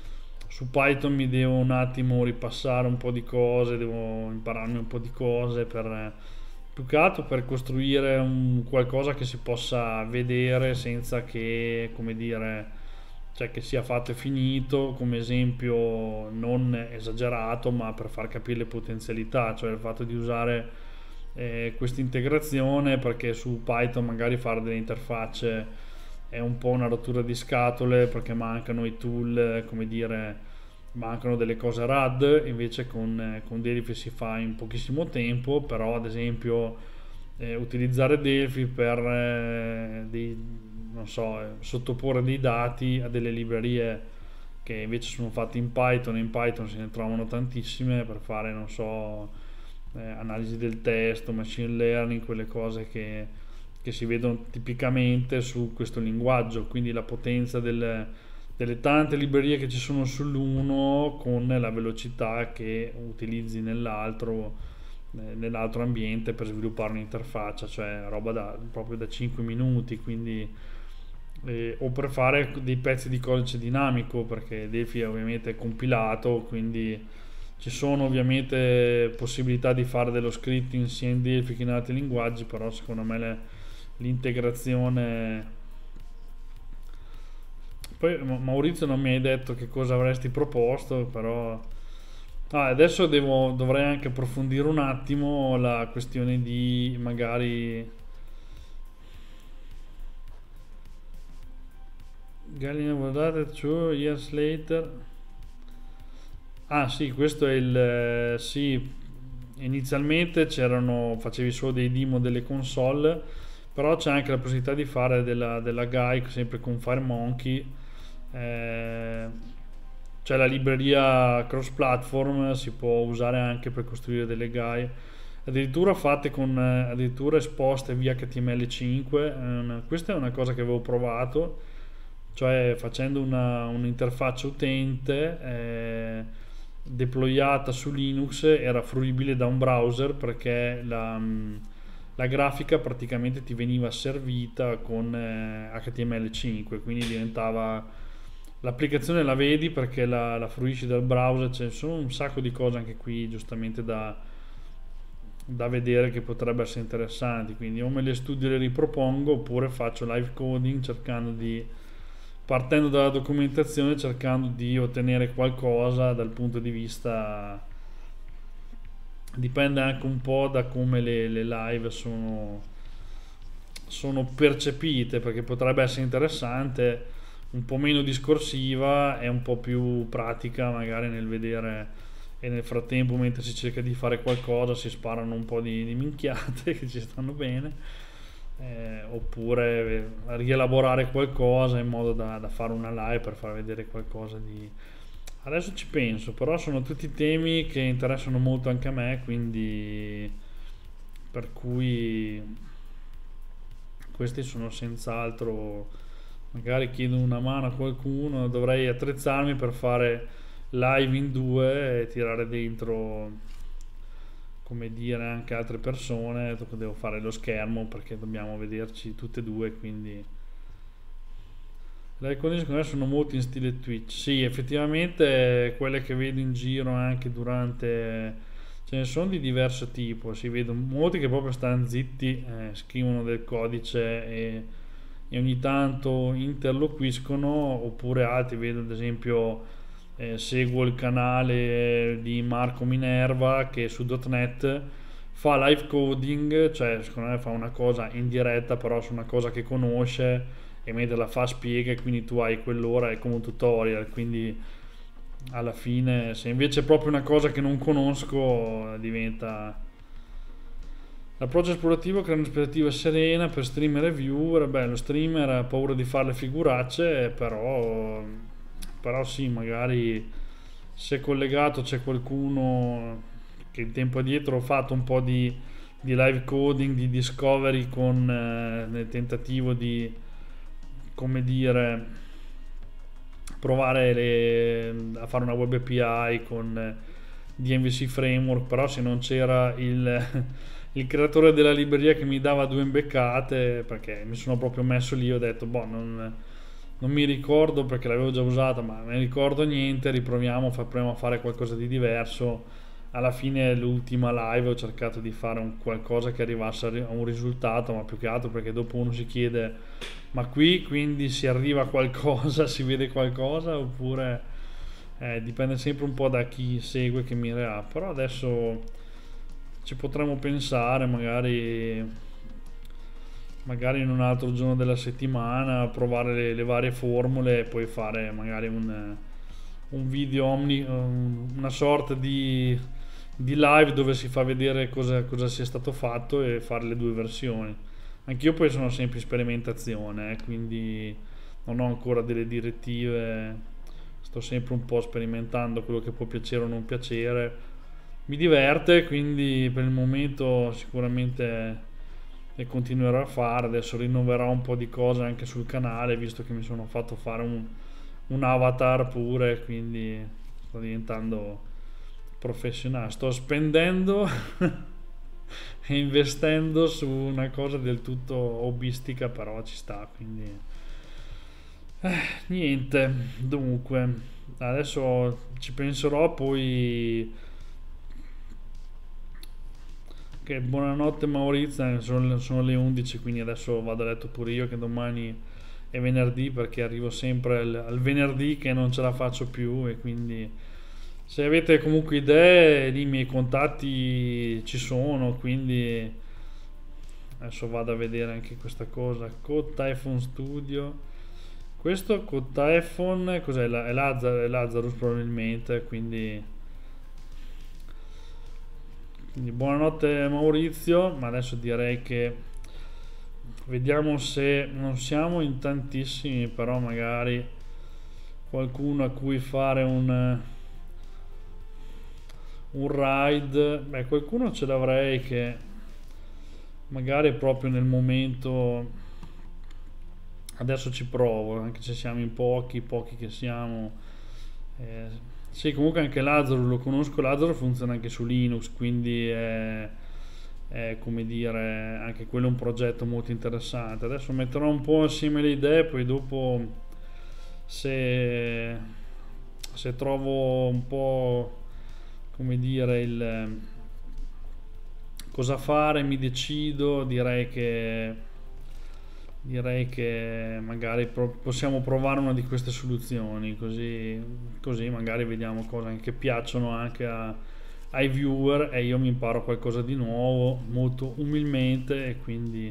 su Python mi devo un attimo ripassare un po' di cose, devo impararmi un po' di cose per, più che altro per costruire un qualcosa che si possa vedere senza che, come dire, cioè che sia fatto e finito, come esempio non esagerato, ma per far capire le potenzialità, cioè il fatto di usare eh, questa integrazione, perché su Python magari fare delle interfacce è un po' una rottura di scatole, perché mancano i tool, come dire, mancano delle cose rad, invece con, con Delphi si fa in pochissimo tempo. Però ad esempio eh, utilizzare Delphi per eh, dei non so, eh, sottoporre dei dati a delle librerie che invece sono fatte in Python, e in Python se ne trovano tantissime per fare, non so, eh, analisi del testo, machine learning, quelle cose che, che si vedono tipicamente su questo linguaggio. Quindi la potenza del, delle tante librerie che ci sono sull'uno con la velocità che utilizzi nell'altro eh, nell'altro ambiente per sviluppare un'interfaccia, cioè roba da, proprio da cinque minuti, quindi Eh, o per fare dei pezzi di codice dinamico, perché Delphi è ovviamente compilato, quindi ci sono ovviamente possibilità di fare dello scripting sia in Delphi che in altri linguaggi, però secondo me le, l'integrazione. Poi Maurizio non mi hai detto che cosa avresti proposto, però ah, adesso devo, dovrei anche approfondire un attimo la questione di magari Galliano Vodate two years later. Ah sì, questo è il sì, inizialmente c'erano, facevi solo dei demo delle console, però c'è anche la possibilità di fare della, della G U I sempre con FireMonkey. Eh, c'è la libreria cross platform, si può usare anche per costruire delle G U I addirittura fatte con addirittura esposte via H T M L cinque. Eh, questa è una cosa che avevo provato, cioè facendo una, un'interfaccia utente eh, deployata su Linux, era fruibile da un browser, perché la, la grafica praticamente ti veniva servita con eh, H T M L cinque, quindi diventava, l'applicazione la vedi perché la, la fruisci dal browser. C'è sono un sacco di cose anche qui giustamente da, da vedere che potrebbero essere interessanti, quindi o me le studio e le ripropongo, oppure faccio live coding cercando di, partendo dalla documentazione, cercando di ottenere qualcosa dal punto di vista, dipende anche un po' da come le, le live sono, sono percepite, perché potrebbe essere interessante, un po' meno discorsiva e un po' più pratica magari nel vedere, e nel frattempo mentre si cerca di fare qualcosa si sparano un po' di, di minchiate che ci stanno bene. Eh, oppure rielaborare qualcosa in modo da, da fare una live per far vedere qualcosa di, adesso ci penso, però sono tutti temi che interessano molto anche a me, quindi per cui questi sono senz'altro, magari chiedo una mano a qualcuno, dovrei attrezzarmi per fare live in due e tirare dentro, come dire, anche altre persone. Devo fare lo schermo perché dobbiamo vederci tutte e due, quindi le icone secondo me sono molto in stile Twitch. Sì, effettivamente quelle che vedo in giro anche durante, ce ne sono di diverso tipo, si vedono molti che proprio stanno zitti, eh, scrivono del codice e, e ogni tanto interloquiscono, oppure altri vedo ad esempio Eh, seguo il canale di Marco Minerva che su .dot net fa live coding, cioè secondo me fa una cosa in diretta però su una cosa che conosce, e mentre la fa spiega, e quindi tu hai quell'ora, è come un tutorial, quindi alla fine se invece è proprio una cosa che non conosco diventa. L'approccio esplorativo crea un'aspettativa serena per streamer e viewer. Beh, lo streamer ha paura di fare le figuracce, però però sì, magari se collegato c'è qualcuno che il tempo addietro ho fatto un po' di, di live coding, di discovery con eh, nel tentativo di, come dire, provare le, a fare una web A P I con eh, D M V C framework, però se non c'era il, il creatore della libreria che mi dava due imbeccate, perché mi sono proprio messo lì, ho detto boh, non non mi ricordo perché l'avevo già usata, ma non mi ricordo niente, riproviamo, fa- proviamo a fare qualcosa di diverso. Alla fine l'ultima live ho cercato di fare un qualcosa che arrivasse a ri- a un risultato, ma più che altro perché dopo uno si chiede, ma qui quindi si arriva a qualcosa, si vede qualcosa, oppure eh, dipende sempre un po' da chi segue, che mire ha. Però adesso ci potremmo pensare, magari magari in un altro giorno della settimana, provare le, le varie formule e poi fare magari un, un video omni, un- una sorta di, di live dove si fa vedere cosa, cosa sia stato fatto e fare le due versioni. Anch'io poi sono sempre in sperimentazione, eh, quindi non ho ancora delle direttive, sto sempre un po' sperimentando quello che può piacere o non piacere. Mi diverte, quindi per il momento sicuramente e continuerò a fare. Adesso rinnoverò un po' di cose anche sul canale, visto che mi sono fatto fare un, un avatar pure, quindi sto diventando professionale, sto spendendo e investendo su una cosa del tutto hobbistica, però ci sta, quindi eh, niente. Dunque adesso ci penserò, poi che buonanotte Maurizio, sono, sono le undici, quindi adesso vado a letto pure io, che domani è venerdì, perché arrivo sempre al, al venerdì che non ce la faccio più. E quindi se avete comunque idee, lì i miei contatti ci sono, quindi adesso vado a vedere anche questa cosa. Code Typhon Studio, questo Code Typhon cos'è? La- è Lazarus, è Lazarus probabilmente, quindi quindi buonanotte Maurizio, ma adesso direi che vediamo se non siamo in tantissimi, però magari qualcuno a cui fare un, un ride. Beh, qualcuno ce l'avrei, che magari proprio nel momento, adesso ci provo, anche se siamo in pochi, pochi che siamo. Eh, sì, comunque anche Lazarus lo conosco, Lazarus funziona anche su Linux, quindi è, è come dire, anche quello è un progetto molto interessante. Adesso metterò un po' insieme le idee, poi dopo se, se trovo un po', come dire, il cosa fare, mi decido. Direi che direi che magari pro- possiamo provare una di queste soluzioni, così, così magari vediamo cose che piacciono anche a- ai viewer, e io mi imparo qualcosa di nuovo molto umilmente. E quindi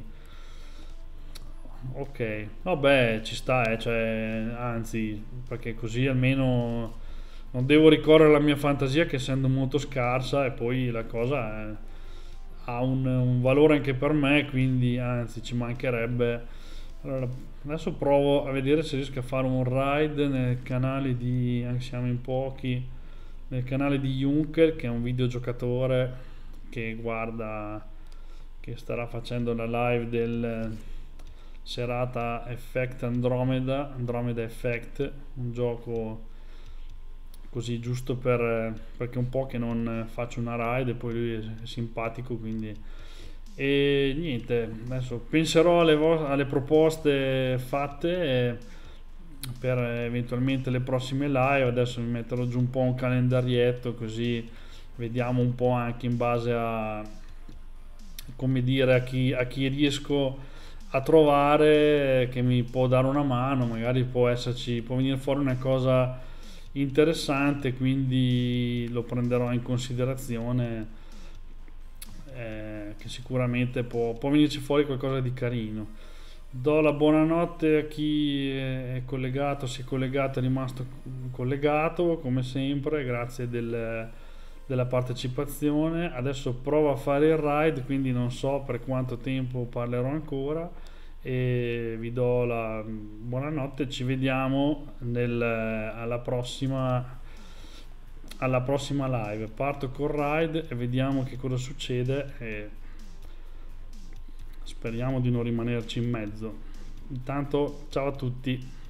ok, vabbè, ci sta, eh, cioè, anzi, perché così almeno non devo ricorrere alla mia fantasia, che essendo molto scarsa, e poi la cosa è- ha un, un valore anche per me, quindi anzi ci mancherebbe. Allora, adesso provo a vedere se riesco a fare un ride nel canale di, anche se siamo in pochi, nel canale di Junker, che è un videogiocatore che guarda, che starà facendo la live del serata Effect Andromeda, Andromeda Effect, un gioco così giusto per, perché un po' che non faccio una ride, e poi lui è simpatico, quindi. E niente, adesso penserò alle, vo- alle proposte fatte, eh, per eventualmente le prossime live. Adesso mi metterò giù un po' un calendarietto, così vediamo un po' anche in base a, come dire, a chi, a chi riesco a trovare, che mi può dare una mano. Magari può esserci, può venire fuori una cosa interessante, quindi lo prenderò in considerazione, eh, che sicuramente può, può venirci fuori qualcosa di carino. Do la buonanotte a chi è collegato, si è collegato, è rimasto collegato come sempre, grazie del, della partecipazione. Adesso provo a fare il ride, quindi non so per quanto tempo parlerò ancora, e vi do la buonanotte. Ci vediamo nel, alla prossima alla prossima live. Parto col ride e vediamo che cosa succede, e speriamo di non rimanerci in mezzo. Intanto ciao a tutti.